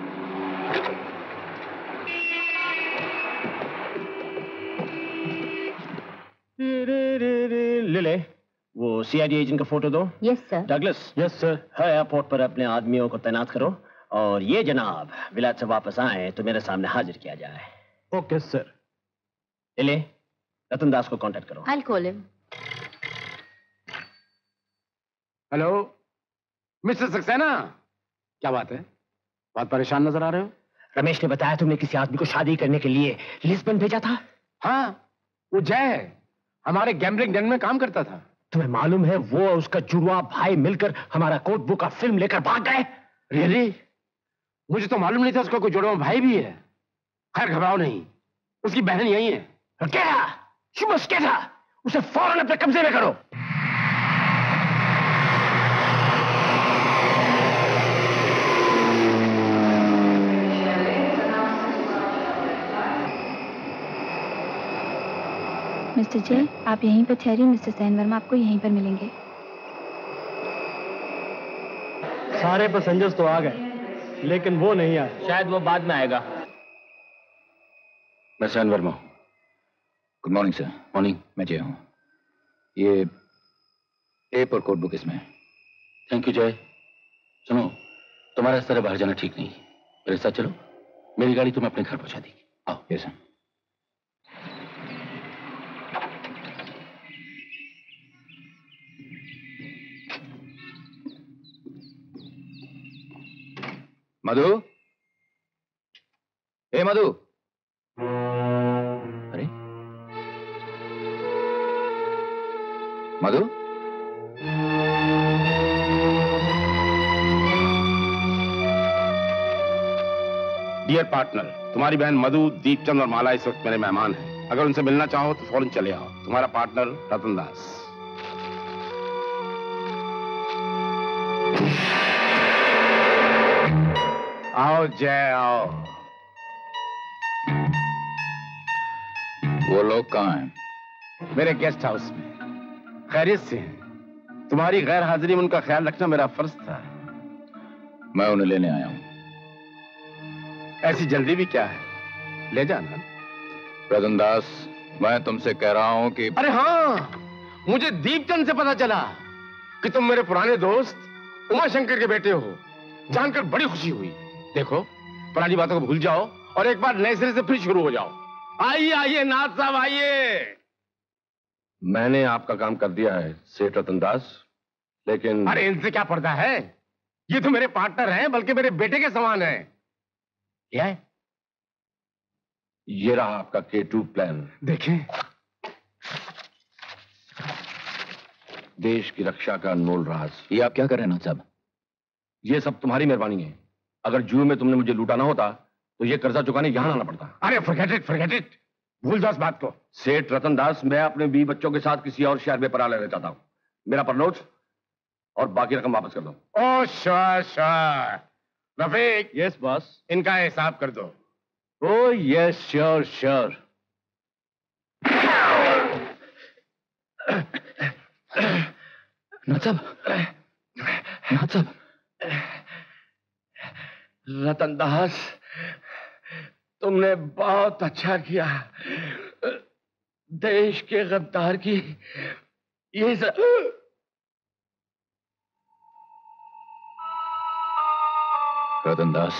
ले वो सीआईडी एजेंट का फोटो दो। Yes sir. Douglas. Yes sir. Airport पर अपने आदमियों को तैनात करो और ये जनाब विलायत से वापस आए तो मेरे सामने हाजिर किया जाए। Okay sir. ले रतन दास को कांटेक्ट करो। I'll call him. Hello mister Saxena, क्या बात है? बहुत परेशान नजर आ रहे हो। रमेश ने बताया तुमने किसी आदमी को शादी करने के लिए लिस्बन भेजा था। हाँ, वो जय हमारे गैम्बलिंग डेन में काम करता था। तुम्हें मालूम है वो और उसका जुड़वा भाई मिलकर हमारा कोड बुक का फिल्म लेकर भाग गए। रियली? मुझे तो मालूम नहीं था उसका कोई जुड़वा भाई भी है। खैर घबराओ नहीं, उसकी बहन यही है। क्या? उसे फौरन अपने कब्जे में करो। मिस्टर जय, आप यहीं पर ठहरिए, मिस्टर सेन वर्मा आपको यहीं पर मिलेंगे। सारे पैसेंजर्स तो आ गए, लेकिन वो नहीं आए। शायद वो बाद में आएगा। मैं Sen Verma. Good morning sir. Morning. मैं जय हूँ। ये टेप और कोड बुक इसमें। Thank you Jay. सुनो, तुम्हारा इस तरह बाहर जाना ठीक नहीं। मेरे साथ चलो, मेरी गाड़ी तुम्हें अपने घर पहुंचा देगी। आओ। Yes sir. मधु, ए मधु। अरे मधु, डियर पार्टनर, तुम्हारी बहन मधु, दीपचंद और माला इस वक्त मेरे मेहमान हैं। अगर उनसे मिलना चाहो तो फौरन चले आओ। तुम्हारा पार्टनर रतन दास। आओ जय, आओ। वो लोग कहाँ हैं? मेरे गेस्ट हाउस में खैरियत से हैं। तुम्हारी गैर हाजिरी में उनका ख्याल रखना मेरा फर्ज था। मैं उन्हें लेने आया हूं। ऐसी जल्दी भी क्या है, ले जाना। रतन दास, मैं तुमसे कह रहा हूं कि... अरे हाँ, मुझे दीपचंद से पता चला कि तुम मेरे पुराने दोस्त उमा शंकर के बेटे हो। जानकर बड़ी खुशी हुई। देखो, पुरानी बातों को भूल जाओ और एक बार नए सिरे से फिर शुरू हो जाओ। आइए आइए नाथ साहब, आइए। मैंने आपका काम कर दिया है सेठ रतन दास, लेकिन... अरे इनसे क्या पर्दा है, ये तो मेरे पार्टनर हैं, बल्कि मेरे बेटे के समान हैं। क्या है? ये रहा आपका K2 प्लान। देखें। देश की रक्षा का अनमोल राज। ये आप क्या कर रहे हैं नाथ साहब? ये सब तुम्हारी मेहरबानी है। अगर जुए में तुमने मुझे लूटा ना होता तो ये कर्जा चुकाने यहां आना पड़ता। अरे forget it, भूल जाओ इस बात को। सेठ रतन दास, मैं अपने 20 बच्चों के साथ किसी और शहर में पनाह लेना चाहता हूं। मेरा परनोट और बाकी रकम वापस कर दो। Oh sure. Rafiq. Yes boss. इनका हिसाब कर दो। Oh yes, sure sure. Nath साहब, रतन दास, तुमने बहुत अच्छा किया। देश के गद्दार की ये रतन दास,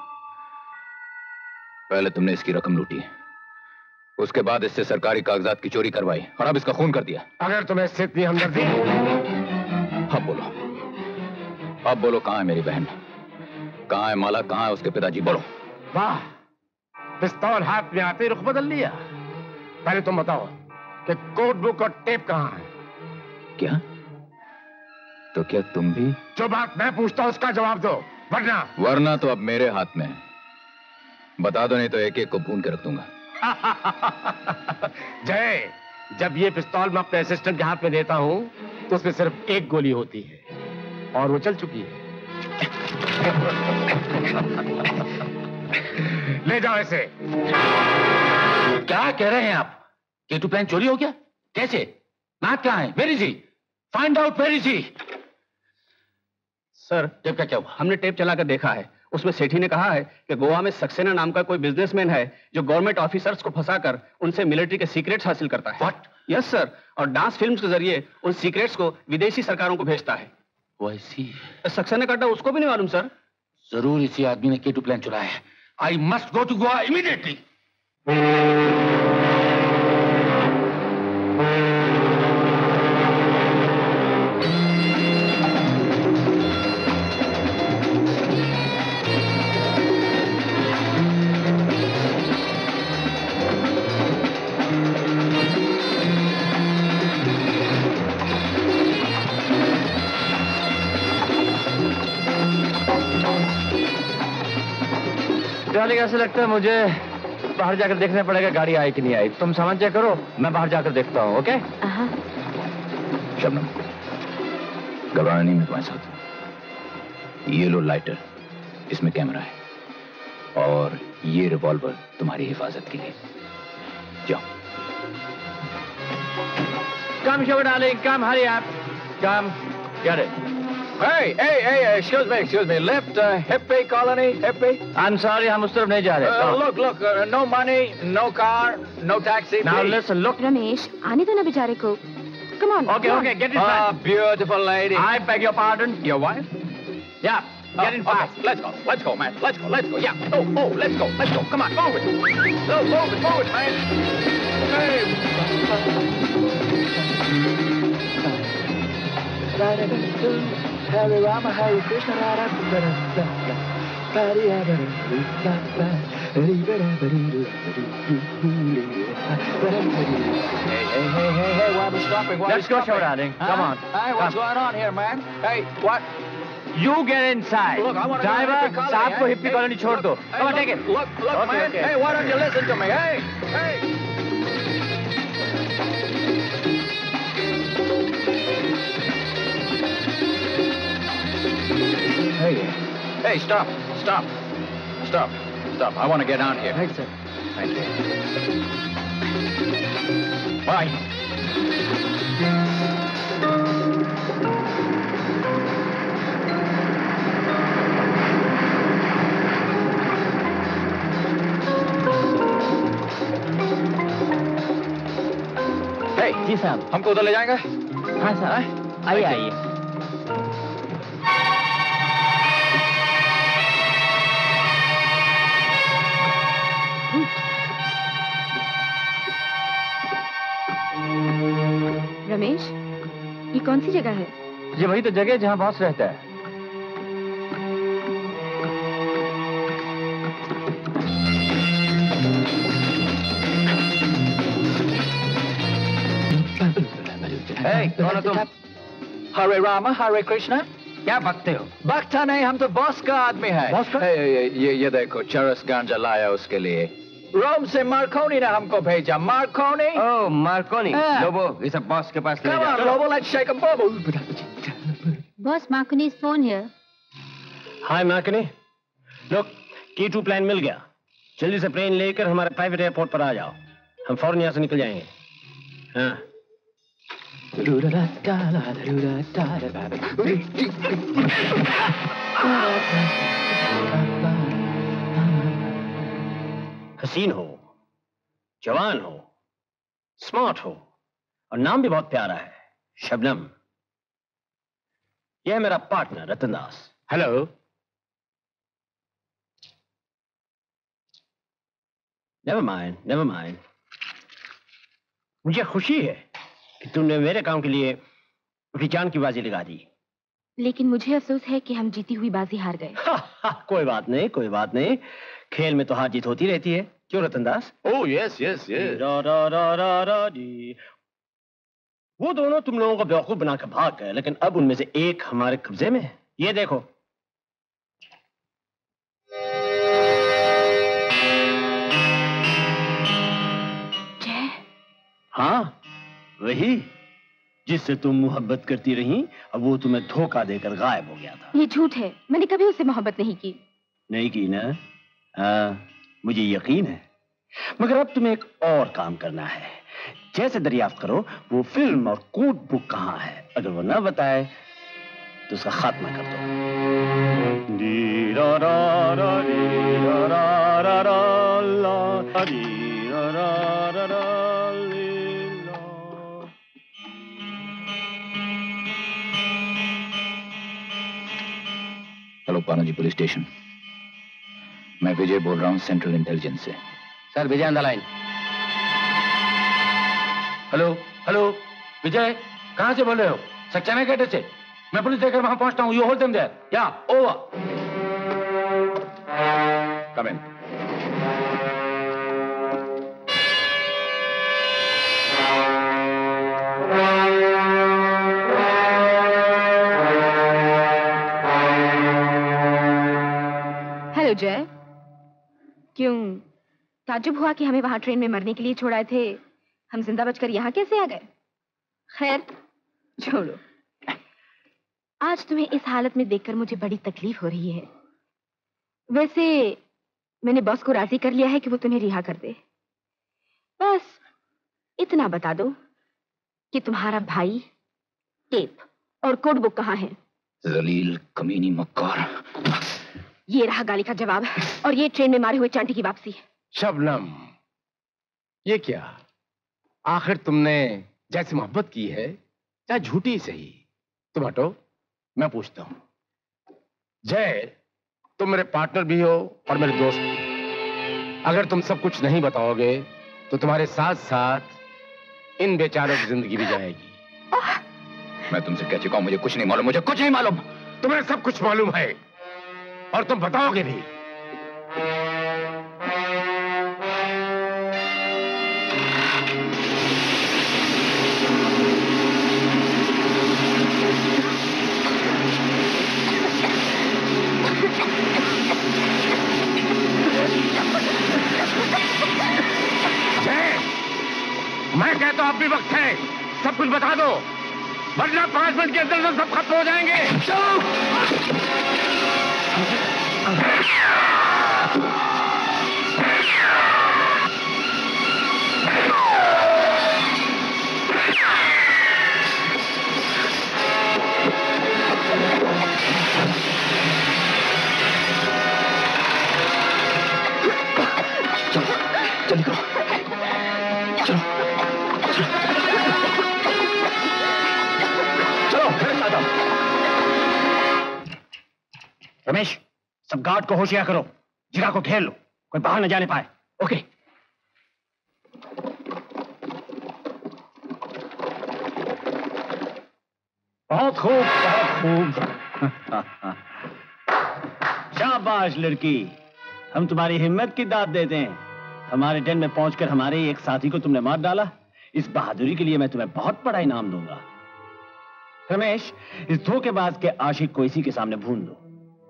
पहले तुमने इसकी रकम लूटी, उसके बाद इससे सरकारी कागजात की चोरी करवाई और अब इसका खून कर दिया। अगर तुम्हें इससे इतनी हमदर्दी... अब बोलो कहां है मेरी बहन, कहां है माला, कहां है उसके पिताजी? बोलो। वाह, पिस्तौल हाथ में आते ही रुख बदल लिया। पहले तुम बताओ कि कोड बुक और टेप कहां है? क्या? तो क्या तुम भी? जो बात मैं पूछता हूं उसका जवाब दो, वरना तो अब मेरे हाथ में है। बता दो, नहीं तो एक एक को भून के रख दूंगा। जय, जब ये पिस्तौल मैं अपने असिस्टेंट के हाथ में देता हूं तो उसमें सिर्फ एक गोली होती है और वो चल चुकी है। ले जाओ इसे। क्या कह रहे हैं आप? K2 प्लान चोरी हो गया? कैसे? नाथ कहाँ है? Where is he? Find out where is he. Sir, tape का क्या हुआ? हमने टेप चलाकर देखा है। उसमें सेठी ने कहा है कि गोवा में सक्सेना नाम का कोई बिजनेसमैन है जो गवर्नमेंट ऑफिसर्स को फंसाकर उनसे मिलिट्री के सीक्रेट्स हासिल करता है। व्हाट? यस सर, और डांस फिल्म्स के जरिए उन सीक्रेट्स को विदेशी सरकारों को भेजता है। वैसी सक्सेना का अड्डा उसको भी नहीं मालूम सर। जरूर इसी आदमी ने K2 प्लान चुराया है। I must go to Goa immediately. ऐसा लगता है मुझे बाहर जाकर देखना पड़ेगा गाड़ी आई कि नहीं आई। तुम सामान चेक करो, मैं बाहर जाकर देखता हूँ। ओके? शबनम, घबराना नहीं, मैं तुम्हारे साथ हूं। ये लो लाइटर, इसमें कैमरा है और ये रिवॉल्वर तुम्हारी हिफाजत के लिए। जाओ। Come, sugar darling, come, hurry up. Come, get it. Hey, excuse me, left Hippie Colony, Hippie? I'm sorry, हम उस तरफ नहीं जा रहे। Look, no money, no car, no taxi. Now listen, look. Ramesh, आने दो ना बेचारे को। Come on. Okay, get in fast. Ah, beautiful lady. I beg your pardon. Your wife? Yeah, get in fast. Okay. Let's go, man. Let's go. Yeah. Oh, let's go. Come on, forward. So, forward, man. Hare Rama, Hare Krishna, Hare Hey, why are we stopping? Let's go, show darling. Come on. Hey, what's going on here, man? Hey, what? You get inside. Driver, साहब को hippie colony छोड़ दो. Come on, take it. Look, man. Hey, why don't you listen to me? Hey, hey. Hey, stop. I want to get out here. Right, sir. Thank you. Bye. जी साहब, हमको उधर ले जाएंगे? हाँ साहब, आइए आइए। रमेश, ये कौन सी जगह है? ये वही तो जगह जहाँ बॉस रहता है। Hey, कौन हो तुम? हरे रामा, हरे कृष्णा। क्या बकते हो? बकता नहीं, हम तो बॉस का आदमी है। बॉस का? ये देखो, चरस गांजा लाया उसके लिए। रोम से मार्कोनी ने हमको भेजा। मार्कोनी? ओह, मार्कोनी। लोबो, इसे बॉस के पास ले जाओ। Lobo, let's shake him, Bobo. Boss, Marconi's phone here. हाय मार्कनी, लोग K2 प्लान मिल गया। जल्दी से प्लेन लेकर हमारे प्राइवेट एयरपोर्ट पर आ जाओ। हम फौरन यहाँ से निकल जाएंगे। हाँ। हसीन हो, जवान हो, स्मार्ट हो और नाम भी बहुत प्यारा है, शबनम। यह है मेरा partner Ratan Das. Hello. Never mind. मुझे खुशी है कि तुमने मेरे काम के लिए अपनी जान की बाजी लगा दी। लेकिन मुझे अफसोस है कि हम जीती हुई बाजी हार गए। कोई बात नहीं। खेल में तो हार जीत होती रहती है। क्यों रतन दास? Oh yes. वो दोनों तुम लोगों को बेवकूफ बनाकर भाग गए, लेकिन अब उनमें से एक हमारे कब्जे में है। ये देखो। जय? हाँ, वही जिससे तुम मोहब्बत करती रही, अब वो तुम्हें धोखा देकर गायब हो गया था। ये झूठ है, मैंने कभी उससे मोहब्बत नहीं की। नहीं की ना? मुझे यकीन है, मगर अब तुम्हें एक और काम करना है। जैसे दरियाफ्त करो वो फिल्म और कोड बुक कहाँ है। अगर वो ना बताए तो उसका खात्मा कर दो। हेलो पानाजी पुलिस स्टेशन, मैं विजय बोल रहा हूँ सेंट्रल इंटेलिजेंस से। Sir, Vijay on the line. Hello Vijay, कहाँ से बोल रहे हो? सक्सेना गेट से। मैं पुलिस लेकर वहां पहुंचता हूँ। You hold them there. या over. Come in. Hello Jay, क्यों ताज्जुब हुआ कि हमें वहां ट्रेन में मरने के लिए छोड़ाए थे, हम जिंदा बचकर यहाँ कैसे आ गए? खैर छोड़ो। आज तुम्हें इस हालत में देखकर मुझे बड़ी तकलीफ हो रही है। वैसे मैंने बॉस को राजी कर लिया है कि वो तुम्हें रिहा कर दे। बस इतना बता दो कि तुम्हारा भाई, टेप और कोड बुक कहाँ है? जलील कमीनी मक्कार। ये रहा गाली का जवाब, और ये ट्रेन में मारे हुए चांटी की वापसी। शबनम, ये क्या? आखिर तुमने जैसे मोहब्बत की है, चाहे झूठी सही। तुम हटो, मैं पूछता हूं। जय, तुम मेरे पार्टनर भी हो और मेरे दोस्त भी। अगर तुम सब कुछ नहीं बताओगे तो तुम्हारे साथ साथ इन बेचारों की जिंदगी भी जाएगी। मैं तुमसे कह चुका हूं, मुझे कुछ नहीं मालूम। मुझे कुछ नहीं मालूम। तुम्हें सब कुछ मालूम है और तुम बताओगे भी। मैं कहता हूं अब भी वक्त है, सब कुछ बता दो, वरना 5 मिनट के अंदर सब खत्म हो जाएंगे। रमेश, सब गार्ड को होशियार करो, जगह को घेर लो, कोई बाहर न जाने पाए। ओके। बहुत खूब, बहुत खूब। शाबाश लड़की, हम तुम्हारी हिम्मत की दाद देते हैं। हमारे टेंट में पहुंचकर हमारे ही एक साथी को तुमने मार डाला। इस बहादुरी के लिए मैं तुम्हें बहुत बड़ा इनाम दूंगा। रमेश, इस धोखेबाज के आशिक को इसी के सामने भून दो।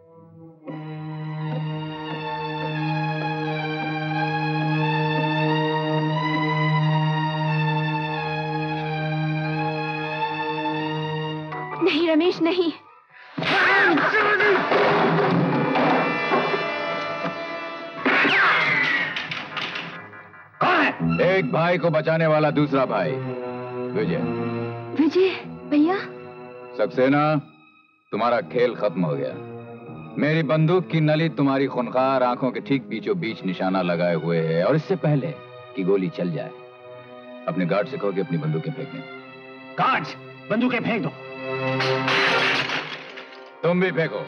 नहीं रमेश, नहीं। कौन है? एक भाई को बचाने वाला दूसरा भाई, विजय। विजय भैया। सक्सेना, तुम्हारा खेल खत्म हो गया। मेरी बंदूक की नली तुम्हारी खूनखार आंखों के ठीक बीचों बीच निशाना लगाए हुए है, और इससे पहले कि गोली चल जाए अपने गार्ड से कहो कि अपनी बंदूकें फेंकने। गार्ड्स, बंदूकें फेंक दो। तुम भी फेंको।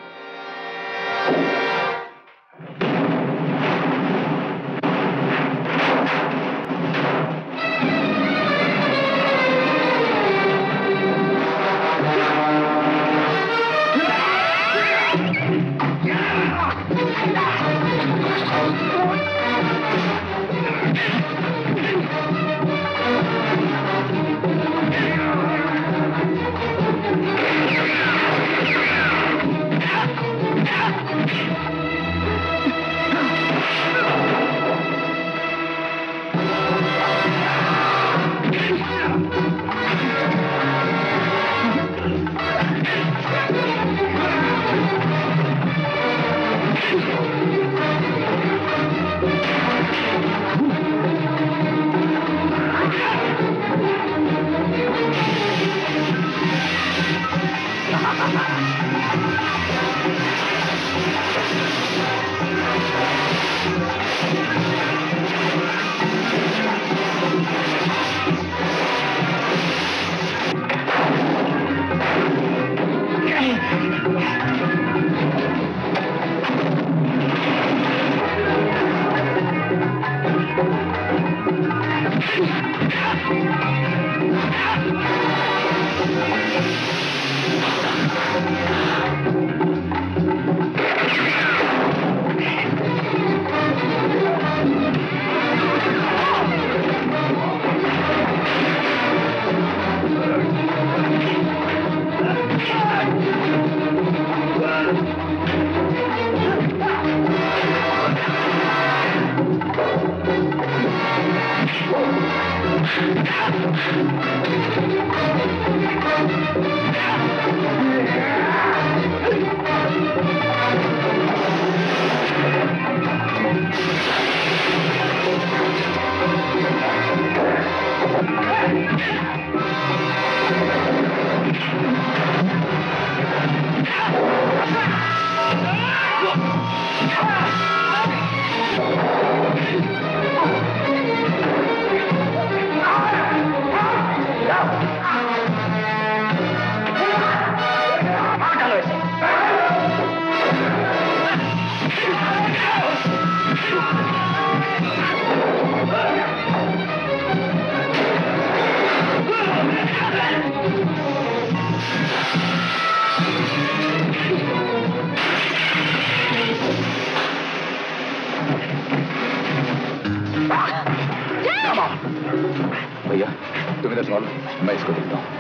भैया तुम इधर सवाल, मैं इसको देखता हूँ।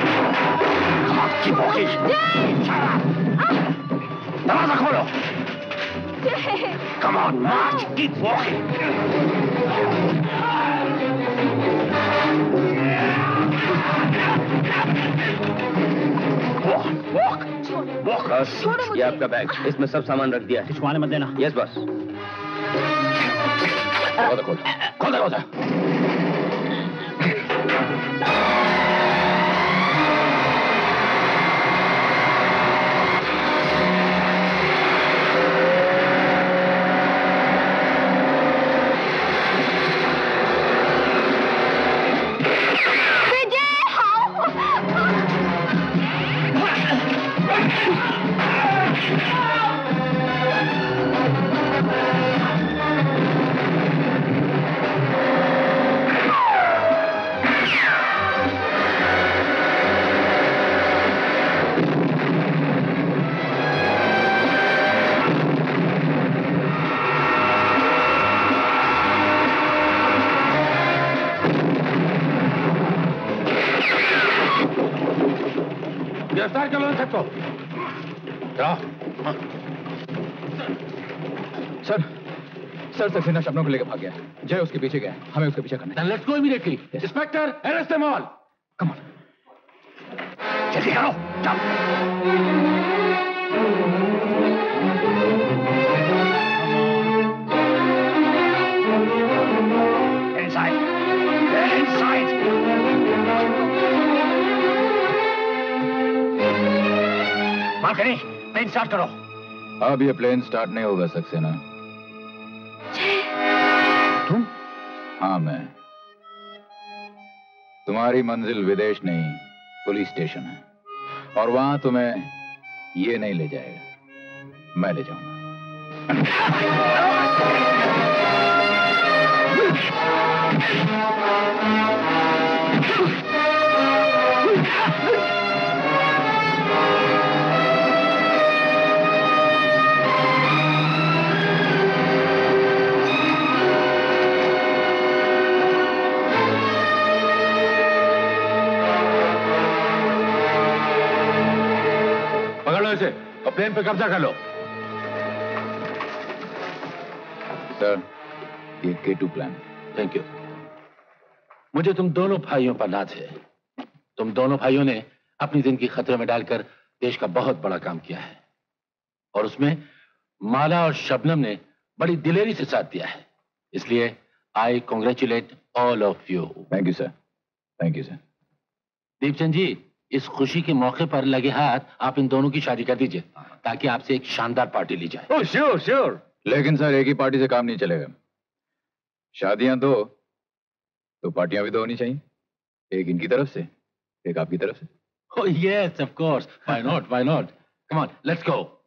दरवाजा खोलो। Come on, march. Keep walking. Walk. बस, ये आपका बैग, इसमें सब सामान रख दिया है। छुआने मत देना। यस बस। खोल दरवाजा। गिरफ्तार कर लो इन सबको। सर सक्सेना शबनम को लेकर भाग गया। जय उसके पीछे गया, हमें उसके पीछे करना है। Let's go immediately. Inspector, arrest them all. Come on. जल्दी करो, Inside. Inside. Marconi, plane start करो। अब ये प्लेन स्टार्ट नहीं होगा सक्सेना। तुम? हाँ मैं। तुम्हारी मंजिल विदेश नहीं, पुलिस स्टेशन है, और वहां तुम्हें ये नहीं ले जाएगा, मैं ले जाऊंगा। से और प्लेन पे कब्जा कर लो। सर, ये K2 प्लान। Thank you. मुझे तुम दोनों भाइयों पर नाज है। तुम दोनों भाइयों ने अपनी जिंदगी खतरे में डालकर देश का बहुत बड़ा काम किया है, और उसमें माला और शबनम ने बड़ी दिलेरी से साथ दिया है। इसलिए I congratulate all of you. Thank you sir. Thank you sir. Deepchand ji, इस खुशी के मौके पर लगे हाथ आप इन दोनों की शादी कर दीजिए, ताकि आपसे एक शानदार पार्टी ली जाए। Oh sure sure. लेकिन सर, एक ही पार्टी से काम नहीं चलेगा। शादियां दो तो पार्टियां भी दो होनी चाहिए, एक इनकी तरफ से, एक आपकी तरफ से। Oh yes, of course. Why not? Why not? Come on, let's go.